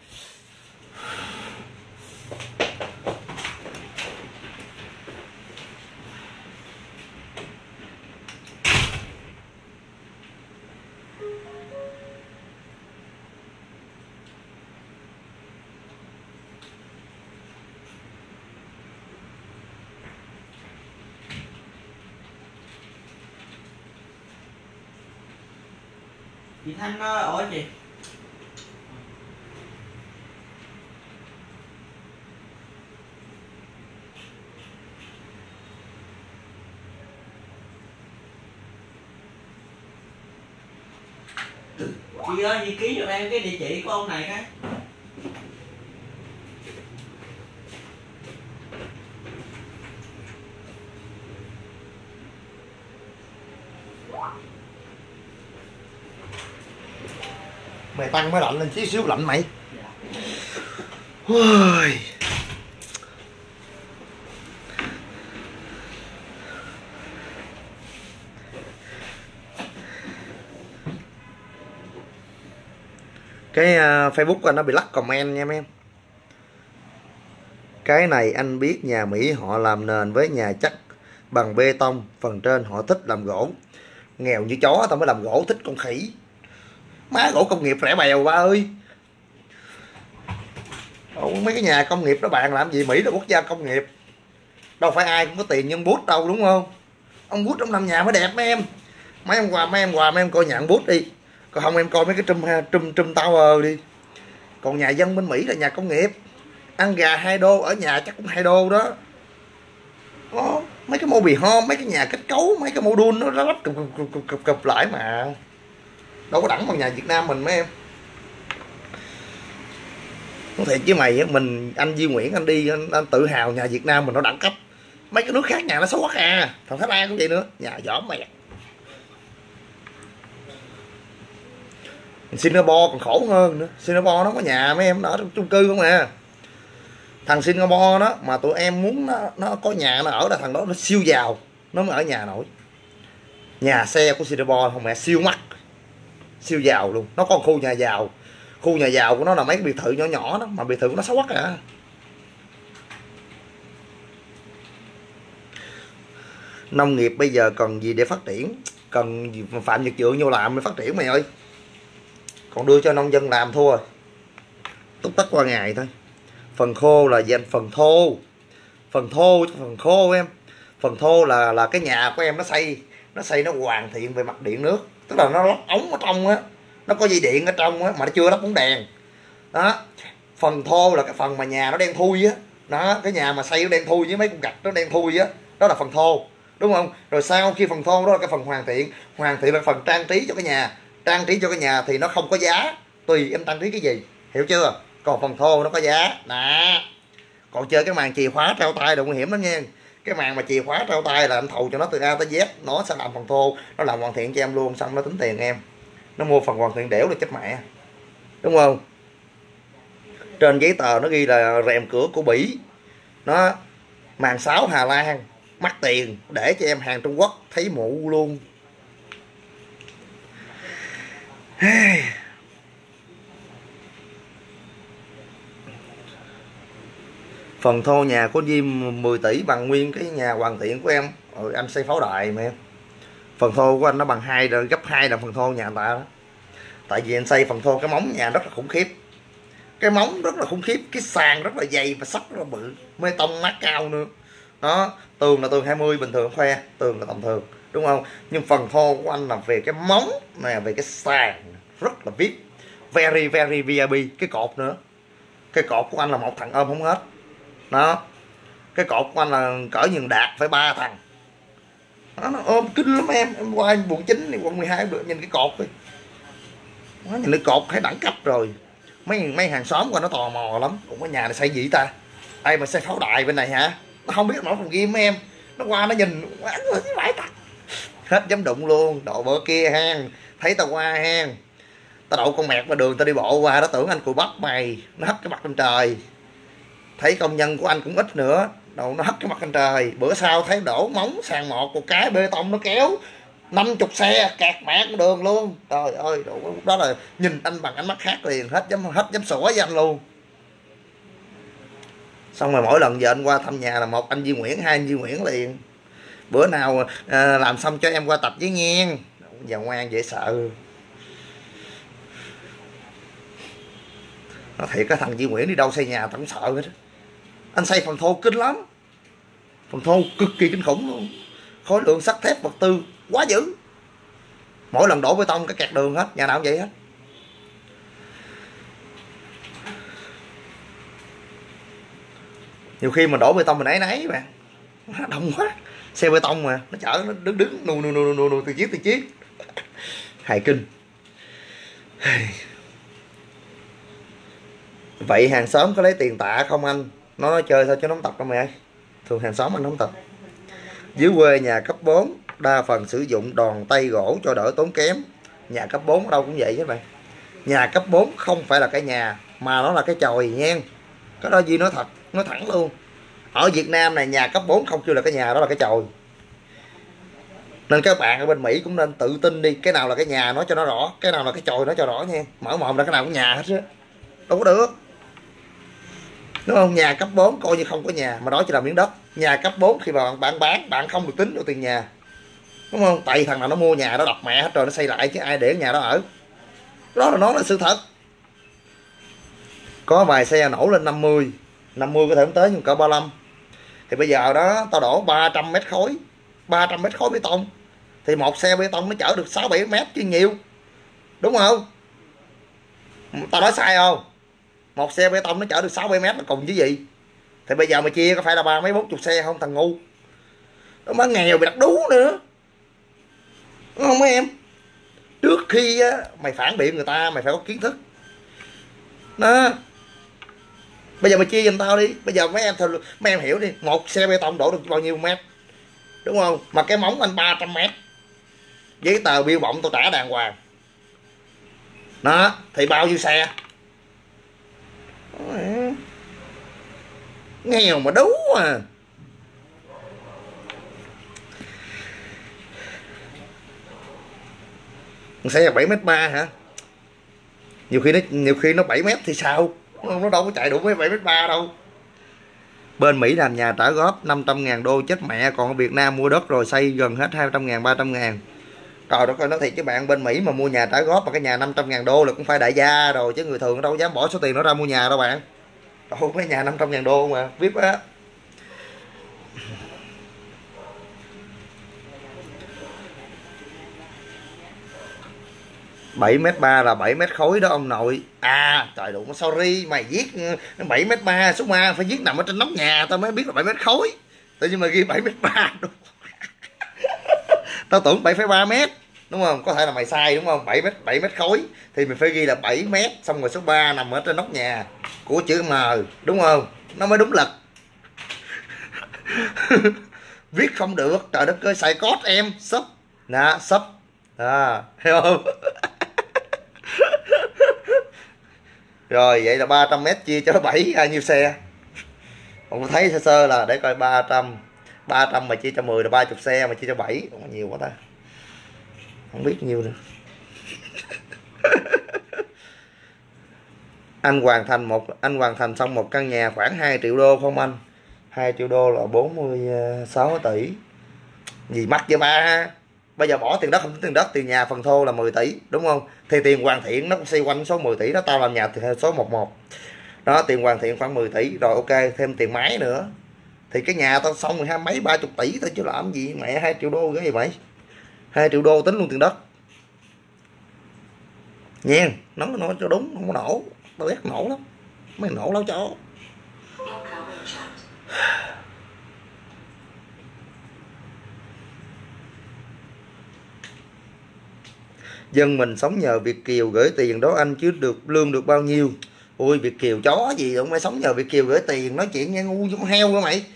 Chị Thanh ở chị. Chị ơi, chị ký cho em cái địa chỉ của ông này cái. Mày tăng mới lạnh lên xíu xíu lạnh mày. Ôi. Cái uh, Facebook anh nó bị lắc comment nha mấy em. Cái này anh biết nhà Mỹ họ làm nền với nhà chắc bằng bê tông, phần trên họ thích làm gỗ. Nghèo như chó tao mới làm gỗ, thích con khỉ. Má gỗ công nghiệp rẻ bèo ba ơi. Ủa, mấy cái nhà công nghiệp đó bàn làm gì? Mỹ là quốc gia công nghiệp, đâu phải ai cũng có tiền như ông Bút đâu, đúng không? Ông Bút ông làm nhà mới đẹp mấy em. Mấy em qua mấy em qua mấy em coi nhà ông Bút đi, còn không em coi mấy cái Trump Trump Trump Tower đi. Còn nhà dân bên Mỹ là nhà công nghiệp, ăn gà hai đô, ở nhà chắc cũng hai đô đó. Đó, mấy cái mobile home, mấy cái nhà kết cấu, mấy cái module nó lắp cụp cụp cụp cụp cụp lại mà đâu có đẳng bằng nhà Việt Nam mình mấy em. Nói thiệt với mày, mình anh Duy Nguyễn anh đi anh, anh tự hào nhà Việt Nam mình nó đẳng cấp. Mấy cái nước khác nhà nó xấu quá à. Thằng Thái Lan cũng vậy nữa, nhà giỏ mẹ. Singapore còn khổ hơn nữa. Singapore nó có nhà mấy em, nó ở trong chung cư không à. Thằng Singapore đó mà tụi em muốn nó, nó có nhà nó ở là thằng đó nó siêu giàu, nó mới ở nhà nổi. Nhà xe của Singapore không mẹ siêu mắc, siêu giàu luôn. Nó có một khu nhà giàu, khu nhà giàu của nó là mấy cái biệt thự nhỏ nhỏ đó, mà biệt thự của nó xấu quá à. Nông nghiệp bây giờ cần gì để phát triển? Cần gì Phạm Nhật Vượng vô làm để phát triển mày ơi. Còn đưa cho nông dân làm thua, túc tắc qua ngày thôi. Phần khô là dành phần thô, phần thô cho phần khô em. Phần thô là là cái nhà của em nó xây, nó xây nó hoàn thiện về mặt điện nước, tức là nó lắp ống ở trong á, nó có dây điện ở trong á mà nó chưa lắp bóng đèn đó. Phần thô là cái phần mà nhà nó đen thui á, đó, cái nhà mà xây nó đen thui với mấy cục gạch nó đen thui á, đó là phần thô, đúng không? Rồi sau khi phần thô đó là cái phần hoàn thiện, hoàn thiện là phần trang trí cho cái nhà. Trang trí cho cái nhà thì nó không có giá, tùy em trang trí cái gì, hiểu chưa? Còn phần thô nó có giá đó. Còn chơi cái màn chìa khóa treo tay là nguy hiểm lắm nha. Cái màn mà chìa khóa treo tay là anh thầu cho nó từ A tới Z, nó sẽ làm phần thô, nó làm hoàn thiện cho em luôn, xong nó tính tiền em. Nó mua phần hoàn thiện đẻo là chết mẹ, đúng không? Trên giấy tờ nó ghi là rèm cửa của Bỉ, nó màn sáo Hà Lan, mắc tiền, để cho em hàng Trung Quốc thấy mụ luôn. Phần thô nhà của Diêm mười tỷ bằng nguyên cái nhà hoàn thiện của em. Rồi anh xây pháo đài mà em. Phần thô của anh nó bằng hai, gấp hai lần phần thô nhà người ta đó. Tại vì anh xây phần thô cái móng nhà rất là khủng khiếp. cái móng rất là khủng khiếp, cái sàn rất là dày và sắt rất là bự, bê tông mát cao nữa đó. Tường là tường hai mươi bình thường khoe, tường là tầm thường đúng không, nhưng phần thô của anh là về cái móng nè, về cái sàn rất là vip, very very vi ai pi. Cái cột nữa, cái cột của anh là một thằng ôm không hết đó. Cái cột của anh là cỡ nhường đạt phải ba thằng đó, nó ôm kinh lắm em. Em qua quận chín quận mười hai nhìn cái cột đi, nó nhìn cái cột thấy đẳng cấp rồi. Mấy mấy hàng xóm qua nó tò mò lắm, cũng có nhà này xây gì ta, ai mà xây pháo đài bên này hả, nó không biết nổi phòng game mấy em. Nó qua nó nhìn vãi tặc hết dám đụng luôn. Độ bữa kia hang thấy tao qua hang, tao đậu con mẹt qua đường, tao đi bộ qua đó tưởng anh cùi bắp mày, nó hất cái mặt lên trời. Thấy công nhân của anh cũng ít nữa, đầu nó hất cái mặt lên trời. Bữa sau thấy đổ móng sàn một một cái bê tông nó kéo năm chục xe kẹt mẹ con đường luôn. Trời ơi, lúc đó là nhìn anh bằng ánh mắt khác liền, hết dám hết dám sủa với anh luôn. Xong rồi mỗi lần giờ anh qua thăm nhà là một anh Duy Nguyễn, hai anh Duy Nguyễn liền. Bữa nào à, làm xong cho em qua tập với nghe. Giờ ngoan dễ sợ. Nó thiệt cái thằng Duy Nguyễn đi đâu xây nhà tao cũng sợ hết. Anh xây phòng thô kinh lắm, phòng thô cực kỳ kinh khủng luôn, khối lượng sắt thép vật tư quá dữ. Mỗi lần đổ bê tông cái kẹt đường hết, nhà nào cũng vậy hết. Nhiều khi mình đổ bê tông mình ấy nấy bạn, đông quá, xe bê tông mà nó chở nó đứng đứng nù nù nù nù nù từ chiếc từ chiếc hài kinh. Vậy hàng xóm có lấy tiền tạ không anh? Nó nói chơi thôi chứ nó không tập đâu mày ơi. Thường hàng xóm anh không tập. Dưới quê nhà cấp bốn đa phần sử dụng đòn tay gỗ cho đỡ tốn kém. Nhà cấp bốn ở đâu cũng vậy chứ bạn. Nhà cấp bốn không phải là cái nhà mà nó là cái chòi nha. Cái đó Duy nói thật, nói thẳng luôn. Ở Việt Nam này nhà cấp bốn không kêu là cái nhà, đó là cái chòi. Nên các bạn ở bên Mỹ cũng nên tự tin đi, cái nào là cái nhà nói cho nó rõ, cái nào là cái chòi nói cho rõ nha. Mở mồm là cái nào cũng nhà hết á, đâu có được. Đúng không? Nhà cấp bốn coi như không có nhà, mà đó chỉ là miếng đất. Nhà cấp bốn khi mà bạn, bạn bán, bạn không được tính vào tiền nhà, đúng không? Tại thằng nào nó mua nhà đó đập mẹ hết rồi, nó xây lại chứ ai để nhà đó ở. Đó là nó là sự thật. Có vài xe nổ lên năm mươi, năm mươi có thể không tới nhưng cỡ ba mươi lăm. Thì bây giờ đó tao đổ ba trăm mét khối, ba trăm mét khối bê tông, thì một xe bê tông nó chở được sáu bảy mét chứ nhiều, đúng không? Tao nói sai không? Một xe bê tông nó chở được sáu bảy mét là cùng chứ gì. Thì bây giờ mà chia có phải là ba mấy bốn chục xe không thằng ngu. Nó mới nghèo bị đặt đú nữa, đúng không mấy em? Trước khi á, mày phản biện người ta mày phải có kiến thức đó. Bây giờ mày chia giùm tao đi. Bây giờ mấy em thôi, mấy em hiểu đi, một xe bê tông đổ được bao nhiêu mét, đúng không? Mà cái móng anh ba trăm mét, giấy tờ biêu bọng tao trả đàng hoàng đó, thì bao nhiêu xe? Nghèo mà đú à. Xe bảy mét ba hả? Nhiều khi nó nhiều khi nó bảy mét thì sao? Nó đâu có chạy đủ với bảy mét ba đâu. Bên Mỹ làm nhà trả góp năm trăm ngàn đô chết mẹ, còn ở Việt Nam mua đất rồi xây gần hết hai trăm ngàn, ba trăm ngàn. Trời đất ơi, nói thiệt chứ bạn, bên Mỹ mà mua nhà trả góp mà cái nhà năm trăm ngàn đô là cũng phải đại gia rồi, chứ người thường đâu dám bỏ số tiền nó ra mua nhà đâu bạn. Đâu cái nhà năm trăm ngàn đô mà vê i pê á. bảy mét ba là bảy mét khối đó ông nội. À trời đủ, sorry mày viết bảy mét ba số ma phải viết nằm ở trên nóc nhà tao mới biết là bảy mét khối. Tự nhiên mà ghi bảy mét ba tao tưởng bảy phẩy ba mét, đúng không? Có thể là mày sai đúng không? bảy mét bảy mét khối thì mình phải ghi là bảy mét, xong rồi số ba nằm ở trên nóc nhà của chữ M, đúng không? Nó mới đúng lực. Viết không được, trời đất ơi, xài code em sub nè, sub à, hiểu không? Rồi vậy là ba trăm mét chia cho bảy bao nhiêu xe? Ông thấy sơ sơ là để coi ba trăm, ba trăm mà chia cho mười là ba mươi xe, mà chia cho bảy cũng nhiều quá ta. Không biết nhiêu nữa. Anh hoàn thành một anh hoàn thành xong một căn nhà khoảng hai triệu đô không anh? hai triệu đô là bốn mươi sáu tỷ. Gì mắc vậy ba? Bây giờ bỏ tiền đất không tính tiền đất, tiền nhà phần thô là mười tỷ đúng không, thì tiền hoàn thiện nó cũng xoay quanh số mười tỷ đó, tao làm nhà thì số một một đó, tiền hoàn thiện khoảng mười tỷ rồi, ok thêm tiền máy nữa thì cái nhà tao xong rồi hai mấy ba chục tỷ thôi chứ làm gì mẹ, hai triệu đô cái gì vậy, hai triệu đô tính luôn tiền đất nha, nói nói cho đúng, không có nổ, tao ghét nổ lắm, mấy nổ láo chó. Dân mình sống nhờ Việt kiều gửi tiền đó anh, chứ được lương được bao nhiêu. Ôi Việt kiều chó gì, không phải sống nhờ Việt kiều gửi tiền, nói chuyện nghe ngu giống heo hả mày,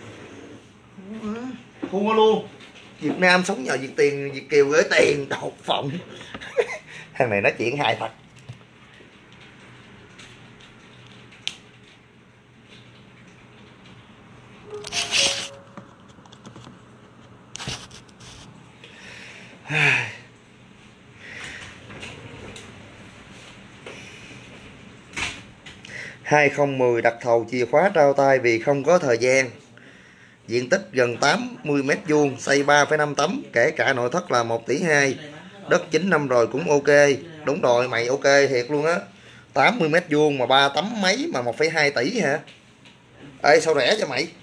thua luôn. Việt Nam sống nhờ Việt tiền, Việt kiều gửi tiền đột phộng. Thằng này nói chuyện hài thật. hai không một không đặt thầu chìa khóa trao tay vì không có thời gian. Diện tích gần tám mươi mét vuông, xây ba phẩy năm tấm, kể cả nội thất là một tỷ hai. Đất chín năm rồi cũng ok. Đúng rồi mày, ok thiệt luôn á. tám mươi mét vuông mà ba tấm mấy mà một phẩy hai tỷ hả? Ê sao rẻ cho mày?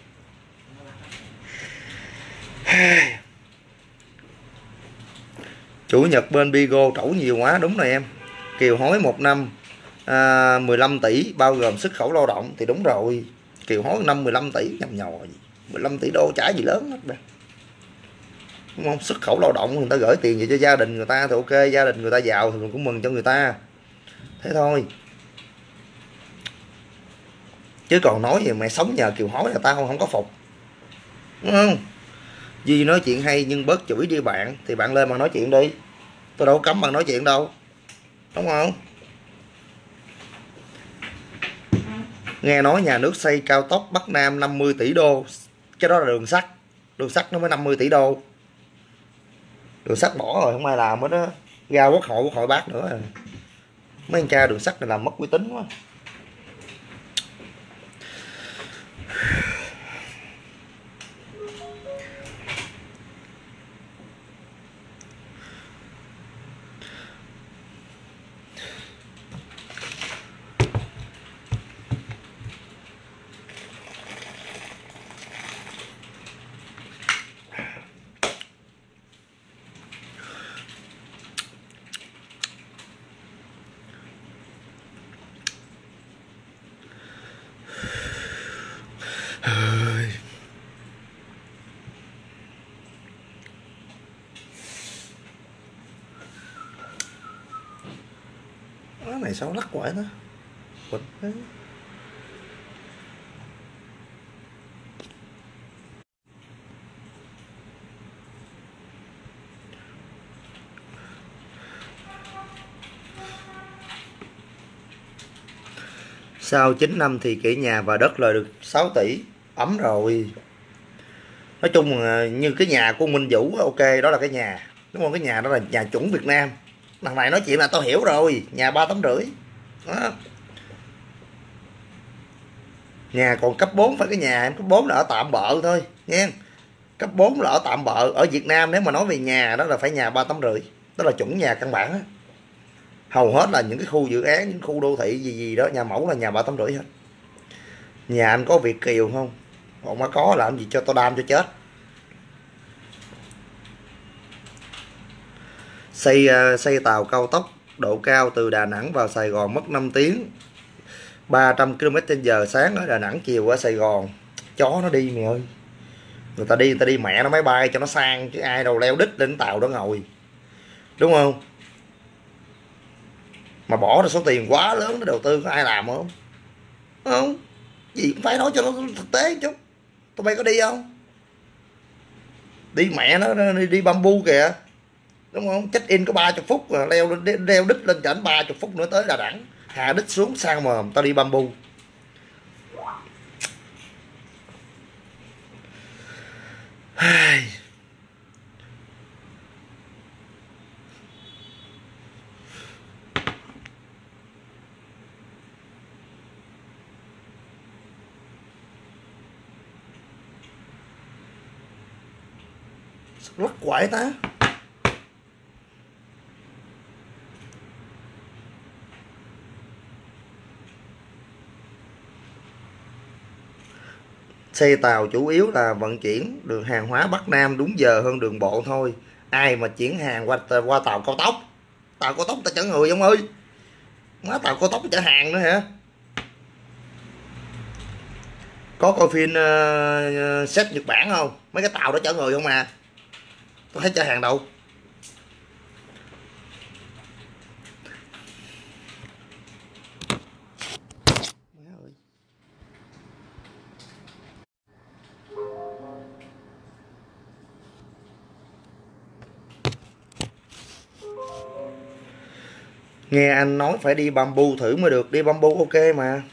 Chủ nhật bên Bigo trẩu nhiều quá, đúng rồi em. Kiều hối một năm à, mười lăm tỷ bao gồm xuất khẩu lao động thì đúng rồi. Kiều hối năm mười lăm tỷ nhầm nhò gì. mười lăm tỷ đô trả gì lớn hết. Đúng không? Xuất khẩu lao động người ta gửi tiền về cho gia đình người ta thì ok, gia đình người ta giàu thì mình cũng mừng cho người ta. Thế thôi. Chứ còn nói về mày sống nhờ kiều hối là tao không, không có phục. Đúng không? Duy nói chuyện hay nhưng bớt chửi đi bạn, thì bạn lên bạn nói chuyện đi. Tôi đâu có cấm bạn nói chuyện đâu. Đúng không? Nghe nói nhà nước xây cao tốc Bắc Nam năm mươi tỷ đô. Cái đó là đường sắt. Đường sắt nó mới năm mươi tỷ đô. Đường sắt bỏ rồi không ai làm hết đó. Ra quốc hội quốc hội bác nữa à. Mấy anh cha đường sắt này làm mất uy tín quá. Cái này sao lắc quậy đó. Quỳnh thế. Sau chín năm thì kỹ nhà và đất lời được sáu tỷ. Ấm rồi. Nói chung là như cái nhà của Minh Vũ ok, đó là cái nhà. Đúng không? Cái nhà đó là nhà chuẩn Việt Nam. Thằng này nói chuyện là tao hiểu rồi. Nhà ba tấm rưỡi. Đó. Nhà còn cấp bốn phải cái nhà em, cấp bốn là ở tạm bợ thôi nha. Cấp bốn là ở tạm bợ. Ở Việt Nam nếu mà nói về nhà đó là phải nhà ba tấm rưỡi. Đó là chuẩn nhà căn bản á. Hầu hết là những cái khu dự án, những khu đô thị gì gì đó, nhà mẫu là nhà ba tấm rưỡi hết. Nhà anh có Việt kiều không? Còn mà có làm gì cho tao đam cho chết. Xây xây tàu cao tốc độ cao từ Đà Nẵng vào Sài Gòn mất năm tiếng, ba trăm ki lô mét trên giờ, sáng ở Đà Nẵng, chiều ở Sài Gòn. Chó nó đi mày ơi. Người ta đi, người ta đi mẹ nó máy bay cho nó sang, chứ ai đâu leo đít lên tàu đó ngồi. Đúng không? Mà bỏ ra số tiền quá lớn để đầu tư có ai làm không? Không? Gì cũng phải nói cho nó thực tế chút. Tụi bay có đi không? Đi mẹ nó đi, đi bamboo kìa. Đúng không? Check in có ba mươi phút rồi leo leo đít lên chảnh ba mươi phút nữa tới Đà Nẵng. Hạ đít xuống sang mồm, tao đi bamboo. Rất quậy ta. Xe tàu chủ yếu là vận chuyển đường hàng hóa Bắc Nam đúng giờ hơn đường bộ thôi. Ai mà chuyển hàng qua qua tàu cao tốc, tàu cao tốc ta chở người ông ơi, má tàu cao tốc chở hàng nữa hả? Có coi phim uh, set Nhật Bản không? Mấy cái tàu đó chở người không à, tôi thấy chở hàng đâu. Nghe anh nói phải đi bamboo thử mới được, đi bamboo ok mà.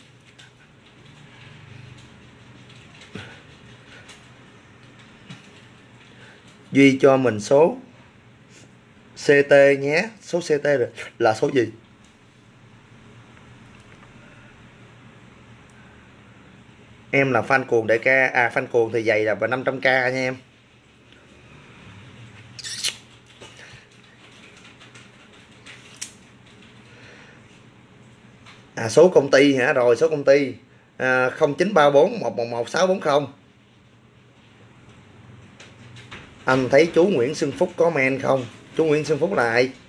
Duy cho mình số xê tê nhé. Số xê tê là số gì? Em là fan cuồng đại ca. À fan cuồng thì dày là năm trăm k nha em. À số công ty hả? Rồi số công ty à, không chín ba bốn một một một sáu bốn không. Anh thấy chú Nguyễn Xuân Phúc có men không? Chú Nguyễn Xuân Phúc là ai?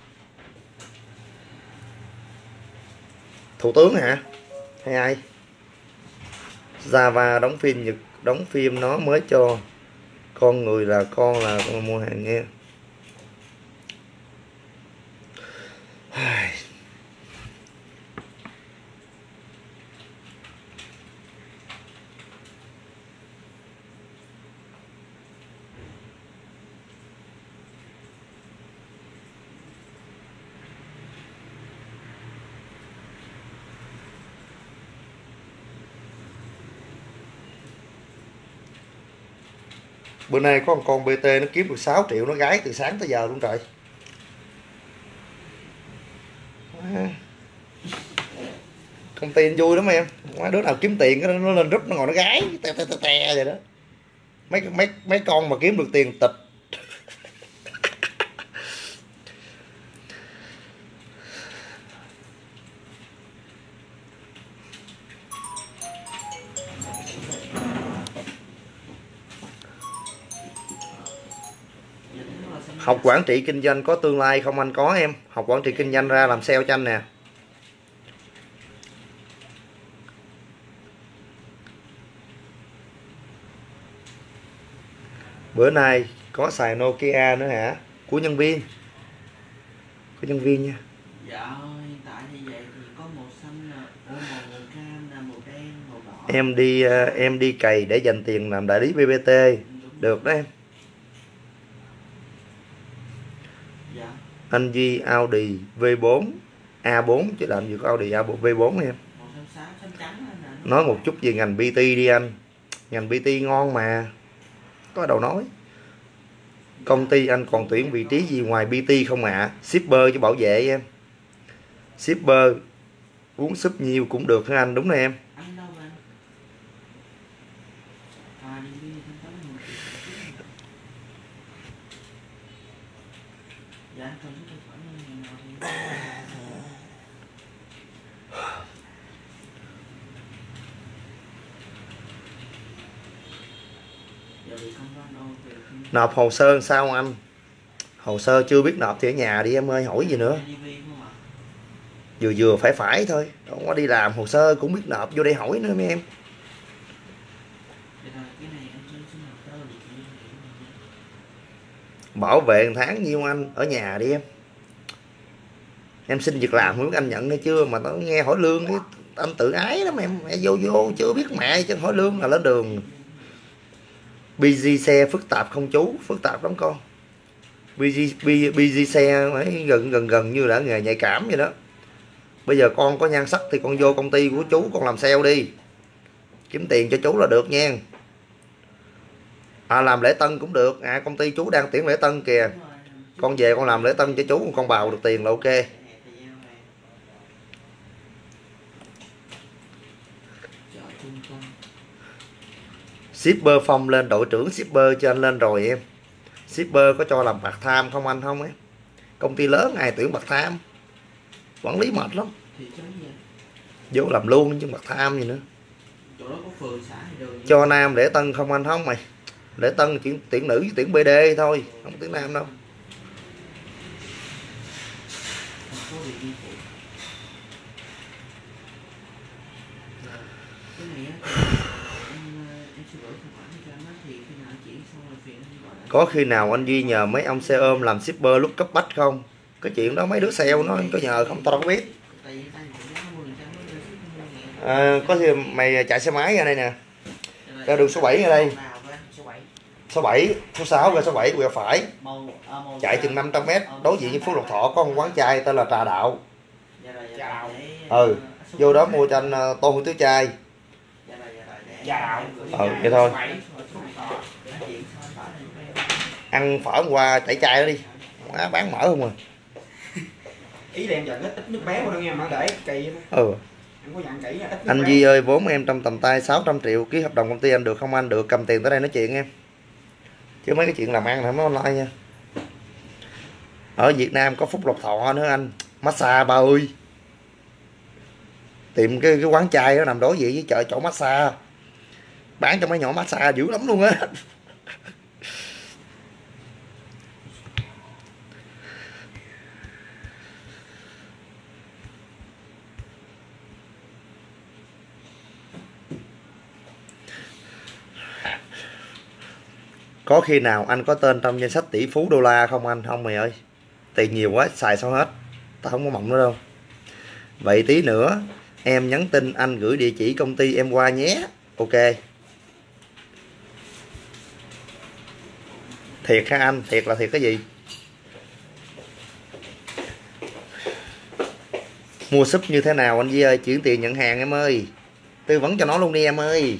Thủ tướng hả? Hay ai? Java đóng phim Nhật, đóng phim nó mới cho con người là con là con mua hàng nghe. Bữa nay có một con bê tê nó kiếm được sáu triệu, nó gái từ sáng tới giờ luôn trời. Công ty vui lắm em, đứa nào kiếm tiền nó lên rúp nó ngồi nó gái te te te te vậy đó. Mấy mấy mấy con mà kiếm được tiền tịch. Học quản trị kinh doanh có tương lai không anh? Có em. Học quản trị kinh doanh ra làm sale cho anh nè. Bữa nay có xài Nokia nữa hả? Của nhân viên. Của nhân viên nha. Dạ hiện tại như vậy thì có màu xanh, màu màu cam, màu đen, màu đỏ. Em đi em đi cày để dành tiền làm đại lý bê bê tê. Được đó em. Dạ. Anh Duy Audi vê bốn A bốn chứ làm gì có Audi A bốn vê bốn em. Màu xanh xám, xanh trắng. Nói một chút về ngành pê tê đi anh. Ngành pê tê ngon mà. Có đầu nói. Công ty anh còn tuyển vị trí gì ngoài pê tê không ạ? À? Shipper chứ bảo vệ em. Shipper uống súp nhiều cũng được hả anh? Đúng rồi em. Anh đâu vậy? À, đi đi thanh toán một triệu. Dạ anh cần số tài khoản ngân hàng nào thì nộp hồ sơ sao anh? Hồ sơ chưa biết nộp thì ở nhà đi em ơi, hỏi gì nữa. Vừa vừa phải phải thôi, không có đi làm hồ sơ cũng biết nộp vô đây hỏi nữa mấy em. Bảo vệ một tháng nhiêu anh? Ở nhà đi em. Em xin việc làm không biết anh nhận hay chưa mà nó nghe hỏi lương cái anh tự ái lắm em. Mẹ vô vô chưa biết mẹ chứ hỏi lương là lên đường. bê giê xe phức tạp không chú? Phức tạp lắm con. bê giê xe phải gần gần gần như là nghề nhạy cảm vậy đó. Bây giờ con có nhan sắc thì con vô công ty của chú con làm sale đi, kiếm tiền cho chú là được nha. À làm lễ tân cũng được. À công ty chú đang tuyển lễ tân kìa, con về con làm lễ tân cho chú, con bào được tiền là ok. Shipper Phong lên đội trưởng shipper cho anh lên rồi em. Shipper có cho làm part time không anh? Không ấy. Công ty lớn ai tuyển part time, quản lý mệt lắm. Vô làm luôn chứ part time gì nữa. chỗ đó có phường xã hay đường cho nam để tân không anh? Không mày, để tân chuyển tuyển nữ với tuyển bê đê thôi, không tuyển nam đâu. có Điện Biên Phủ. Cái này á em em sẽ gửi tài khoản cho anh á, thì khi nào anh chuyển xong rồi phiền anh gọi lại. Có khi nào anh Duy nhờ mấy ông xe ôm làm shipper lúc cấp bách không? Cái chuyện đó mấy đứa sale nó có nhờ không tao đâu có biết. Tại vì anh cũng có mười phần trăm nó lên ship À, có gì mày chạy xe máy ra đây nè, ra đường số bảy ra đây, số bảy, số sáu ra số bảy quẹo phải, chạy chừng năm trăm mét đối diện với Phú Lộc Thọ có một quán chai tên là Trà Đạo. Ừ, vô đó mua cho anh tô hủ tiếu chai. Ừ, vậy thôi. Ăn phở hôm qua chảy chai đó đi, má bán mỡ không à. Ý là em dặn ít ít nước béo đâu nghe mà để kỳ. Ừ. Em có dặn kỹ nha, ít nước Anh béo. Duy ơi, vốn em trong tầm tay sáu trăm triệu, ký hợp đồng công ty anh được không anh? Được, cầm tiền tới đây nói chuyện em. Chứ mấy cái chuyện làm ăn là nó online nha. Ở Việt Nam có Phúc Lộc Thọ nữa anh, massage ba ơi. Tìm cái cái quán chai đó nằm đối diện với chợ chỗ massage, bán cho mấy nhỏ massage dữ lắm luôn á. Có khi nào anh có tên trong danh sách tỷ phú đô la không anh? Không mày ơi, tiền nhiều quá xài sao hết, tao không có mộng nữa đâu. Vậy tí nữa em nhắn tin anh gửi địa chỉ công ty em qua nhé. Ok. Thiệt hả anh? Thiệt là thiệt cái gì? Mua súp như thế nào anh Duy ơi? Chuyển tiền nhận hàng em ơi, tư vấn cho nó luôn đi em ơi.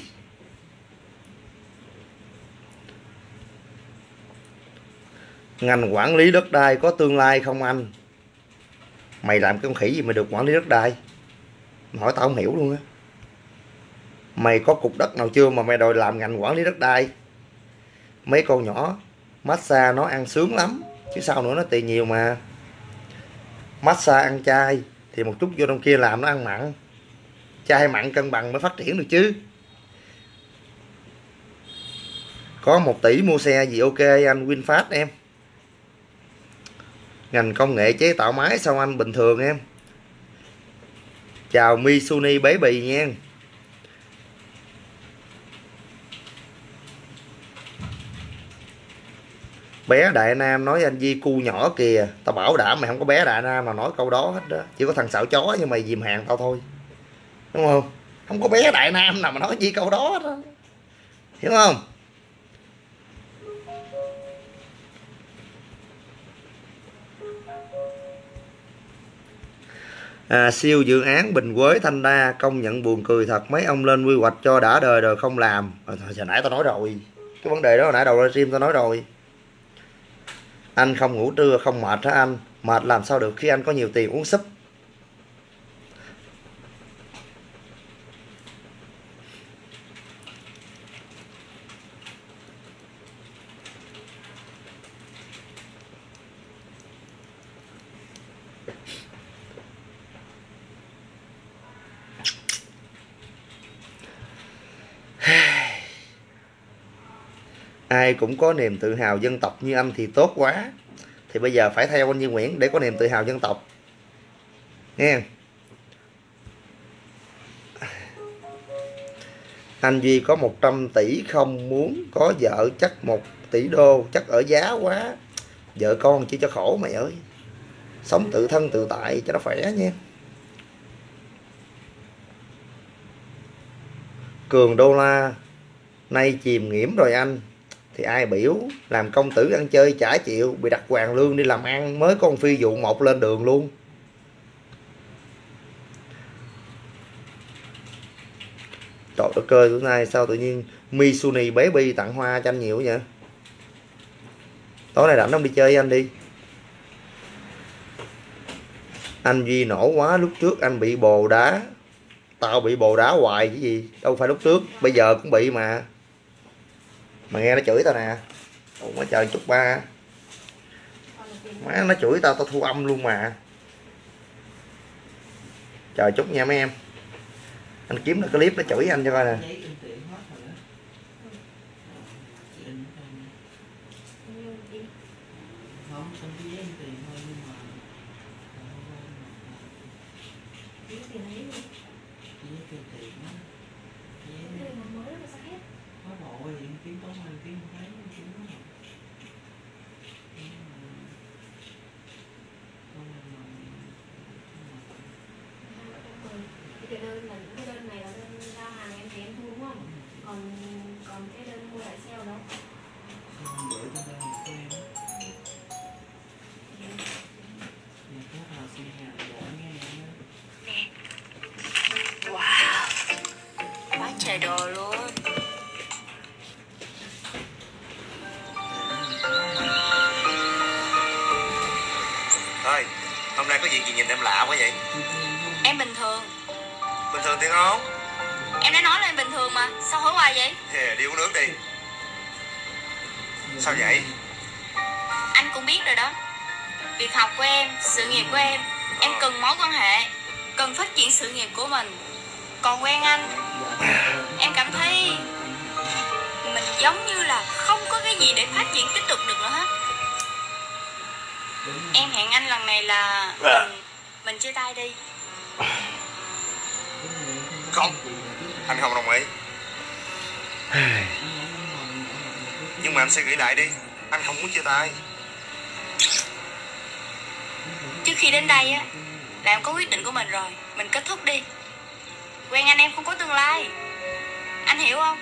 Ngành quản lý đất đai có tương lai không anh? Mày làm cái con khỉ gì mà được quản lý đất đai? Mày hỏi tao không hiểu luôn á. Mày có cục đất nào chưa mà mày đòi làm ngành quản lý đất đai? Mấy con nhỏ massage nó ăn sướng lắm chứ sao nữa, nó tiền nhiều mà. Massage ăn chay thì một chút vô trong kia làm nó ăn mặn, chay mặn cân bằng mới phát triển được chứ. Có một tỷ mua xe gì ok anh? VinFast em. Ngành công nghệ chế tạo máy sao anh? Bình thường em. Chào Misuni bế bì nha. Bé Đại Nam nói anh Di cu nhỏ kìa. Tao bảo đảm mày không có bé Đại Nam nào nói câu đó hết đó. Chỉ có thằng xạo chó như mày dìm hàng tao thôi, đúng không? Không có bé Đại Nam nào mà nói gì câu đó hết đó. Hiểu không? À, siêu dự án Bình Quế Thanh Đa công nhận buồn cười thật, mấy ông lên quy hoạch cho đã đời rồi không làm. À, hồi nãy tao nói rồi, cái vấn đề đó hồi nãy đầu livestream tao nói rồi. Anh không ngủ trưa không mệt hả anh? Mệt làm sao được khi anh có nhiều tiền uống súp. Ai cũng có niềm tự hào dân tộc như anh thì tốt quá. Thì bây giờ phải theo anh Như Nguyễn để có niềm tự hào dân tộc nghe. Anh Duy có một trăm tỷ không muốn có vợ chắc một tỷ đô, chắc ở giá quá. Vợ con chỉ cho khổ mày ơi. Sống tự thân tự tại cho nó khỏe nha. Cường đô la nay chìm nghiễm rồi anh. Thì ai biểu, làm công tử ăn chơi chả chịu, bị đặt hoàng lương đi làm ăn, mới có con phi vụ một lên đường luôn. Trời đất ơi, bữa nay sao tự nhiên Misuni Baby tặng hoa cho anh nhiều vậy? Tối nay rảnh không đi chơi với anh đi. Anh Duy nổ quá, lúc trước anh bị bồ đá. Tao bị bồ đá hoài chứ gì. Đâu phải lúc trước, bây giờ cũng bị mà. Mà nghe nó chửi tao nè. Ủa má trời chút ba. Má nó chửi tao, tao thu âm luôn mà. Trời chút nha mấy em. Anh kiếm được cái clip nó chửi anh cho coi nè. Cái đơn là cái đơn này là đơn giao hàng em thì em thu đúng không? Còn còn cái đơn mua lại sale đâu? Wow, quá trời đồ luôn. Thôi, hôm nay có việc gì nhìn em lạ quá vậy? Em bình thường. Bình thường tiếng không? Em đã nói là em bình thường mà. Sao hối hoài vậy? Thì đi uống nước đi. Sao vậy? Anh cũng biết rồi đó. Việc học của em, sự nghiệp của em, em cần mối quan hệ, cần phát triển sự nghiệp của mình. Còn quen anh, em cảm thấy mình giống như là không có cái gì để phát triển tiếp tục được nữa hết. Em hẹn anh lần này là mình, mình chia tay đi. Không, anh không đồng ý. Nhưng mà anh sẽ nghĩ lại đi. Anh không muốn chia tay. Trước khi đến đây á, là em có quyết định của mình rồi. Mình kết thúc đi. Quen anh em không có tương lai. Anh hiểu không?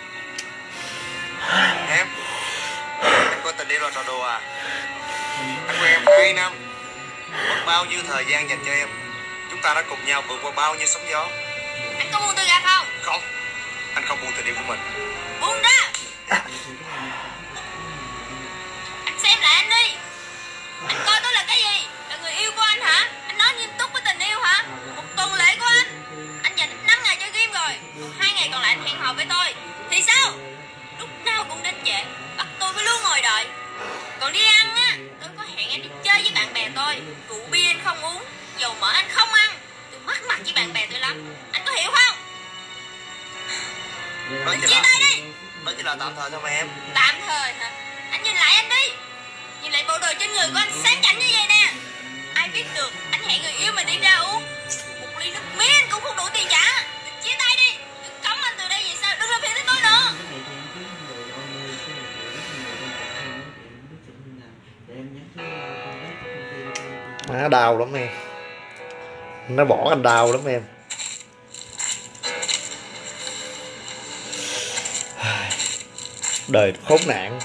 Em, em coi tình yêu là trò đùa à? Anh quen em hai năm, mất bao nhiêu thời gian dành cho em. Chúng ta đã cùng nhau vượt qua bao nhiêu sóng gió. Anh có buông tôi ra không? Không, anh không buông tình yêu của mình. Buông ra. Anh xem lại anh đi. Anh coi tôi là cái gì? Là người yêu của anh hả? Anh nói nghiêm túc với tình yêu hả? Một tuần lễ của anh, anh dành năm ngày chơi game rồi. Hai ngày còn lại anh hẹn hò với tôi. Thì sao? Lúc nào cũng đến trễ, bắt tôi phải luôn ngồi đợi. Còn đi ăn á, tôi có hẹn anh đi chơi với bạn bè tôi. Rượu bia anh không uống, dầu mỡ anh không ăn. Tôi mắc mặt với bạn bè tôi lắm. Anh có hiểu không? Đó Mình chỉ chia là, tay đi. đó chỉ là tạm thời thôi mà em. Tạm thời hả? Anh nhìn lại anh đi. Nhìn lại bộ đồ trên người của anh sáng chảnh như vậy nè. Ai biết được anh hẹn người yêu mình đi ra uống một ly nước mía anh cũng không đủ tiền trả. Mình chia tay đi. Đừng cấm anh từ đây về sau. Đừng làm phiền tới tôi nữa. Nó đau lắm em. Nó bỏ anh đau lắm em. Đời khốn nạn.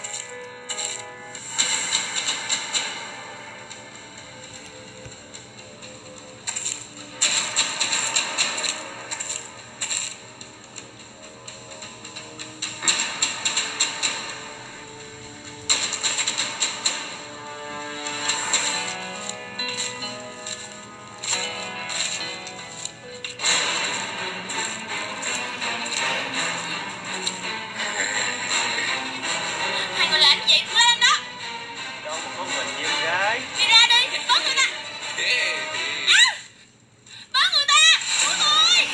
Hai người làm gì cũng lên đó. Đâu mà có mình như gái. Đi ra đi. Bớt người ta. À, bớt người ta. Cứu tôi.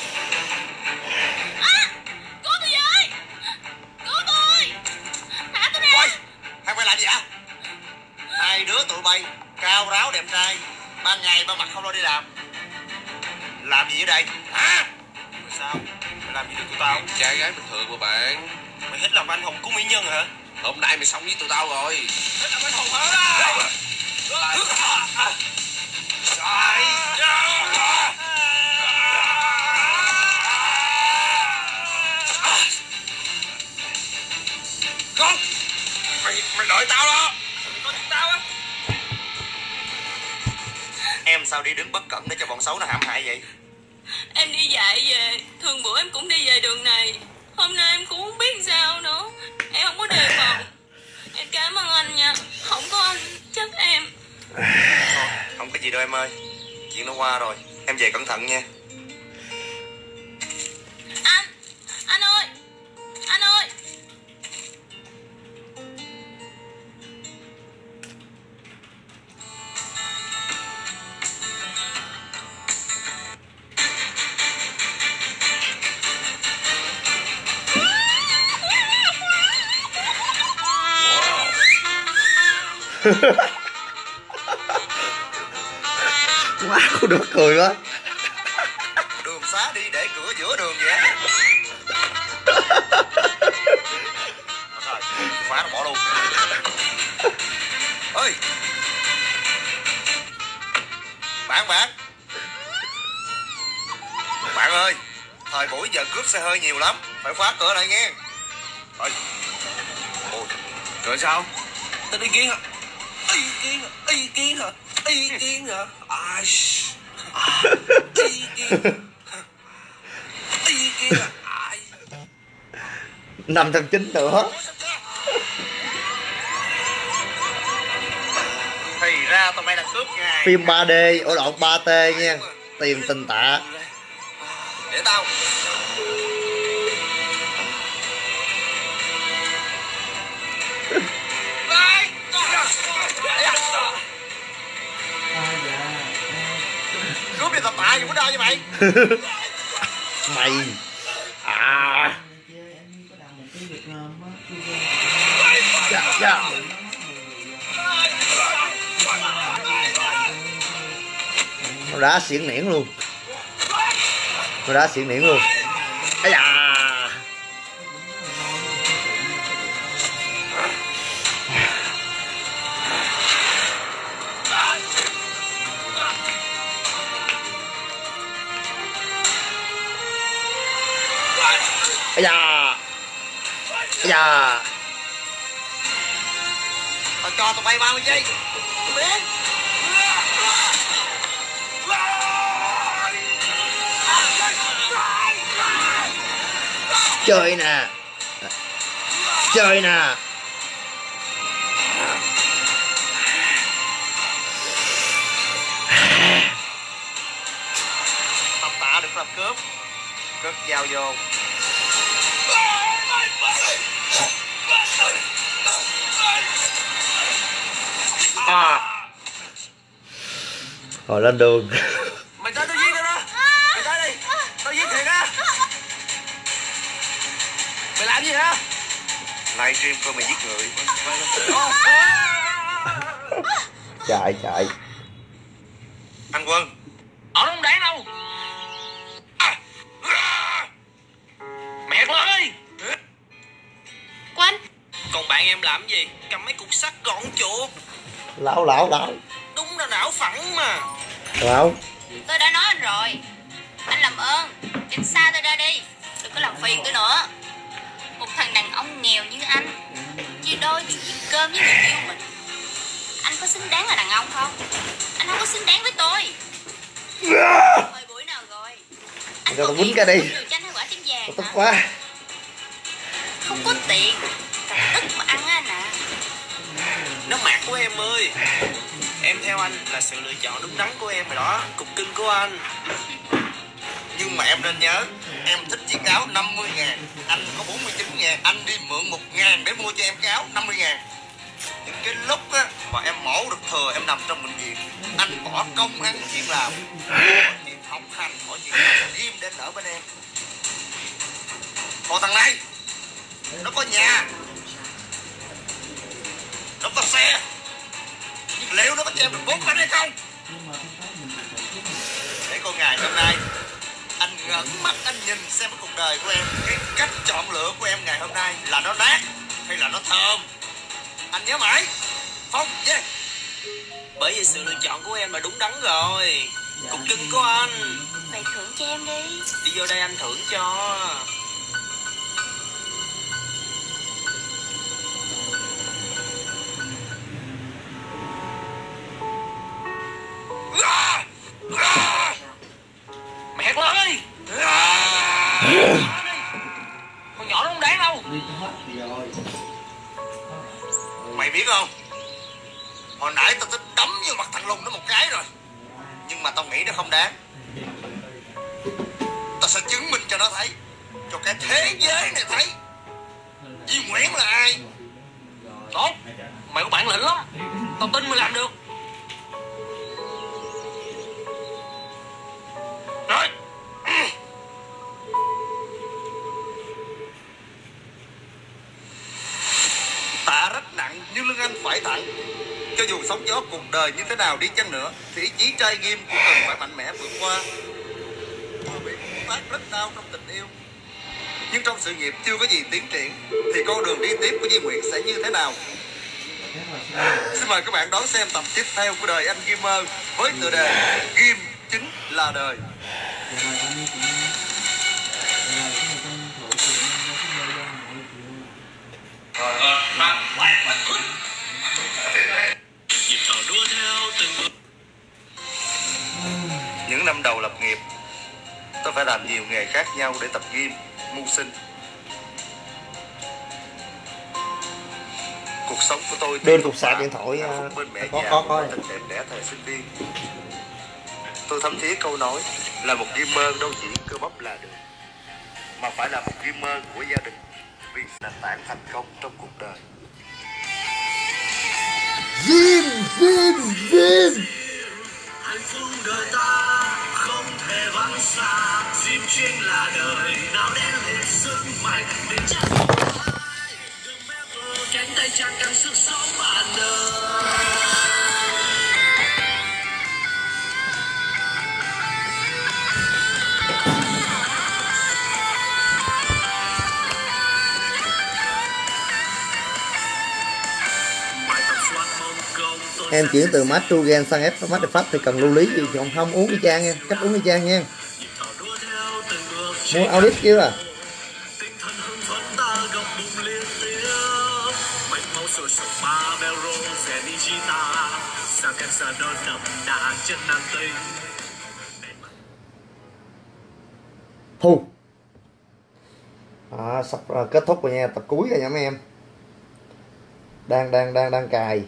À, cứu tôi với. Cứu tôi. Thả tôi ra. Ôi, hai quay làm gì hả? Hai đứa tụi bay cao ráo đẹp trai, ban ngày ban mặt không lo đi làm. Làm gì ở đây? Hả? Rồi sao? Mày làm gì được tụi tao? Trai gái bình thường mà bạn. Mày hết lòng anh hùng cứu mỹ nhân hả? Hôm nay mày xong với tụi tao rồi. Hết lòng anh hùng hả? Con, mày mày đợi tao đó. Có chúng tao á. Em sao đi đứng bất cẩn để cho bọn xấu nó hãm hại vậy? Em đi dạy về. Thường bữa em cũng đi về đường này. Hôm nay em cũng không biết sao nữa. Em không có đề phòng. Em cảm ơn anh nha. Không có anh chắc em. Thôi, không có gì đâu em ơi. Chuyện nó qua rồi. Em về cẩn thận nha. Anh, anh ơi. Anh ơi. Má cô được cười quá. Đường xá đi để cửa giữa đường vậy á. Thôi, khóa nó bỏ luôn. Ơi, bạn bạn bạn ơi, thời buổi giờ cướp xe hơi nhiều lắm, phải khóa cửa lại nghe. Ôi, ôi, rồi sao? Tên ý kiến hả? Ý kiến hả? Ý kiến hả? Ý kiến hả? Ai? À, ý kiến. Ý kiến hả? Ai? Năm thằng chính nữa. Thì ra tụi mày là cướp ngài. Phim ba D ở đoạn ba T nha. Tiền tình tạ. Để tao. Cướp đi tao tạ gì cũng đau với mày. Mày. À. Chơi anh có làm một cái việc làm á. Dạ dạ. Nó đá xiển niễn luôn. Nó đá xiển niễn luôn. Ây da. Ây da. Ây da. Tao cho tụi bay ba mươi giây. Biến. Chơi nè. Chơi nè. Tao tạ được làm cướp. Cất dao vô. À. Rồi lên đường. Mày tới tao giết tao đó. Mày tới đi. Tao giết thiệt á. Mày làm gì hả? Livestream coi mày giết người. Chạy chạy. Anh Quân. Ở đâu không đáng đâu. Mẹ con ơi. Quân, Còn bạn em làm gì? Cầm mấy cục sắt gọn chuột. Lão lão lão. Đúng là não phẳng mà. Lão. tôi đã nói anh rồi. Anh làm ơn, tránh xa tôi ra đi. Đừng có làm phiền tôi nữa. Một thằng đàn ông nghèo như anh, chia đôi tiền kiếm cơm với người yêu mình. Anh có xứng đáng là đàn ông không? Anh không có xứng đáng với tôi. Thời buổi nào rồi? Anh Rồi còn tao quýnh nghĩ cái đi. nhiều chanh hay quả trứng vàng Tao tức hả? quá. Không có tiền, cầm tức mà ăn á anh à. Nó mạc của em ơi. Em theo anh là sự lựa chọn đúng đắn của em rồi đó. Cục cưng của anh. Nhưng mà em nên nhớ, em thích chiếc áo năm mươi ngàn, anh có bốn mươi chín ngàn, anh đi mượn một ngàn để mua cho em cái áo năm mươi ngàn. Những cái lúc á, mà em mổ được thừa, em nằm trong bệnh viện, anh bỏ công ăn chuyện làm, bỏ chuyện học hành, bỏ chuyện game để đỡ bên em. Còn thằng này, nó có nhà, nó có xe, nhưng liệu nó có cho em được bốn bánh hay không? Để con ngày hôm nay anh ngẩn mắt anh nhìn xem cái cuộc đời của em, cái cách chọn lựa của em ngày hôm nay là nó nát hay là nó thơm. Anh nhớ mãi. Phong, yeah. Bởi vì sự lựa chọn của em là đúng đắn rồi. Cục cưng của anh. Vậy thưởng cho em đi. Đi vô đây anh thưởng cho. Mẹ hét lớn đi. Con nhỏ nó không đáng đâu. Mày biết không, hồi nãy tao tính đấm vô mặt thằng Lùng nó một cái rồi, nhưng mà tao nghĩ nó không đáng. Tao sẽ chứng minh cho nó thấy, cho cái thế giới này thấy Di Nguyễn là ai. Tốt, mày có bản lĩnh lắm, tao tin mày làm được. Rồi. Tạ rất nặng nhưng lưng anh phải thẳng. Cho sóng gió cuộc đời như thế nào đi chăng nữa thì ý chí trai ghim cũng cần phải mạnh mẽ vượt qua. Tôi bị phát rất đau trong tình yêu, nhưng trong sự nghiệp chưa có gì tiến triển thì con đường đi tiếp của Duy Nguyện sẽ như thế nào? Xin mời các bạn đón xem tập tiếp theo của đời anh Gamer với tựa đề Game chính là đời. Những năm đầu lập nghiệp, tôi phải làm nhiều nghề khác nhau để tập gym, mưu sinh. Cuộc sống của tôi Bên cục sạc điện thoại bên mẹ có già có có thật đẹp đẽ thời sinh viên. Tôi thấm thía câu nói là một gamer đâu chỉ cơ bắp là được, mà phải là một gamer của gia đình vì nền tảng thành công trong cuộc đời. Gym, gym, gym. Hạnh phúc đời ta không thể vắng xa, gym chuyên là đời nào đem lên sức mạnh để chắc đừng mép vờ cánh tay chẳng cần sức sống bạn đời. Em chuyển từ Matrugen sang F Masterfast thì cần lưu lý gì còn không, uống y chang nha, cách uống y chang nha. Mua audit chứ à. Thu à, sắp à, kết thúc rồi nha, tập cuối rồi nha mấy em. Đang đang đang đang cài.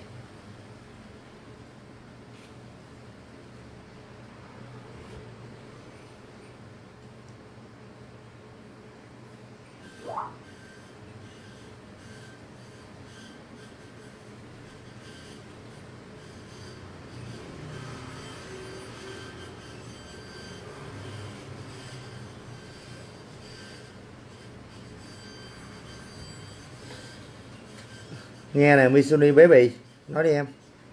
Nghe nè Mitsuni Baby, nói đi em.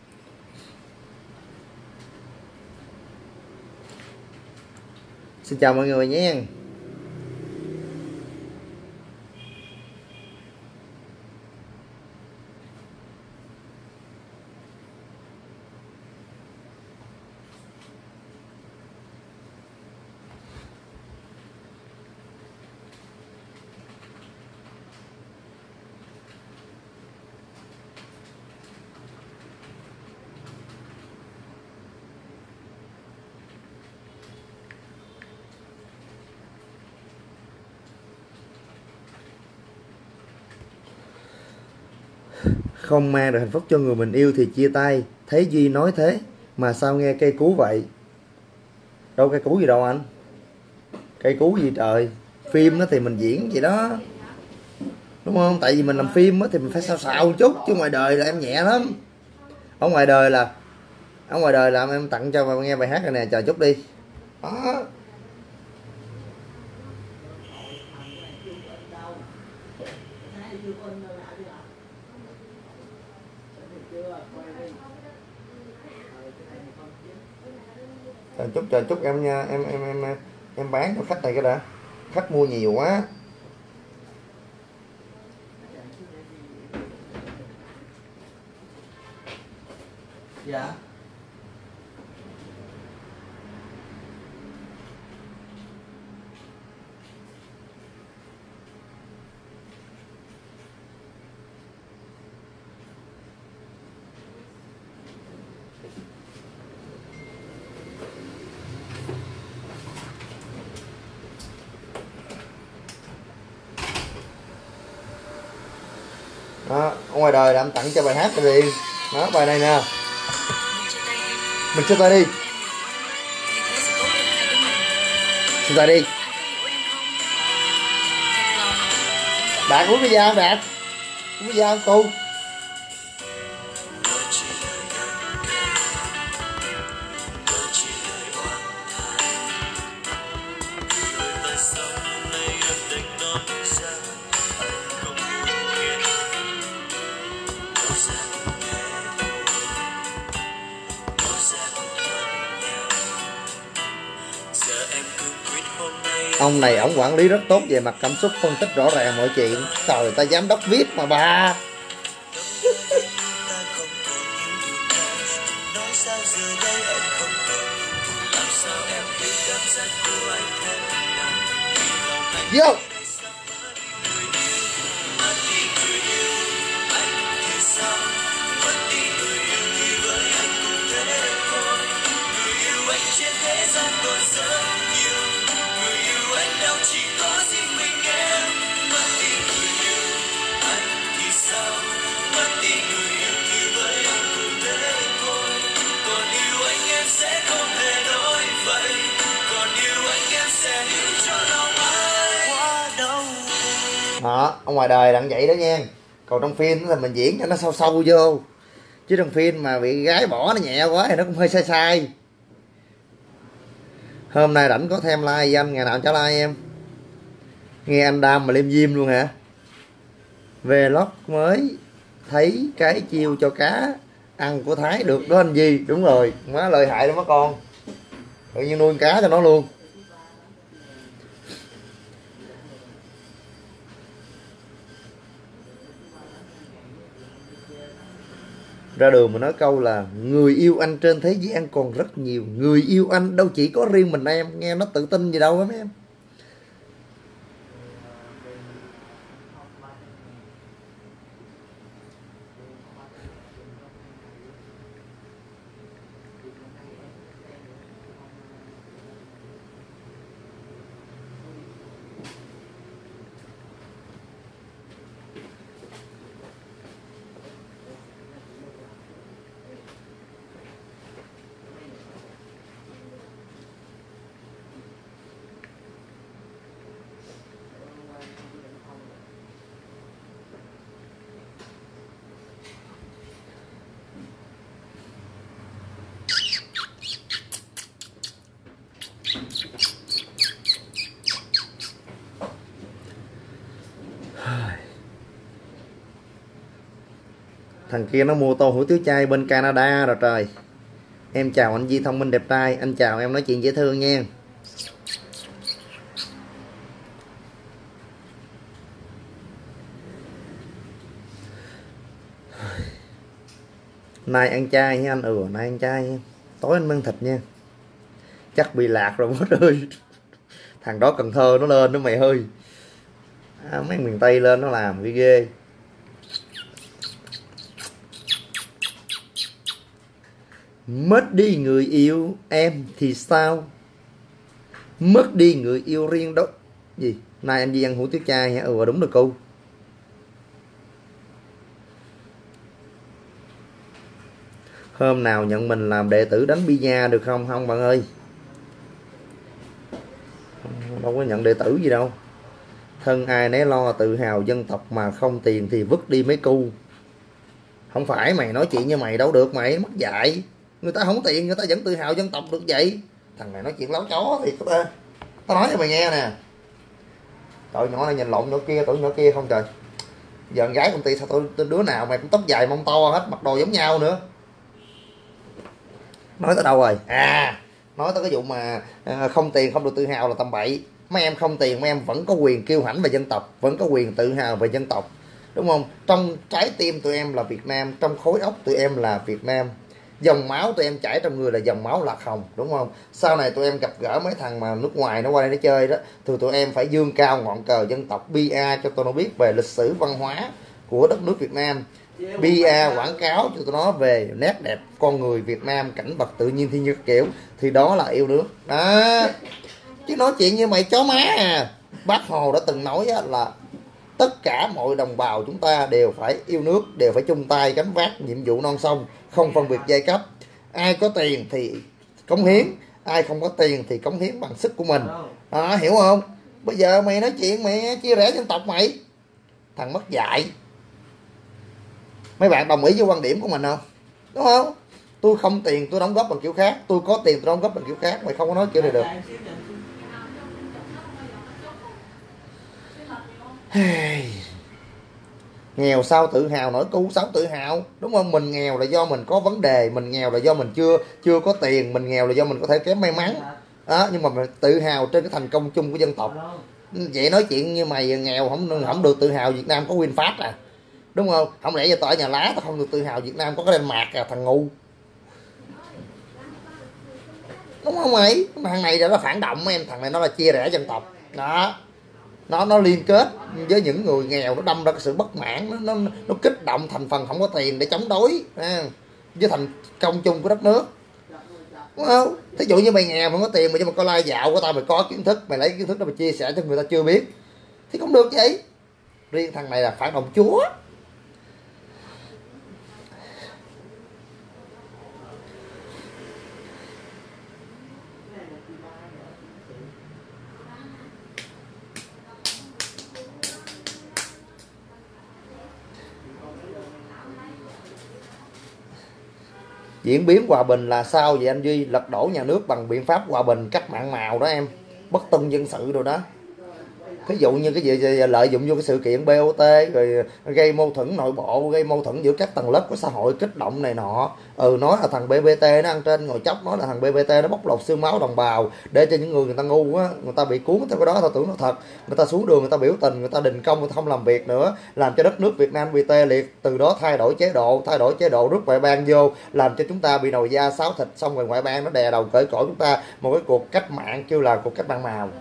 Xin chào mọi người nhé. Không mang được hạnh phúc cho người mình yêu thì chia tay. Thấy Duy nói thế mà sao nghe cây cú vậy? Đâu cây cú gì đâu anh. Cây cú gì trời. Phim thì mình diễn vậy đó, đúng không? Tại vì mình làm phim thì mình phải xào xạo một chút, chứ ngoài đời là em nhẹ lắm. Ở ngoài đời là Ở ngoài đời làm em tặng cho mà nghe bài hát này nè, chờ chút đi đó. Chờ chút chờ chút em nha, em em em em bán cho khách này cái đã, khách mua nhiều quá. Dạ. Đó, ở ngoài đời là em tặng cho bài hát này liền. Đó, bài này nè. Mình chia tay đi. Chia tay đi. Đạt uống cái dao Đạt. Uống cái dao cô. Ông này ổng quản lý rất tốt về mặt cảm xúc, phân tích rõ ràng mọi chuyện. Trời, ta giám đốc viết mà bà. Vô. Đó, ở ngoài đời là vậy đó nha. Còn trong phim thì mình diễn cho nó sâu sâu vô. Chứ trong phim mà bị gái bỏ nó nhẹ quá thì nó cũng hơi sai sai. Hôm nay rảnh có thêm like với anh, ngày nào cho like em. Nghe anh đam mà liêm diêm luôn hả? Vlog mới thấy cái chiêu cho cá ăn của Thái được đó anh Di. Đúng rồi, má lợi hại lắm má con. Tự nhiên nuôi cá cho nó luôn. Ra đường mà nói câu là người yêu anh trên thế gian còn rất nhiều. Người yêu anh đâu chỉ có riêng mình em. Nghe nó tự tin gì đâu á mấy em. Thằng kia nó mua tô hủ tiếu chay bên Canada rồi trời. Em chào anh Di thông minh đẹp trai. Anh chào em nói chuyện dễ thương nha. Nay ăn chay nha anh. Ừ nay ăn chay nha. Tối anh mang thịt nha. Chắc bị lạc rồi mất ơi. Thằng đó Cần Thơ nó lên đó mày ơi. À, mấy miền Tây lên nó làm cái ghê. Mất đi người yêu em thì sao? Mất đi người yêu riêng đó. Gì? Nay anh đi ăn hủ tiếu chay hả? Ừ đúng rồi cô. Hôm nào nhận mình làm đệ tử đánh bida được không? Không bạn ơi. Đâu có nhận đệ tử gì đâu. Thân ai nấy lo, tự hào dân tộc mà không tiền thì vứt đi mấy cu. Không phải mày nói chuyện như mày đâu được mày, mất dạy. Người ta không tiền, người ta vẫn tự hào dân tộc được vậy. Thằng này nói chuyện láo chó thì ta Tao nói cho mày nghe nè. Tội nhỏ này nhìn lộn nhỏ kia, tội nhỏ kia không trời. Giờ con gái công ty sao tôi, tôi đứa nào mày cũng tóc dài mông to hết, mặc đồ giống nhau nữa. Nói tới đâu rồi? À, nói tới cái vụ mà à, không tiền không được tự hào là tầm bậy. Mấy em không tiền, mấy em vẫn có quyền kiêu hãnh về dân tộc, vẫn có quyền tự hào về dân tộc. Đúng không? Trong trái tim tụi em là Việt Nam, trong khối óc tụi em là Việt Nam. Dòng máu tụi em chảy trong người là dòng máu lạc hồng, đúng không? Sau này tụi em gặp gỡ mấy thằng mà nước ngoài nó qua đây nó chơi đó, thì tụi em phải dương cao ngọn cờ dân tộc, pê e cho tụi nó biết về lịch sử văn hóa của đất nước Việt Nam, pê e quảng cáo cho tụi nó về nét đẹp con người Việt Nam, cảnh vật tự nhiên thiên nhiên kiểu, thì đó là yêu nước đó. Chứ nói chuyện như mày chó má à. Bác Hồ đã từng nói là tất cả mọi đồng bào chúng ta đều phải yêu nước, đều phải chung tay gánh vác nhiệm vụ non sông, không phân biệt giai cấp. Ai có tiền thì cống hiến, ai không có tiền thì cống hiến bằng sức của mình. À, hiểu không? Bây giờ mày nói chuyện mày chia rẽ dân tộc mày, thằng mất dạy. Mấy bạn đồng ý với quan điểm của mình không? Đúng không? Tôi không tiền tôi đóng góp bằng kiểu khác, tôi có tiền tôi đóng góp bằng kiểu khác. Mày không có nói kiểu này được. Nghèo sao tự hào, nổi cu sao tự hào, đúng không? Mình nghèo là do mình có vấn đề, mình nghèo là do mình chưa chưa có tiền, mình nghèo là do mình có thể kém may mắn. đó, nhưng mà mày tự hào trên cái thành công chung của dân tộc. Vậy nói chuyện như mày nghèo không không được tự hào Việt Nam có VinFast à, đúng không? Không lẽ giờ tao ở nhà lá tao không được tự hào Việt Nam có cái Denmark à, thằng ngu, đúng không mày? Thằng này là nó phản động em, thằng này nó là chia rẽ dân tộc đó, nó nó liên kết với những người nghèo, nó đâm ra cái sự bất mãn, nó nó, nó kích động thành phần không có tiền để chống đối à, với thành công chung của đất nước, đúng không? Thí dụ như mày nghèo không có tiền mà cho mày coi like dạo của tao, mày có kiến thức, mày lấy kiến thức đó mày chia sẻ cho người ta chưa biết thì không được vậy. Riêng thằng này là phản động chúa. Diễn biến hòa bình là sao vậy anh Duy? Lật đổ nhà nước bằng biện pháp hòa bình, cách mạng màu đó em, bất tuân dân sự rồi đó. Ví dụ như cái gì, gì lợi dụng vô cái sự kiện bê o tê rồi gây mâu thuẫn nội bộ, gây mâu thuẫn giữa các tầng lớp của xã hội, kích động này nọ. Ừ, nói là thằng bê bê tê nó ăn trên ngồi chóc, nói là thằng bê bê tê nó bóc lột xương máu đồng bào, để cho những người người ta ngu á, người ta bị cuốn theo cái đó, tao tưởng nó thật. Người ta xuống đường, người ta biểu tình, người ta đình công, người ta không làm việc nữa, làm cho đất nước Việt Nam bị tê liệt. Từ đó thay đổi chế độ, thay đổi chế độ rút ngoại bang vô, làm cho chúng ta bị nồi da sáo thịt, xong rồi ngoại bang nó đè đầu cởi cổ chúng ta. Một cái cuộc cách mạng kêu là cuộc cách mạng màu.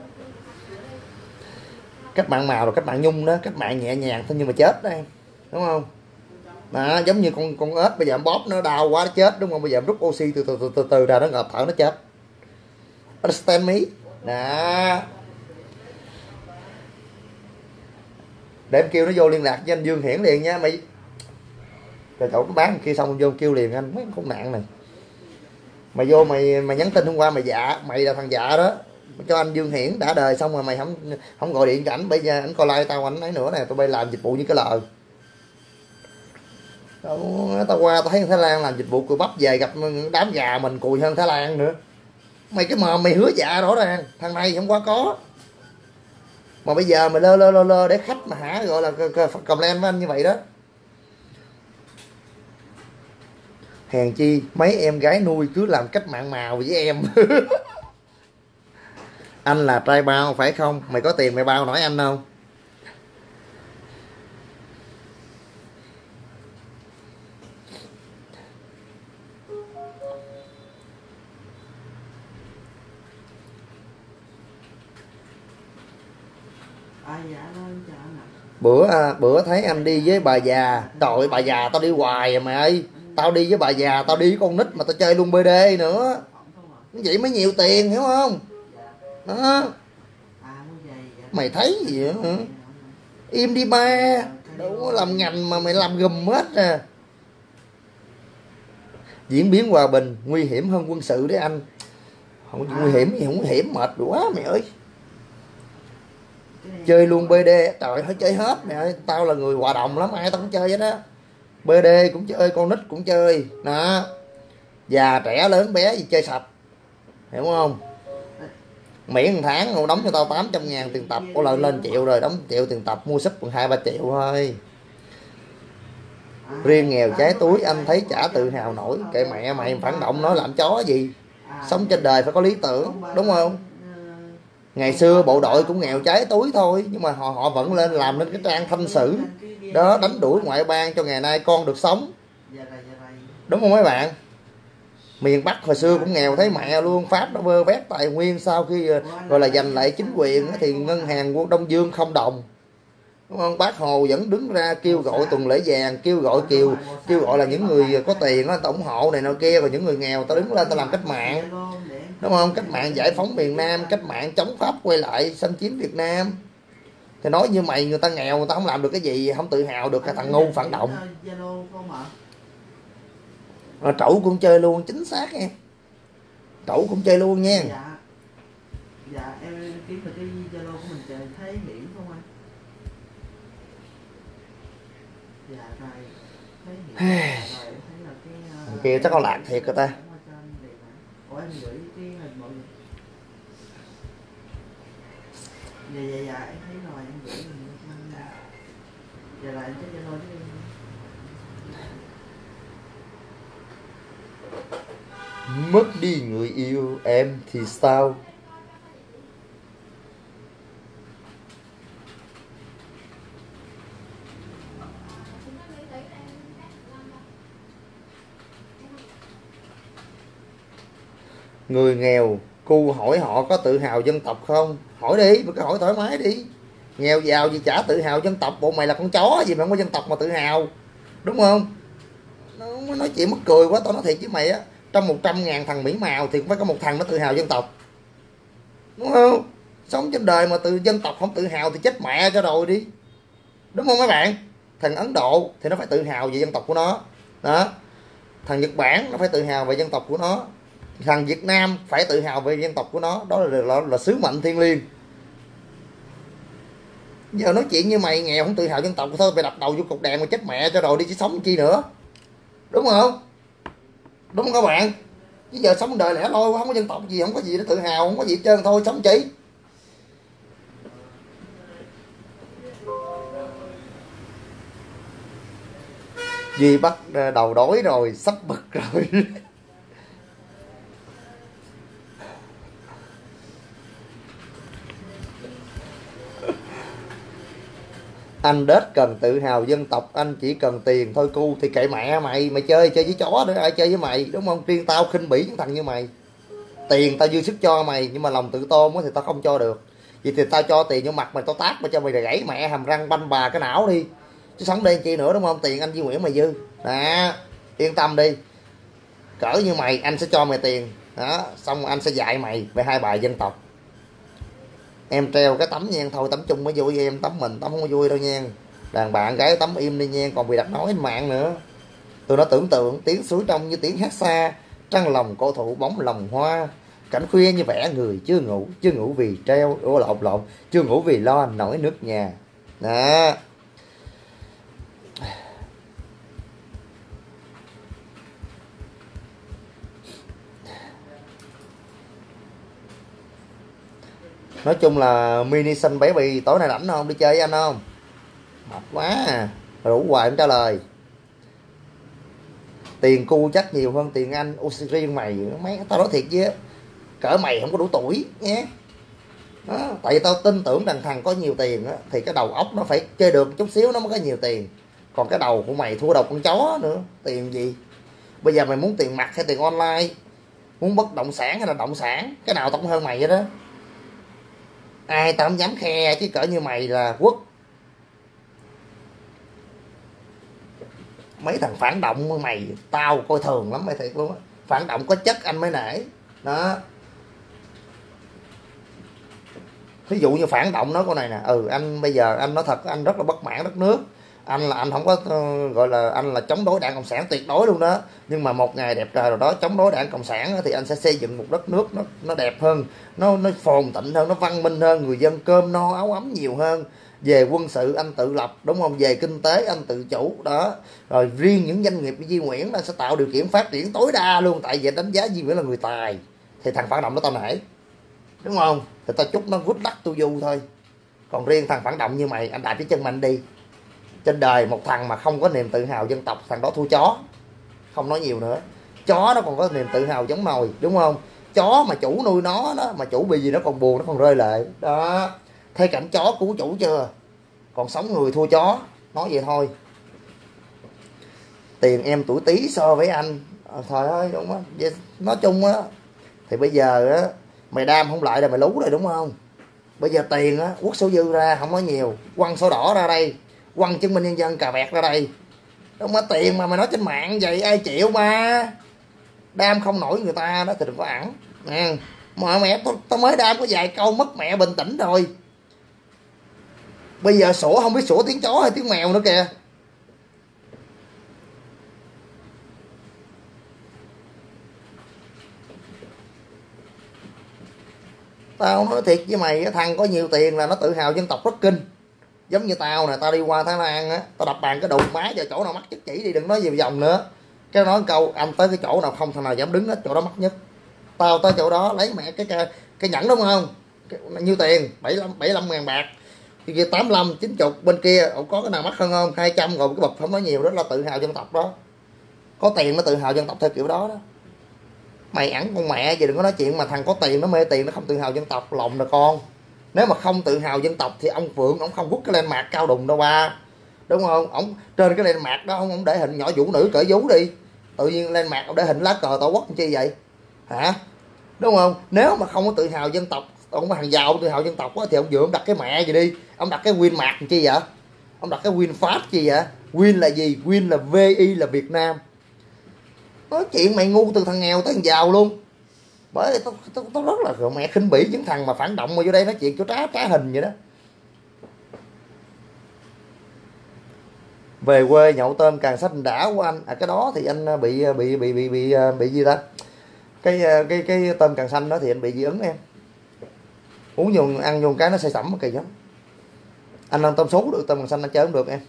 Cách mạng màu là cách mạng nhung đó, cách mạng nhẹ nhàng thôi nhưng mà chết đó em, đúng không? Đó, giống như con con ếch bây giờ em bóp nó đau quá nó chết, đúng không? Bây giờ em rút oxy từ từ từ từ, từ ra nó ngợp thở nó chết. Understand me? Đó. Để em kêu nó vô liên lạc với anh Dương Hiển liền nha mày. Rồi chỗ nó bán kia xong vô kêu liền anh, mấy con nạn này. Mày vô mày mày nhắn tin hôm qua mày dạ, mày là thằng dạ đó. Cho anh Dương Hiển đã đời xong rồi mày không không gọi điện cho ảnh, bây giờ ảnh coi like tao ảnh ấy nữa nè, tụi bay làm dịch vụ như cái lời. Tao qua tao thấy Thái Lan làm dịch vụ cùi bắp, về gặp đám gà mình cùi hơn Thái Lan nữa. Mày cái mồm mày hứa dạ rõ ràng, thằng này không qua có. Mà bây giờ mày lơ lơ lơ lơ để khách mà hả, gọi là cầm lên với anh như vậy đó. Hèn chi mấy em gái nuôi cứ làm cách mạng màu với em. Anh là trai bao phải không? Mày có tiền mày bao nổi anh không? Bữa bữa thấy anh đi với bà già, trời ơi, bà già tao đi hoài à mày ơi. Tao đi với bà già, tao đi với con nít mà tao chơi luôn bê đê nữa. Vậy mới nhiều tiền hiểu không? Đó. Mày thấy gì vậy hả? Im đi ba, đâu có làm ngành mà mày làm gùm hết à. Diễn biến hòa bình nguy hiểm hơn quân sự đấy anh. Không nguy hiểm gì, không nguy hiểm, mệt quá mày ơi. Chơi luôn bê đê, trời ơi chơi hết mày ơi. Tao là người hòa đồng lắm, ai tao cũng chơi hết á. bê đê cũng chơi, con nít cũng chơi. Đó. Già trẻ lớn bé gì chơi sạch. Hiểu không? Miễn một tháng ông đóng cho tao tám trăm ngàn tiền tập, có lần lên triệu rồi, đóng triệu tiền tập mua súp còn hai ba triệu thôi. Riêng nghèo trái túi anh thấy chả tự hào nổi. Kệ mẹ mày, phản động nói làm chó gì. Sống trên đời phải có lý tưởng, đúng không? Ngày xưa bộ đội cũng nghèo trái túi thôi, nhưng mà họ họ vẫn lên làm lên cái trang thanh sử đó, đánh đuổi ngoại bang cho ngày nay con được sống, đúng không mấy bạn? Miền Bắc hồi xưa cũng nghèo thấy mẹ luôn, Pháp nó vơ vét tài nguyên, sau khi gọi là giành lại chính quyền thì ngân hàng của Đông Dương không đồng, đúng không? Bác Hồ vẫn đứng ra kêu gọi tuần lễ vàng, kêu gọi kiều kêu gọi là những người có tiền đó ủng hộ này nọ kia, rồi những người nghèo ta đứng lên ta làm cách mạng, đúng không? Cách mạng giải phóng miền Nam, cách mạng chống Pháp quay lại xâm chiếm Việt Nam. Thì nói như mày, người ta nghèo, người ta không làm được cái gì, không tự hào được, là thằng ngu phản động. Rồi Trẩu cũng chơi luôn, chính xác em. Trẩu cũng chơi luôn nha. Dạ, dạ em kiếm được cái Zalo của mình chơi thấy Hiển không anh? Dạ rồi, thấy Hiển rồi, em thấy là cái uh, kia chắc có lạc thiệt rồi ta. Ủa em gửi cái hình mọi người. Dạ dạ dạ em thấy rồi, em gửi hình. Dạ là em check Zalo chứ. Mất đi người yêu em thì sao? Người nghèo cu hỏi họ có tự hào dân tộc không? Hỏi đi, mà cứ hỏi thoải mái đi. Nghèo giàu gì chả tự hào dân tộc, bộ mày là con chó gì mà không có dân tộc mà tự hào, đúng không? Nó nói chuyện mắc cười quá. Tao nói thiệt với mày á, trong một trăm ngàn thằng mỹ màu thì cũng phải có một thằng nó tự hào dân tộc, đúng không? Sống trên đời mà tự dân tộc không tự hào thì chết mẹ cho rồi đi, đúng không mấy bạn? Thằng Ấn Độ thì nó phải tự hào về dân tộc của nó đó, thằng Nhật Bản nó phải tự hào về dân tộc của nó, thằng Việt Nam phải tự hào về dân tộc của nó. Đó là, là, là sứ mệnh thiêng liêng. Giờ nói chuyện như mày nghèo không tự hào dân tộc thôi, mày đập đầu vô cục đèn mà chết mẹ cho rồi đi, chứ sống chi nữa, đúng không? Đúng không các bạn? Chứ giờ sống đời lẻ loi quá, không có dân tộc gì, không có gì để tự hào, không có gì hết trơn, thôi sống chi. Duy bắt đầu đói rồi, sắp bực rồi. Anh đết cần tự hào dân tộc, anh chỉ cần tiền thôi cu. Thì kệ mẹ mày, mày chơi chơi với chó nữa, ai chơi với mày, đúng không? Riêng tao khinh bỉ những thằng như mày. Tiền tao dư sức cho mày, nhưng mà lòng tự tôn thì tao không cho được. Vậy thì tao cho tiền vô mặt mày, tao tát mày cho mày gãy mẹ hàm răng banh bà cái não đi, chứ sống đây chi nữa, đúng không? Tiền anh Duy Nguyễn mày dư đó, yên tâm đi. Cỡ như mày anh sẽ cho mày tiền đó, xong anh sẽ dạy mày về hai bài dân tộc. Em treo cái tấm nha, thôi tấm chung mới vui, em tấm mình tấm không có vui đâu nha. Đàn bạn gái tấm im đi nha, còn bị đặt nói trên mạng nữa. Tôi nó tưởng tượng tiếng suối trong như tiếng hát xa, trăng lòng cổ thụ bóng lòng hoa, cảnh khuya như vẻ người chưa ngủ, chưa ngủ vì treo ô lộn lộn chưa ngủ vì lo nổi nước nhà đó. Nói chung là mini xanh baby tối nay rảnh không, đi chơi với anh không? Mệt quá à. Rủ hoài không trả lời. Tiền cu chắc nhiều hơn tiền anh. Ủa, riêng mày mấy tao nói thiệt chứ, cỡ mày không có đủ tuổi nhé đó. Tại vì tao tin tưởng rằng thằng có nhiều tiền á, thì cái đầu óc nó phải chơi được chút xíu nó mới có nhiều tiền. Còn cái đầu của mày thua đầu con chó nữa. Tiền gì? Bây giờ mày muốn tiền mặt hay tiền online, muốn bất động sản hay là động sản, cái nào tao cũng hơn mày vậy đó. Ai tao không dám khe, chứ cỡ như mày là quất. Mấy thằng phản động mày tao coi thường lắm mày, thiệt luôn á. Phản động có chất anh mới nể đó. Ví dụ như phản động nói câu này nè, ừ anh bây giờ anh nói thật, anh rất là bất mãn đất nước, anh là anh không có uh, gọi là anh là chống đối đảng cộng sản tuyệt đối luôn đó, nhưng mà một ngày đẹp trời rồi đó chống đối đảng cộng sản đó, thì anh sẽ xây dựng một đất nước nó nó đẹp hơn, nó nó phồn thịnh hơn, nó văn minh hơn, người dân cơm no áo ấm nhiều hơn. Về quân sự anh tự lập, đúng không? Về kinh tế anh tự chủ đó. Rồi riêng những doanh nghiệp như Duy Nguyễn nó sẽ tạo điều kiện phát triển tối đa luôn, tại vì đánh giá Duy Nguyễn là người tài. Thì thằng phản động nó tao nể, đúng không? Thì tao chúc nó vút đắc tu du thôi. Còn riêng thằng phản động như mày, anh đạp cái chân mạnh đi. Trên đời một thằng mà không có niềm tự hào dân tộc, thằng đó thua chó. Không nói nhiều nữa. Chó nó còn có niềm tự hào giống nồi, đúng không? Chó mà chủ nuôi nó đó, mà chủ bị gì nó còn buồn, nó còn rơi lệ đó. Thấy cảnh chó cứu chủ chưa? Còn sống người thua chó. Nói vậy thôi. Tiền em tuổi Tý so với anh à, trời ơi, đúng á. Nói chung á, thì bây giờ á, mày đam không lại là mày lú rồi, đúng không? Bây giờ tiền á, quất số dư ra, không nói nhiều, quăng sổ đỏ ra đây, quăng chứng minh nhân dân cà vẹt ra đây, đúng á? Tiền mà mày nói trên mạng vậy ai chịu mà. Đam không nổi người ta đó thì đừng có ẵn nha. Mà mẹ tao, tao mới đam có vài câu mất mẹ bình tĩnh rồi. Bây giờ sủa không biết sủa tiếng chó hay tiếng mèo nữa kìa. Tao nói thiệt với mày, cái thằng có nhiều tiền là nó tự hào dân tộc rất kinh. Giống như tao nè, tao đi qua Thái Lan á, tao đập bàn cái đụng má vào chỗ nào mắc nhất chỉ đi, đừng nói gì vòng nữa. Cái nói câu anh tới cái chỗ nào không thằng nào dám đứng hết, chỗ đó mắc nhất. Tao tới chỗ đó lấy mẹ cái cái, cái nhẫn, đúng không? Cái, nhiêu tiền? bảy mươi lăm ngàn bạc. Cái kia tám mươi lăm, chín mươi, bên kia có cái nào mắc hơn không? hai trăm rồi cái bậc không nói nhiều, đó là tự hào dân tộc đó. Có tiền mới tự hào dân tộc theo kiểu đó đó. Mày ẵn con mẹ gì, đừng có nói chuyện mà thằng có tiền nó mê tiền nó không tự hào dân tộc, lòng nè con. Nếu mà không tự hào dân tộc thì ông Phượng ông không quất cái lên mạc cao đùng đâu ba, đúng không? Ông trên cái lên mạc đó ông, ông để hình nhỏ vũ nữ cởi vú đi, tự nhiên lên mạc ông để hình lá cờ tổ quốc chi vậy hả? đúng không? Nếu mà không có tự hào dân tộc, ông hàng giàu tự hào dân tộc á, thì ông vừa ông đặt cái mẹ gì đi, ông đặt cái Winmart làm chi vậy? Ông đặt cái Winfast chi vậy? Win là gì? Win là vê i là Việt Nam. Nói chuyện mày ngu từ thằng nghèo tới thằng giàu luôn. Bởi tôi, tôi, tôi rất là mẹ khinh bỉ những thằng mà phản động mà vô đây nói chuyện cho trá trá hình vậy đó. Về quê nhậu tôm càng xanh đã của anh. À cái đó thì anh bị bị bị bị bị bị gì ta? Cái cái cái tôm càng xanh đó thì anh bị dị ứng em. Uống vô ăn vô cái nó say sẩm kỳ lắm. Anh ăn tôm sú được, tôm càng xanh anh chơi không được em.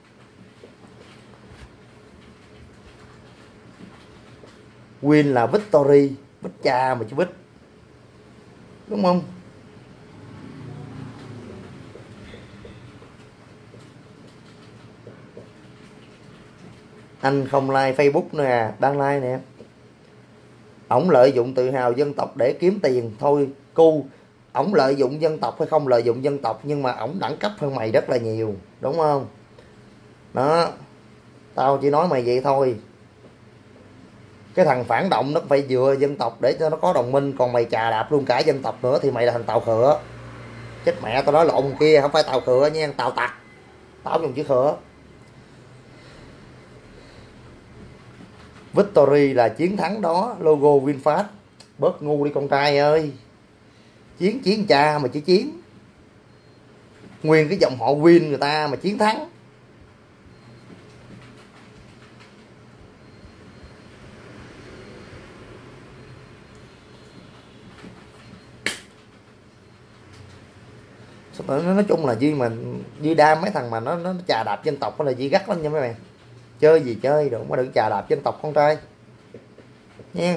Win là Victory, Vít cha mà chứ Vít. Đúng không? Anh không like Facebook nữa à, đang like nè. Ổng lợi dụng tự hào dân tộc để kiếm tiền thôi cu. Ổng lợi dụng dân tộc hay không lợi dụng dân tộc, nhưng mà ổng đẳng cấp hơn mày rất là nhiều, đúng không? Đó, tao chỉ nói mày vậy thôi. Cái thằng phản động nó phải dựa dân tộc để cho nó có đồng minh, còn mày chà đạp luôn cả dân tộc nữa thì mày là thằng tàu khựa. Chết mẹ, tao nói lộn kia, không phải tàu khựa nha, tàu tặc. Tao dùng chữ khựa. Victory là chiến thắng đó, logo VinFast. Bớt ngu đi con trai ơi. Chiến chiến cha mà chỉ chiến. Nguyên cái dòng họ Win người ta mà chiến thắng. Nói chung là Duy mà Duy đam mấy thằng mà nó nó chà đạp dân tộc là Duy gắt lắm nha mấy bạn. Chơi gì chơi, đừng có đừng chà đạp dân tộc con trai nha.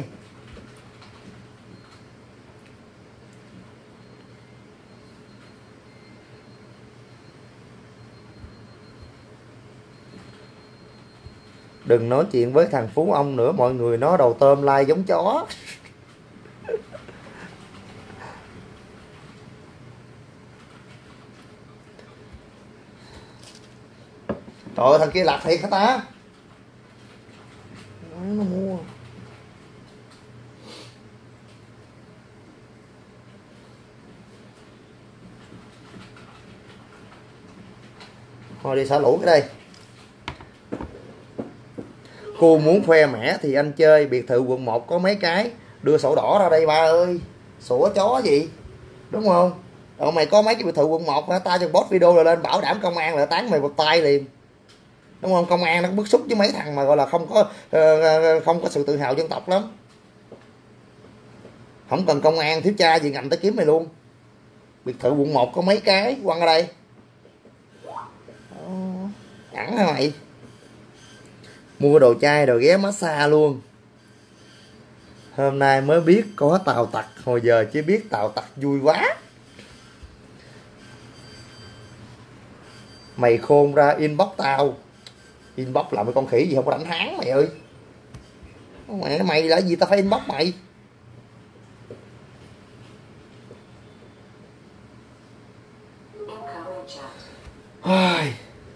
Đừng nói chuyện với thằng Phú Ông nữa, mọi người nó đầu tôm lai giống chó. Trời ơi, thằng kia lạc thiệt hả ta? Nó mua. Thôi đi xả lũ cái đây. Cô muốn khoe mẽ thì anh chơi biệt thự quận một có mấy cái. Đưa sổ đỏ ra đây ba ơi. Sổ chó gì? Đúng không? Ờ, mày có mấy cái biệt thự quận một hả? Ta cho post video rồi lên bảo đảm công an là tán mày một tay liền. Đúng không? Công an nó bức xúc với mấy thằng mà gọi là không có uh, không có sự tự hào dân tộc lắm. Không cần công an thiếu cha gì ngành tới kiếm mày luôn. Biệt thự quận một có mấy cái quăng ở đây. Ẵn hả mày? Mua đồ chai rồi ghé massage luôn. Hôm nay mới biết có tàu tặc, hồi giờ chỉ biết tàu tặc vui quá. Mày khôn ra inbox tao. Inbox làm cái con khỉ gì không có đánh hán mày ơi. Mẹ mày là gì tao phải inbox mày. Ai.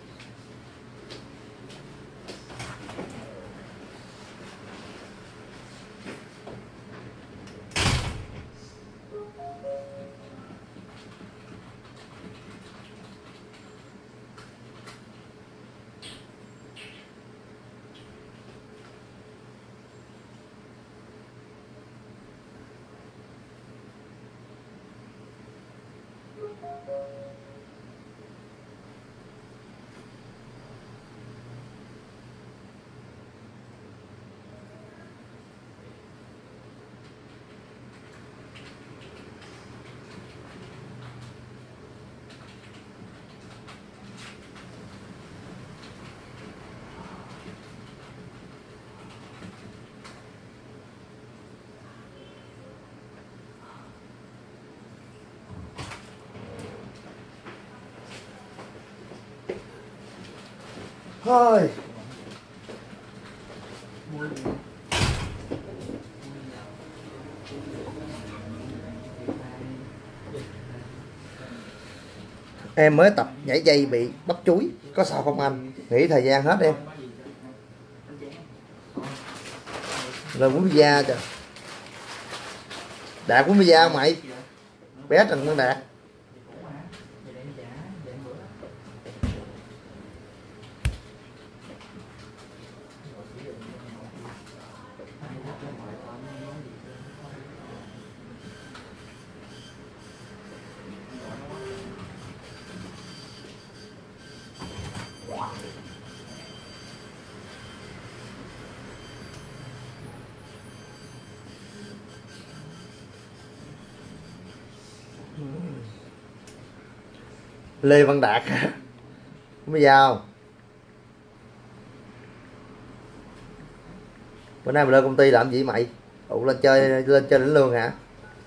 Thôi. Em mới tập nhảy dây bị bắp chuối, có sao không anh? Nghỉ thời gian hết em. Rồi muốn da trời. Đạt cũng bây giờ mày. Bé Trần Văn Đạt. Lê Văn Đạt mới giao. Bữa nay mày lên công ty làm gì mày? Ủa lên chơi lên chơi lĩnh lương hả?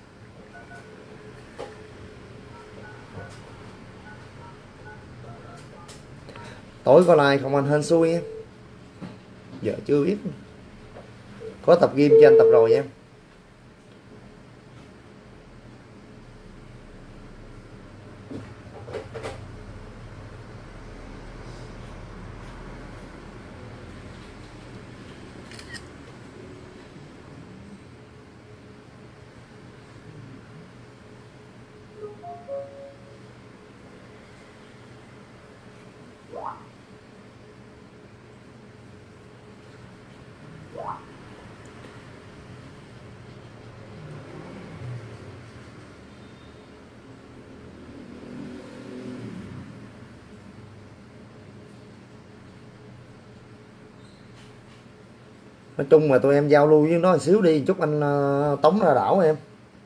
Tối có like không anh hên xui em. Giờ chưa biết. Có tập gym cho anh tập rồi em. Nói chung mà tụi em giao lưu với nó một xíu đi, chút anh uh, tống ra đảo em.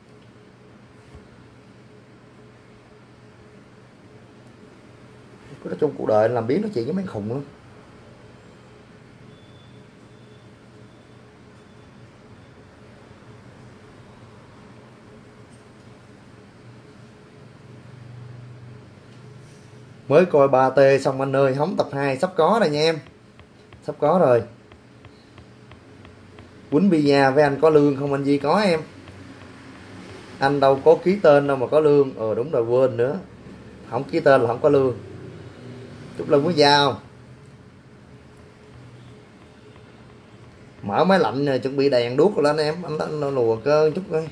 Nói chung cuộc đời anh làm biến nói chuyện với mấy khùng lắm. Mới coi ba T xong anh ơi, hóng tập hai sắp có rồi nha em. Sắp có rồi. Quýnh Bia với anh có lương không anh Di? Có em. Anh đâu có ký tên đâu mà có lương. Ờ đúng rồi, quên nữa. Không ký tên là không có lương. Chúc Lân mới giao. Mở máy lạnh này, chuẩn bị đèn đuốc rồi lên em. Anh, anh, anh lùa cơ chút coi.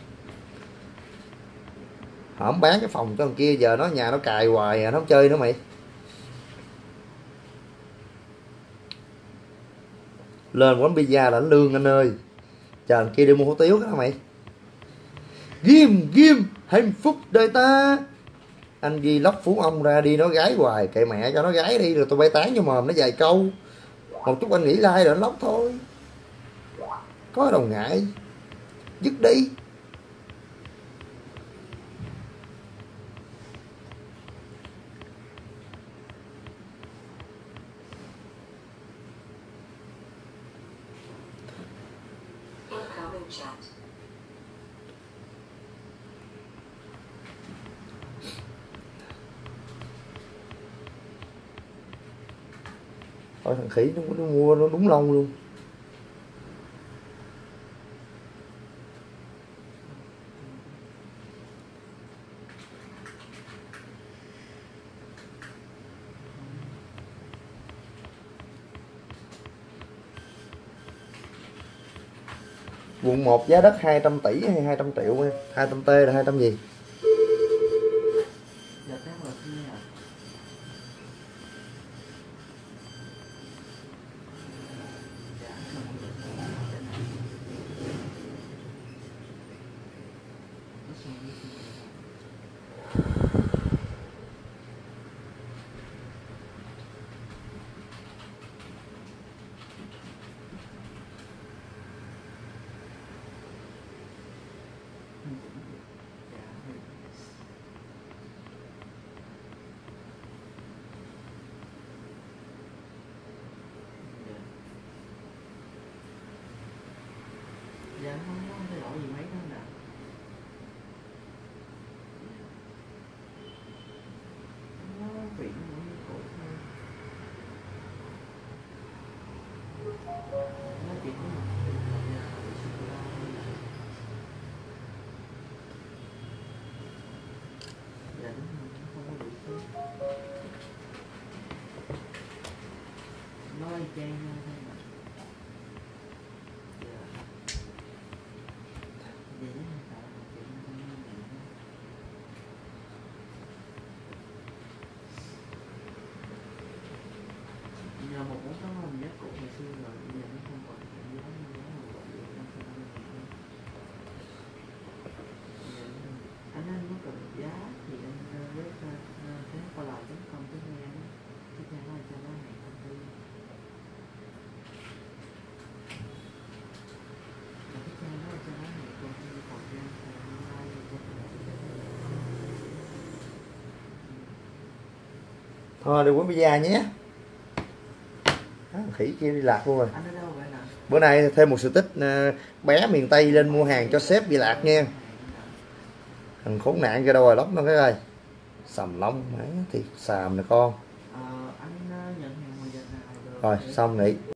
Hổng bán cái phòng cho thằng kia, giờ nó nhà nó cài hoài à, nó không chơi nữa mày. Lên quán pizza là đánh lương anh ơi. Chờ thằng kia đi mua hủ tiếu cái đó mày. Ghim ghim hạnh phúc đời ta. Anh Di lóc Phú Ông ra đi nói gái hoài, kệ mẹ cho nó gái đi rồi tôi bay tán vô mồm nó vài câu. Một chút anh nghĩ like rồi anh lóc thôi. Có đâu ngại. Dứt đi. Thôi thằng khỉ nó, nó mua nó đúng lông luôn. Quận một giá đất hai trăm tỷ hay hai trăm triệu em? hai trăm T là hai trăm gì? Dạ không có thay đổi gì mấy đó nè. Nó vị nó như cũ thôi. Nó chỉ có một vị là nhà bị sô-cô-la thôi nè. Dạ đúng rồi, nó không có bị sốt. Nó y chang nhau thôi mà. Dạ. Vậy nó tạo một chuyện cần giá thì anh với thế qua lại chấm công chấm nghe tiếp theo là cho nó hẹn công ty. Và tiếp theo đó là cho nó hẹn công ty còn ra online cho Thôi đi quán pizza nhé. Đó, khỉ kia đi lạc luôn rồi. anh ở đâu vậy nè? Bữa nay thêm một sự tích uh, bé miền Tây lên mua hàng cho sếp bị lạc nha. Thằng khốn nạn kia đâu rồi lóc nó cái ơi. Sầm lông mày thì xàm nè con. Ờ, anh nhận hàng mười giờ nào Rồi xong nghỉ.